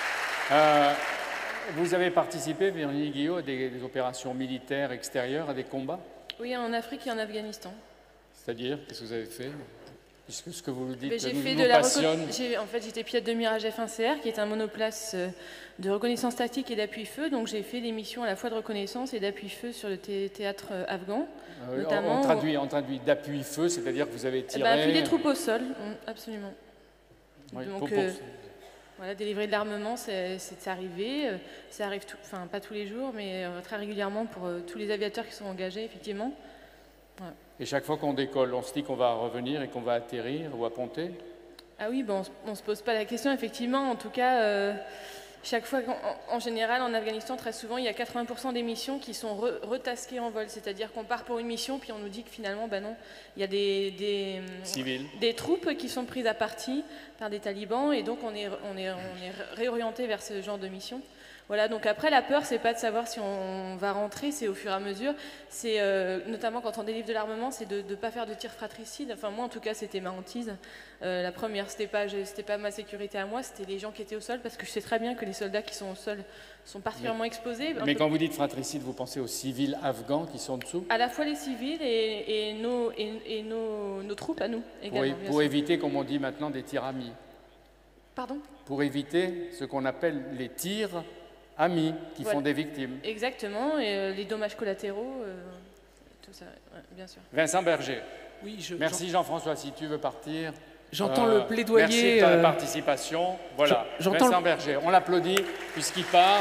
Vous avez participé, Véronique Guillot, à des opérations militaires extérieures, à des combats? Oui, en Afrique et en Afghanistan. C'est-à-dire, qu'est-ce que vous avez fait? Puisque ce que vous nous dites J'ai nous, fait nous de la passionne. En fait, j'étais pilote de Mirage F1CR, qui est un monoplace de reconnaissance tactique et d'appui-feu. Donc, j'ai fait des missions à la fois de reconnaissance et d'appui-feu sur le théâtre afghan. Notamment, on traduit d'appui-feu, c'est-à-dire que vous avez tiré... Appuyer les troupes au sol, absolument. Oui, Donc, voilà, délivrer de l'armement, c'est arrivé. Ça arrive, enfin, pas tous les jours, mais très régulièrement pour tous les aviateurs qui sont engagés, effectivement. Voilà. Et chaque fois qu'on décolle, on se dit qu'on va revenir et qu'on va atterrir ou apponter? Ah oui, bon, on ne se pose pas la question, effectivement. En tout cas, chaque fois, en général, en Afghanistan, très souvent, il y a 80% des missions qui sont retasquées en vol. C'est-à-dire qu'on part pour une mission, puis on nous dit que finalement, ben non, il y a des troupes qui sont prises à partie par des talibans, et donc on est réorienté vers ce genre de mission. Voilà, donc après, la peur, c'est pas de savoir si on va rentrer, c'est au fur et à mesure. C'est notamment quand on délivre de l'armement, c'est de ne pas faire de tir fratricide. Enfin, moi, en tout cas, c'était ma hantise. La première, c'était pas ma sécurité à moi, c'était les gens qui étaient au sol, parce que je sais très bien que les soldats qui sont au sol sont particulièrement exposés. Mais quand vous dites fratricide, vous pensez aux civils afghans qui sont dessous? À la fois les civils et nos troupes à nous également. Pour éviter, comme on dit maintenant, des tirs amis. Pardon? Pour éviter ce qu'on appelle les tirs amis qui font des victimes. Exactement, et les dommages collatéraux, tout ça, ouais, bien sûr. Vincent Berger. Oui, merci Jean-François, si tu veux partir. J'entends le plaidoyer. Merci de ta participation. Voilà, Vincent Berger, on l'applaudit puisqu'il part.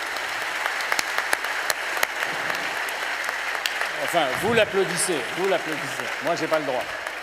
Enfin, vous l'applaudissez. Moi, j'ai pas le droit.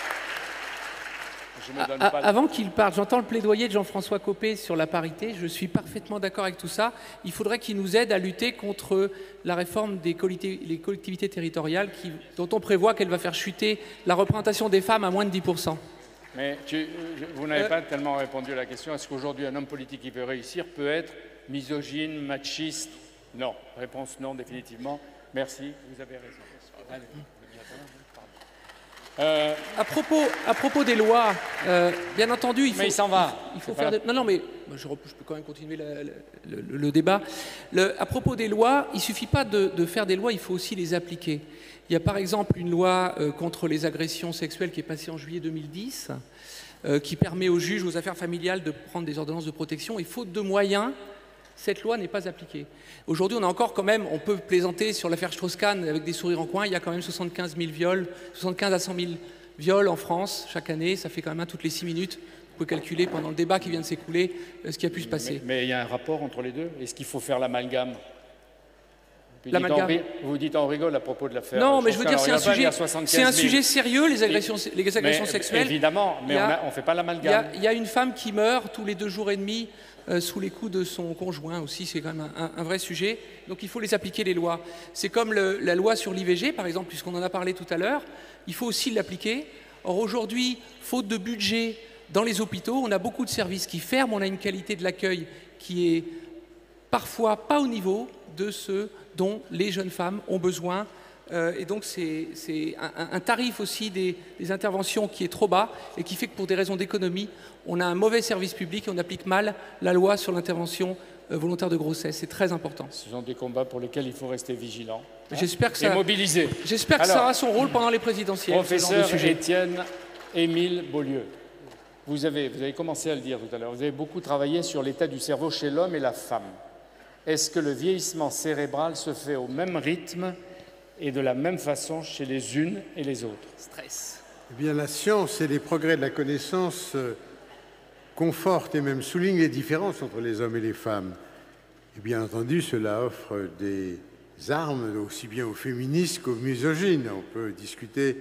Avant qu'il parte, j'entends le plaidoyer de Jean-François Copé sur la parité. Je suis parfaitement d'accord avec tout ça. Il faudrait qu'il nous aide à lutter contre la réforme des collectivités territoriales dont on prévoit qu'elle va faire chuter la représentation des femmes à moins de 10%. Mais vous n'avez pas tellement répondu à la question. Est-ce qu'aujourd'hui, un homme politique qui veut réussir peut être misogyne, machiste? Non. Réponse non, définitivement. Merci, vous avez raison. Allez. À propos des lois, bien entendu, il faut... Mais il s'en va. Il faut faire non, mais je peux quand même continuer le débat. À propos des lois, il ne suffit pas de faire des lois, il faut aussi les appliquer. Il y a par exemple une loi contre les agressions sexuelles qui est passée en juillet 2010, qui permet aux juges aux affaires familiales de prendre des ordonnances de protection, et faute de moyens, cette loi n'est pas appliquée. Aujourd'hui, on a encore quand même, on peut plaisanter sur l'affaire Strauss-Kahn avec des sourires en coin, il y a quand même 75 à 100 000 viols en France chaque année, ça fait quand même un toutes les 6 minutes. Vous pouvez calculer pendant le débat qui vient de s'écouler ce qui a pu se passer. Mais il y a un rapport entre les deux? Est-ce qu'il faut faire l'amalgame? Vous dites on rigole à propos de l'affaire. Non, mais je veux dire, c'est un sujet sérieux, les agressions sexuelles. Évidemment, mais on ne fait pas l'amalgame. Il y a une femme qui meurt tous les 2 jours et demi sous les coups de son conjoint aussi, c'est quand même un vrai sujet. Donc il faut les appliquer, les lois. C'est comme la loi sur l'IVG, par exemple, puisqu'on en a parlé tout à l'heure, il faut aussi l'appliquer. Or aujourd'hui, faute de budget dans les hôpitaux, on a beaucoup de services qui ferment, on a une qualité de l'accueil qui est parfois pas au niveau de ceux dont les jeunes femmes ont besoin. Et donc c'est un tarif aussi des interventions qui est trop bas et qui fait que pour des raisons d'économie, on a un mauvais service public et on applique mal la loi sur l'intervention volontaire de grossesse. C'est très important. Ce sont des combats pour lesquels il faut rester vigilant. J'espère que ça, et mobilisé. J'espère que ça aura son rôle pendant les présidentielles. Professeur Étienne Émile Beaulieu, vous avez commencé à le dire tout à l'heure, vous avez beaucoup travaillé sur l'état du cerveau chez l'homme et la femme. Est-ce que le vieillissement cérébral se fait au même rythme et de la même façon chez les unes et les autres? Stress. Eh bien, la science et les progrès de la connaissance confortent et même soulignent les différences entre les hommes et les femmes. Et bien entendu, cela offre des armes aussi bien aux féministes qu'aux misogynes. On peut discuter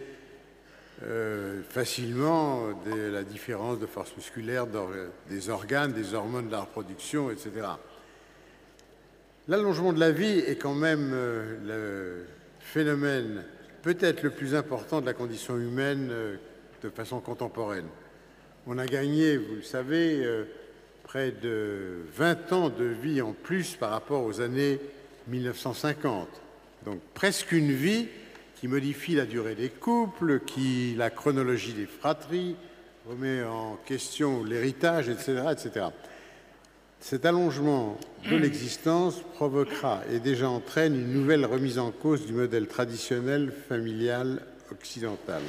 facilement de la différence de force musculaire des organes, des hormones de la reproduction, etc. L'allongement de la vie est quand même le phénomène peut-être le plus important de la condition humaine de façon contemporaine. On a gagné, vous le savez, près de 20 ans de vie en plus par rapport aux années 1950. Donc presque une vie qui modifie la durée des couples, qui la chronologie des fratries, remet en question l'héritage, etc., etc. Cet allongement de l'existence provoquera et déjà entraîne une nouvelle remise en cause du modèle traditionnel familial occidental.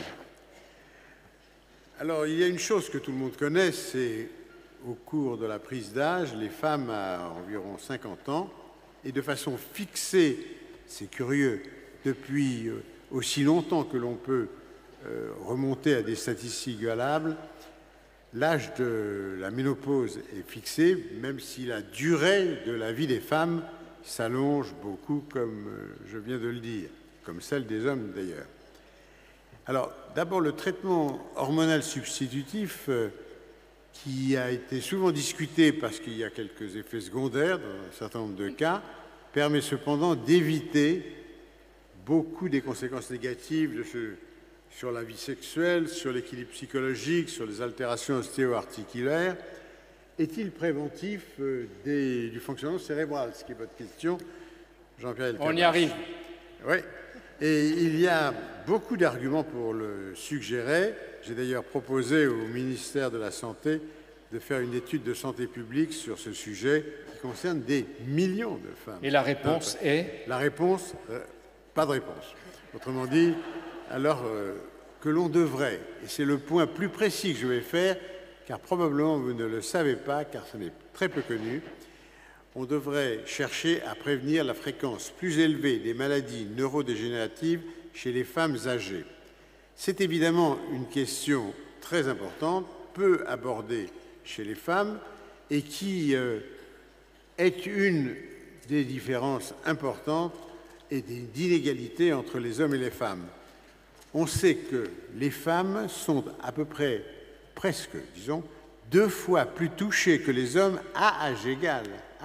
Alors, il y a une chose que tout le monde connaît, c'est au cours de la prise d'âge, les femmes à environ 50 ans, et de façon fixée, c'est curieux, depuis aussi longtemps que l'on peut remonter à des statistiques valables, l'âge de la ménopause est fixé, même si la durée de la vie des femmes s'allonge beaucoup, comme je viens de le dire, comme celle des hommes d'ailleurs. Alors, d'abord, le traitement hormonal substitutif, qui a été souvent discuté parce qu'il y a quelques effets secondaires dans un certain nombre de cas, permet cependant d'éviter beaucoup des conséquences négatives sur la vie sexuelle, sur l'équilibre psychologique, sur les altérations ostéo-articulaires. Est-il préventif du fonctionnement cérébral? Ce qui est votre question, Jean-Pierre Elkabbach. On y arrive. Oui. Et il y a beaucoup d'arguments pour le suggérer. J'ai d'ailleurs proposé au ministère de la Santé de faire une étude de santé publique sur ce sujet qui concerne des millions de femmes. Et la réponse est? La réponse, pas de réponse. Autrement dit, alors que l'on devrait, et c'est le point plus précis que je vais faire, car probablement vous ne le savez pas, car ce n'est très peu connu, on devrait chercher à prévenir la fréquence plus élevée des maladies neurodégénératives chez les femmes âgées. C'est évidemment une question très importante, peu abordée chez les femmes, et qui est une des différences importantes et des inégalités entre les hommes et les femmes. On sait que les femmes sont à peu près, presque, disons, 2 fois plus touchées que les hommes à âge égal,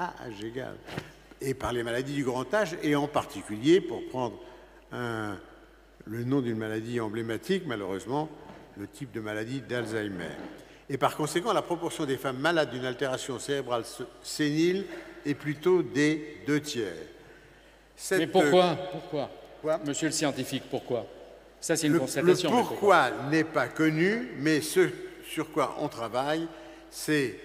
et par les maladies du grand âge, et en particulier, pour prendre le nom d'une maladie emblématique, malheureusement, le type de maladie d'Alzheimer. Et par conséquent, la proportion des femmes malades d'une altération cérébrale sénile est plutôt des 2/3. Mais pourquoi? Monsieur le scientifique, pourquoi? Ça, c'est une constatation. Le pourquoi n'est pas connu, mais ce sur quoi on travaille, c'est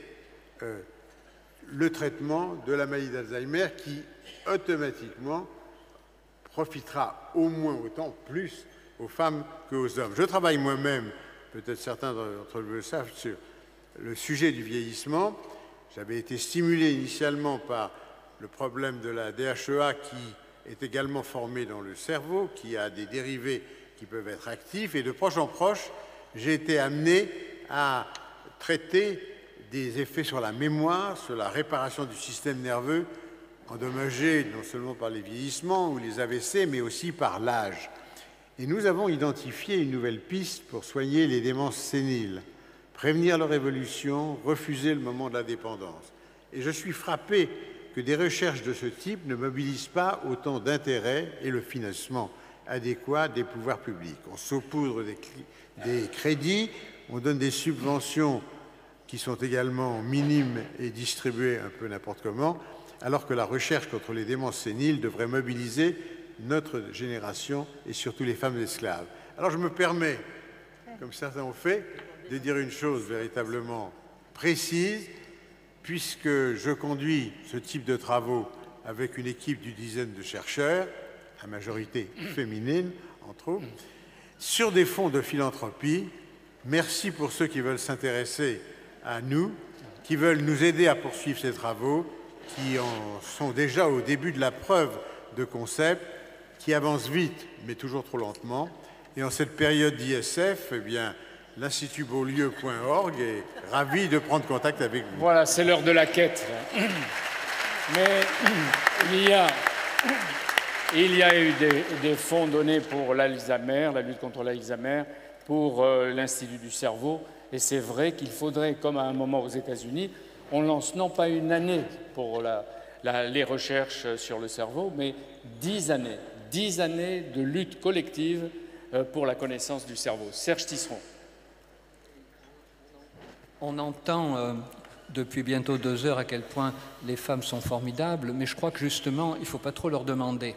le traitement de la maladie d'Alzheimer qui, automatiquement, profitera au moins autant, plus, aux femmes qu'aux hommes. Je travaille moi-même, peut-être certains d'entre vous le savent, sur le sujet du vieillissement. J'avais été stimulé initialement par le problème de la DHEA qui est également formé dans le cerveau, qui a des dérivés qui peuvent être actifs, et de proche en proche, j'ai été amené à traiter des effets sur la mémoire, sur la réparation du système nerveux, endommagé non seulement par les vieillissements ou les AVC, mais aussi par l'âge. Et nous avons identifié une nouvelle piste pour soigner les démences séniles, prévenir leur évolution, refuser le moment de la dépendance. Et je suis frappé que des recherches de ce type ne mobilisent pas autant d'intérêt et le financement adéquat des pouvoirs publics. On saupoudre des crédits, on donne des subventions qui sont également minimes et distribuées un peu n'importe comment, alors que la recherche contre les démences séniles devrait mobiliser notre génération et surtout les femmes esclaves. Alors je me permets, comme certains ont fait, de dire une chose véritablement précise, puisque je conduis ce type de travaux avec une équipe d'une dizaine de chercheurs, à majorité féminine, entre autres, sur des fonds de philanthropie. Merci pour ceux qui veulent s'intéresser à nous, qui veulent nous aider à poursuivre ces travaux, qui en sont déjà au début de la preuve de concept, qui avancent vite, mais toujours trop lentement. Et en cette période d'ISF, eh bien, l'Institut-Beaulieu.org est ravi de prendre contact avec vous. Voilà, c'est l'heure de la quête. Mais il y a eu des fonds donnés pour l'Alzheimer, la lutte contre l'Alzheimer, pour l'Institut du cerveau. Et c'est vrai qu'il faudrait, comme à un moment aux États-Unis, on lance non pas une année pour les recherches sur le cerveau, mais 10 années. 10 années de lutte collective pour la connaissance du cerveau. Serge Tisseron. On entend depuis bientôt 2 heures à quel point les femmes sont formidables, mais je crois que justement, il ne faut pas trop leur demander.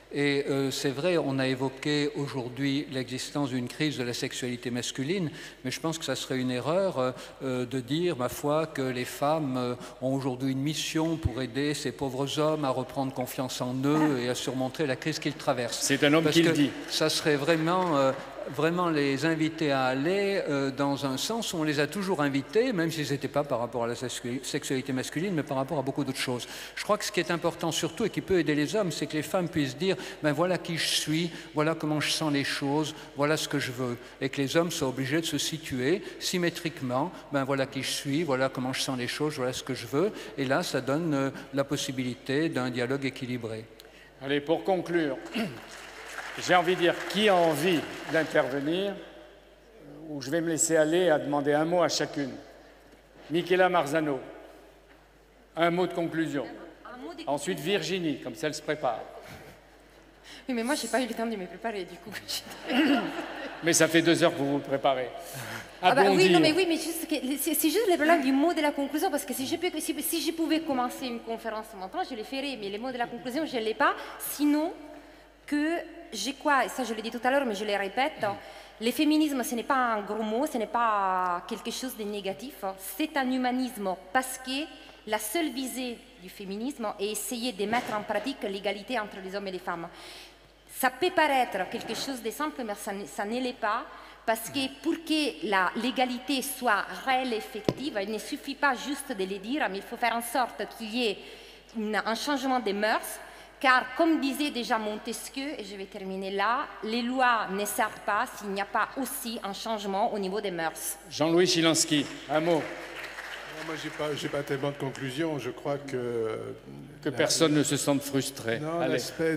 Et c'est vrai, on a évoqué aujourd'hui l'existence d'une crise de la sexualité masculine, mais je pense que ça serait une erreur de dire, ma foi, que les femmes ont aujourd'hui une mission pour aider ces pauvres hommes à reprendre confiance en eux et à surmonter la crise qu'ils traversent. C'est un homme qui le dit. Ça serait vraiment les inviter à aller dans un sens où on les a toujours invités, même si ce n'était pas par rapport à la sexualité masculine, mais par rapport à beaucoup d'autres choses. Je crois que ce qui est important surtout et qui peut aider les hommes, c'est que les femmes puissent dire ben voilà qui je suis, voilà comment je sens les choses, voilà ce que je veux. Et que les hommes soient obligés de se situer symétriquement, ben voilà qui je suis, voilà comment je sens les choses, voilà ce que je veux. Et là, ça donne la possibilité d'un dialogue équilibré. Allez, pour conclure, j'ai envie de dire qui a envie d'intervenir, ou je vais me laisser aller à demander un mot à chacune. Michela Marzano, un mot de conclusion. Ensuite Virginie, comme ça elle se prépare. Oui, mais moi, je n'ai pas eu le temps de me préparer, du coup. Mais ça fait 2 heures que vous vous préparez. Ah bah oui, non, mais c'est juste le problème du mot de la conclusion, parce que si je pouvais commencer une conférence maintenant, je le ferais, mais le mot de la conclusion, je ne l'ai pas. Sinon, que je crois, et ça je l'ai dit tout à l'heure, mais je le répète, le féminisme, ce n'est pas un gros mot, ce n'est pas quelque chose de négatif, c'est un humanisme, parce que la seule visée du féminisme est essayer de mettre en pratique l'égalité entre les hommes et les femmes. Ça peut paraître quelque chose de simple, mais ça ne l'est pas, parce que pour que l'égalité soit réelle et effective, il ne suffit pas juste de le dire, mais il faut faire en sorte qu'il y ait un changement des mœurs, car comme disait déjà Montesquieu, et je vais terminer là, les lois ne servent pas s'il n'y a pas aussi un changement au niveau des mœurs. Jean-Louis Chilansky, un mot. Moi, je n'ai pas tellement de conclusion. Je crois que... Que personne ne se sente frustré. Non, l'aspect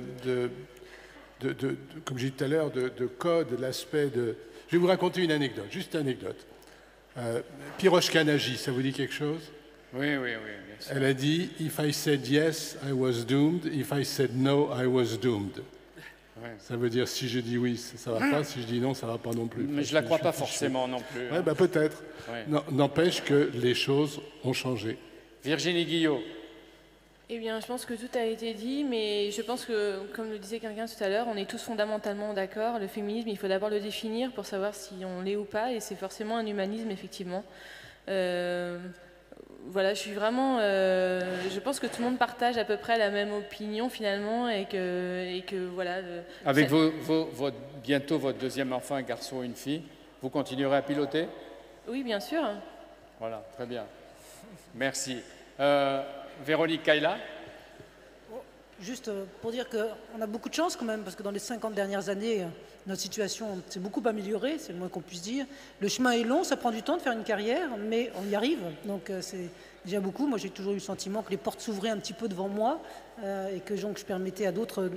comme j'ai dit tout à l'heure, de code, l'aspect de... Je vais vous raconter une anecdote, juste une anecdote. Piroshka Nagy, ça vous dit quelque chose? Oui, bien sûr. Elle a dit « If I said yes, I was doomed. If I said no, I was doomed. » Ça veut dire si je dis oui, ça ne va pas, si je dis non, ça ne va pas non plus. Mais je ne la crois pas forcément non plus. Ouais, bah, peut-être. Ouais. N'empêche que les choses ont changé. Virginie Guillot. Eh bien, je pense que tout a été dit, mais je pense que, comme le disait quelqu'un tout à l'heure, on est tous fondamentalement d'accord. Le féminisme, il faut d'abord le définir pour savoir si on l'est ou pas, et c'est forcément un humanisme, effectivement. Voilà, je suis vraiment... je pense que tout le monde partage à peu près la même opinion, finalement, et que voilà... Avec bientôt votre deuxième enfant, un garçon ou une fille, vous continuerez à piloter? Oui, bien sûr. Voilà, très bien. Merci. Véronique Kaila. Juste pour dire qu'on a beaucoup de chance quand même, parce que dans les 50 dernières années, notre situation s'est beaucoup améliorée, c'est le moins qu'on puisse dire. Le chemin est long, ça prend du temps de faire une carrière, mais on y arrive, donc c'est déjà beaucoup. Moi, j'ai toujours eu le sentiment que les portes s'ouvraient un petit peu devant moi et que donc, je permettais à d'autres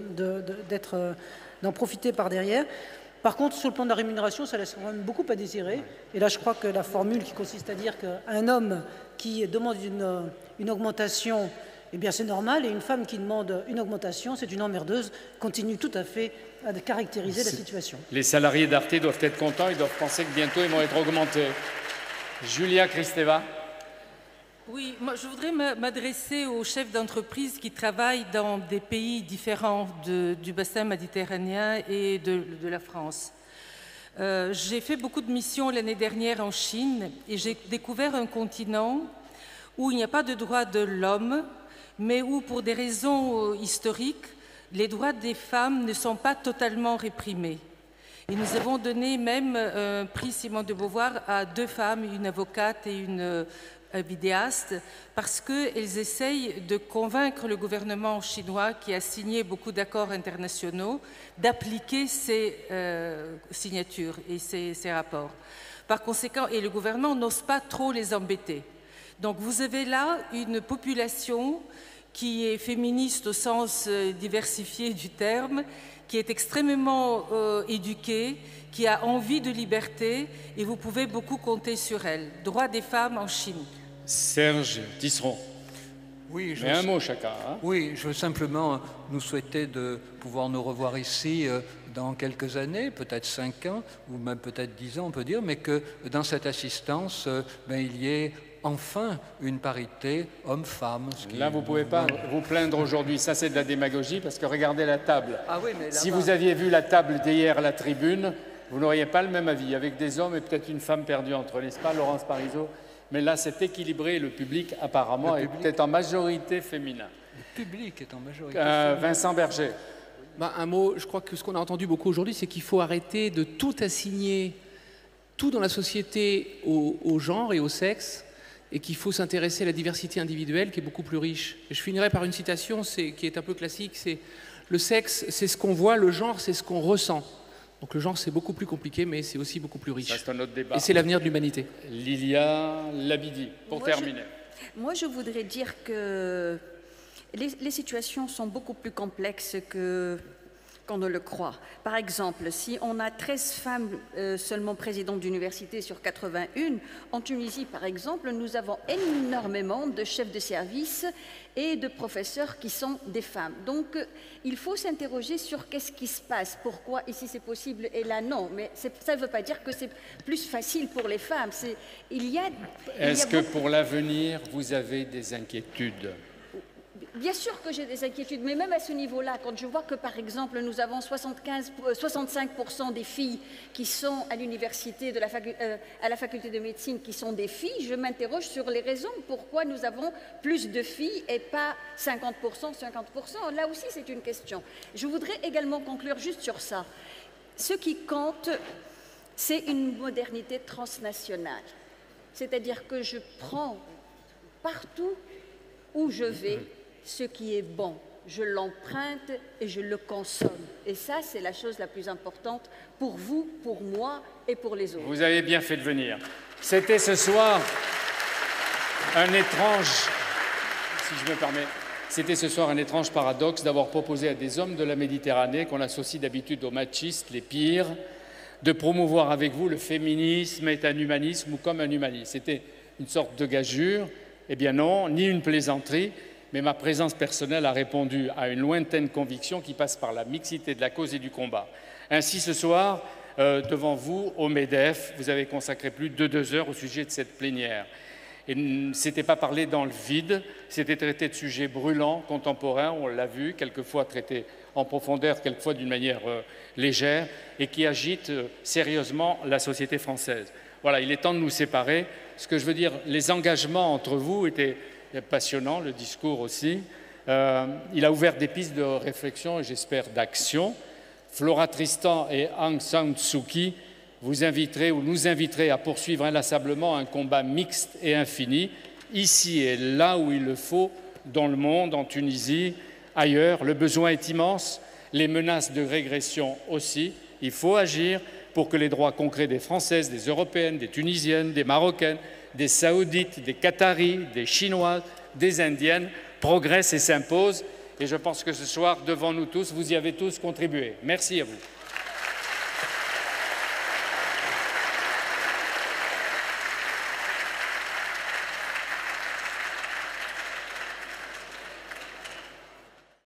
d'en profiter par derrière. Par contre, sur le plan de la rémunération, ça laisse quand même beaucoup à désirer. Et là, je crois que la formule qui consiste à dire qu'un homme qui demande une augmentation, eh bien c'est normal, et une femme qui demande une augmentation, c'est une emmerdeuse, continue tout à fait à caractériser la situation. Les salariés d'Arte doivent être contents, ils doivent penser que bientôt ils vont être augmentés. Julia Kristeva. Oui, moi je voudrais m'adresser aux chefs d'entreprise qui travaillent dans des pays différents du bassin méditerranéen et de la France. J'ai fait beaucoup de missions l'année dernière en Chine et j'ai découvert un continent où il n'y a pas de droits de l'homme, mais où, pour des raisons historiques, les droits des femmes ne sont pas totalement réprimés. Et nous avons donné même un prix Simone de Beauvoir à 2 femmes, une avocate et une vidéaste, parce qu'elles essayent de convaincre le gouvernement chinois, qui a signé beaucoup d'accords internationaux, d'appliquer ces signatures et ces rapports. Par conséquent, et le gouvernement n'ose pas trop les embêter. Donc vous avez là une population qui est féministe au sens diversifié du terme, qui est extrêmement éduquée, qui a envie de liberté, et vous pouvez beaucoup compter sur elle. Droits des femmes en Chine. Serge Tisseron. Oui, mais un mot chacun. Hein. Oui, je veux simplement nous souhaiter de pouvoir nous revoir ici dans quelques années, peut-être 5 ans, ou même peut-être 10 ans, on peut dire, mais que dans cette assistance, il y ait enfin une parité homme-femme. Là, vous ne pouvez pas vous plaindre aujourd'hui. Ça, c'est de la démagogie, parce que regardez la table. Ah oui, mais si vous aviez vu la table d'hier à la tribune, vous n'auriez pas le même avis, avec des hommes et peut-être une femme perdue entre, n'est-ce pas, Laurence Parisot? Mais là, c'est équilibré et le public, apparemment, est peut-être en majorité féminin. Le public est en majorité féminin. Vincent Berger. Un mot, je crois que ce qu'on a entendu beaucoup aujourd'hui, c'est qu'il faut arrêter de tout assigner, tout dans la société au genre et au sexe, et qu'il faut s'intéresser à la diversité individuelle qui est beaucoup plus riche. Et je finirai par une citation qui est un peu classique, c'est « Le sexe, c'est ce qu'on voit, le genre, c'est ce qu'on ressent ». Donc le genre, c'est beaucoup plus compliqué, mais c'est aussi beaucoup plus riche. Ça, c'est un autre débat. Et c'est l'avenir de l'humanité. Lilia Labidi, pour terminer. Moi, je voudrais dire que les situations sont beaucoup plus complexes qu'on ne le croit. Par exemple, si on a 13 femmes seulement présidentes d'université sur 81, en Tunisie, par exemple, nous avons énormément de chefs de service et de professeurs qui sont des femmes. Donc, il faut s'interroger sur qu'est-ce qui se passe, pourquoi ici c'est possible et là non. Mais ça ne veut pas dire que c'est plus facile pour les femmes. Est-ce que pour l'avenir, vous avez des inquiétudes ? Bien sûr que j'ai des inquiétudes, mais même à ce niveau-là, quand je vois que, par exemple, nous avons 65% des filles qui sont à l'université, à la faculté de médecine, qui sont des filles, je m'interroge sur les raisons pourquoi nous avons plus de filles et pas 50%, 50%. Là aussi, c'est une question. Je voudrais également conclure juste sur ça. Ce qui compte, c'est une modernité transnationale. C'est-à-dire que je prends partout où je vais ce qui est bon, je l'emprunte et je le consomme. Et ça, c'est la chose la plus importante pour vous, pour moi et pour les autres. Vous avez bien fait de venir. C'était ce soir un étrange, si je me permets, c'était ce soir un étrange paradoxe d'avoir proposé à des hommes de la Méditerranée, qu'on associe d'habitude aux machistes, les pires, de promouvoir avec vous le féminisme est un humanisme ou comme un humanisme. C'était une sorte de gageure. Eh bien non, ni une plaisanterie. Mais ma présence personnelle a répondu à une lointaine conviction qui passe par la mixité de la cause et du combat. Ainsi, ce soir, devant vous, au MEDEF, vous avez consacré plus de 2 heures au sujet de cette plénière. Et ce n'était pas parler dans le vide, c'était traiter de sujets brûlants, contemporains, on l'a vu, quelquefois traités en profondeur, quelquefois d'une manière légère, et qui agitent sérieusement la société française. Voilà, il est temps de nous séparer. Ce que je veux dire, les engagements entre vous étaient passionnant, le discours aussi. Il a ouvert des pistes de réflexion et j'espère d'action. Flora Tristan et Aung San Suu Kyi vous inviterez ou nous inviterez à poursuivre inlassablement un combat mixte et infini, ici et là où il le faut, dans le monde, en Tunisie, ailleurs. Le besoin est immense, les menaces de régression aussi. Il faut agir pour que les droits concrets des Françaises, des Européennes, des Tunisiennes, des Marocaines, des Saoudites, des Qataris, des Chinoises, des Indiennes progressent et s'imposent. Et je pense que ce soir, devant nous tous, vous y avez tous contribué. Merci à vous.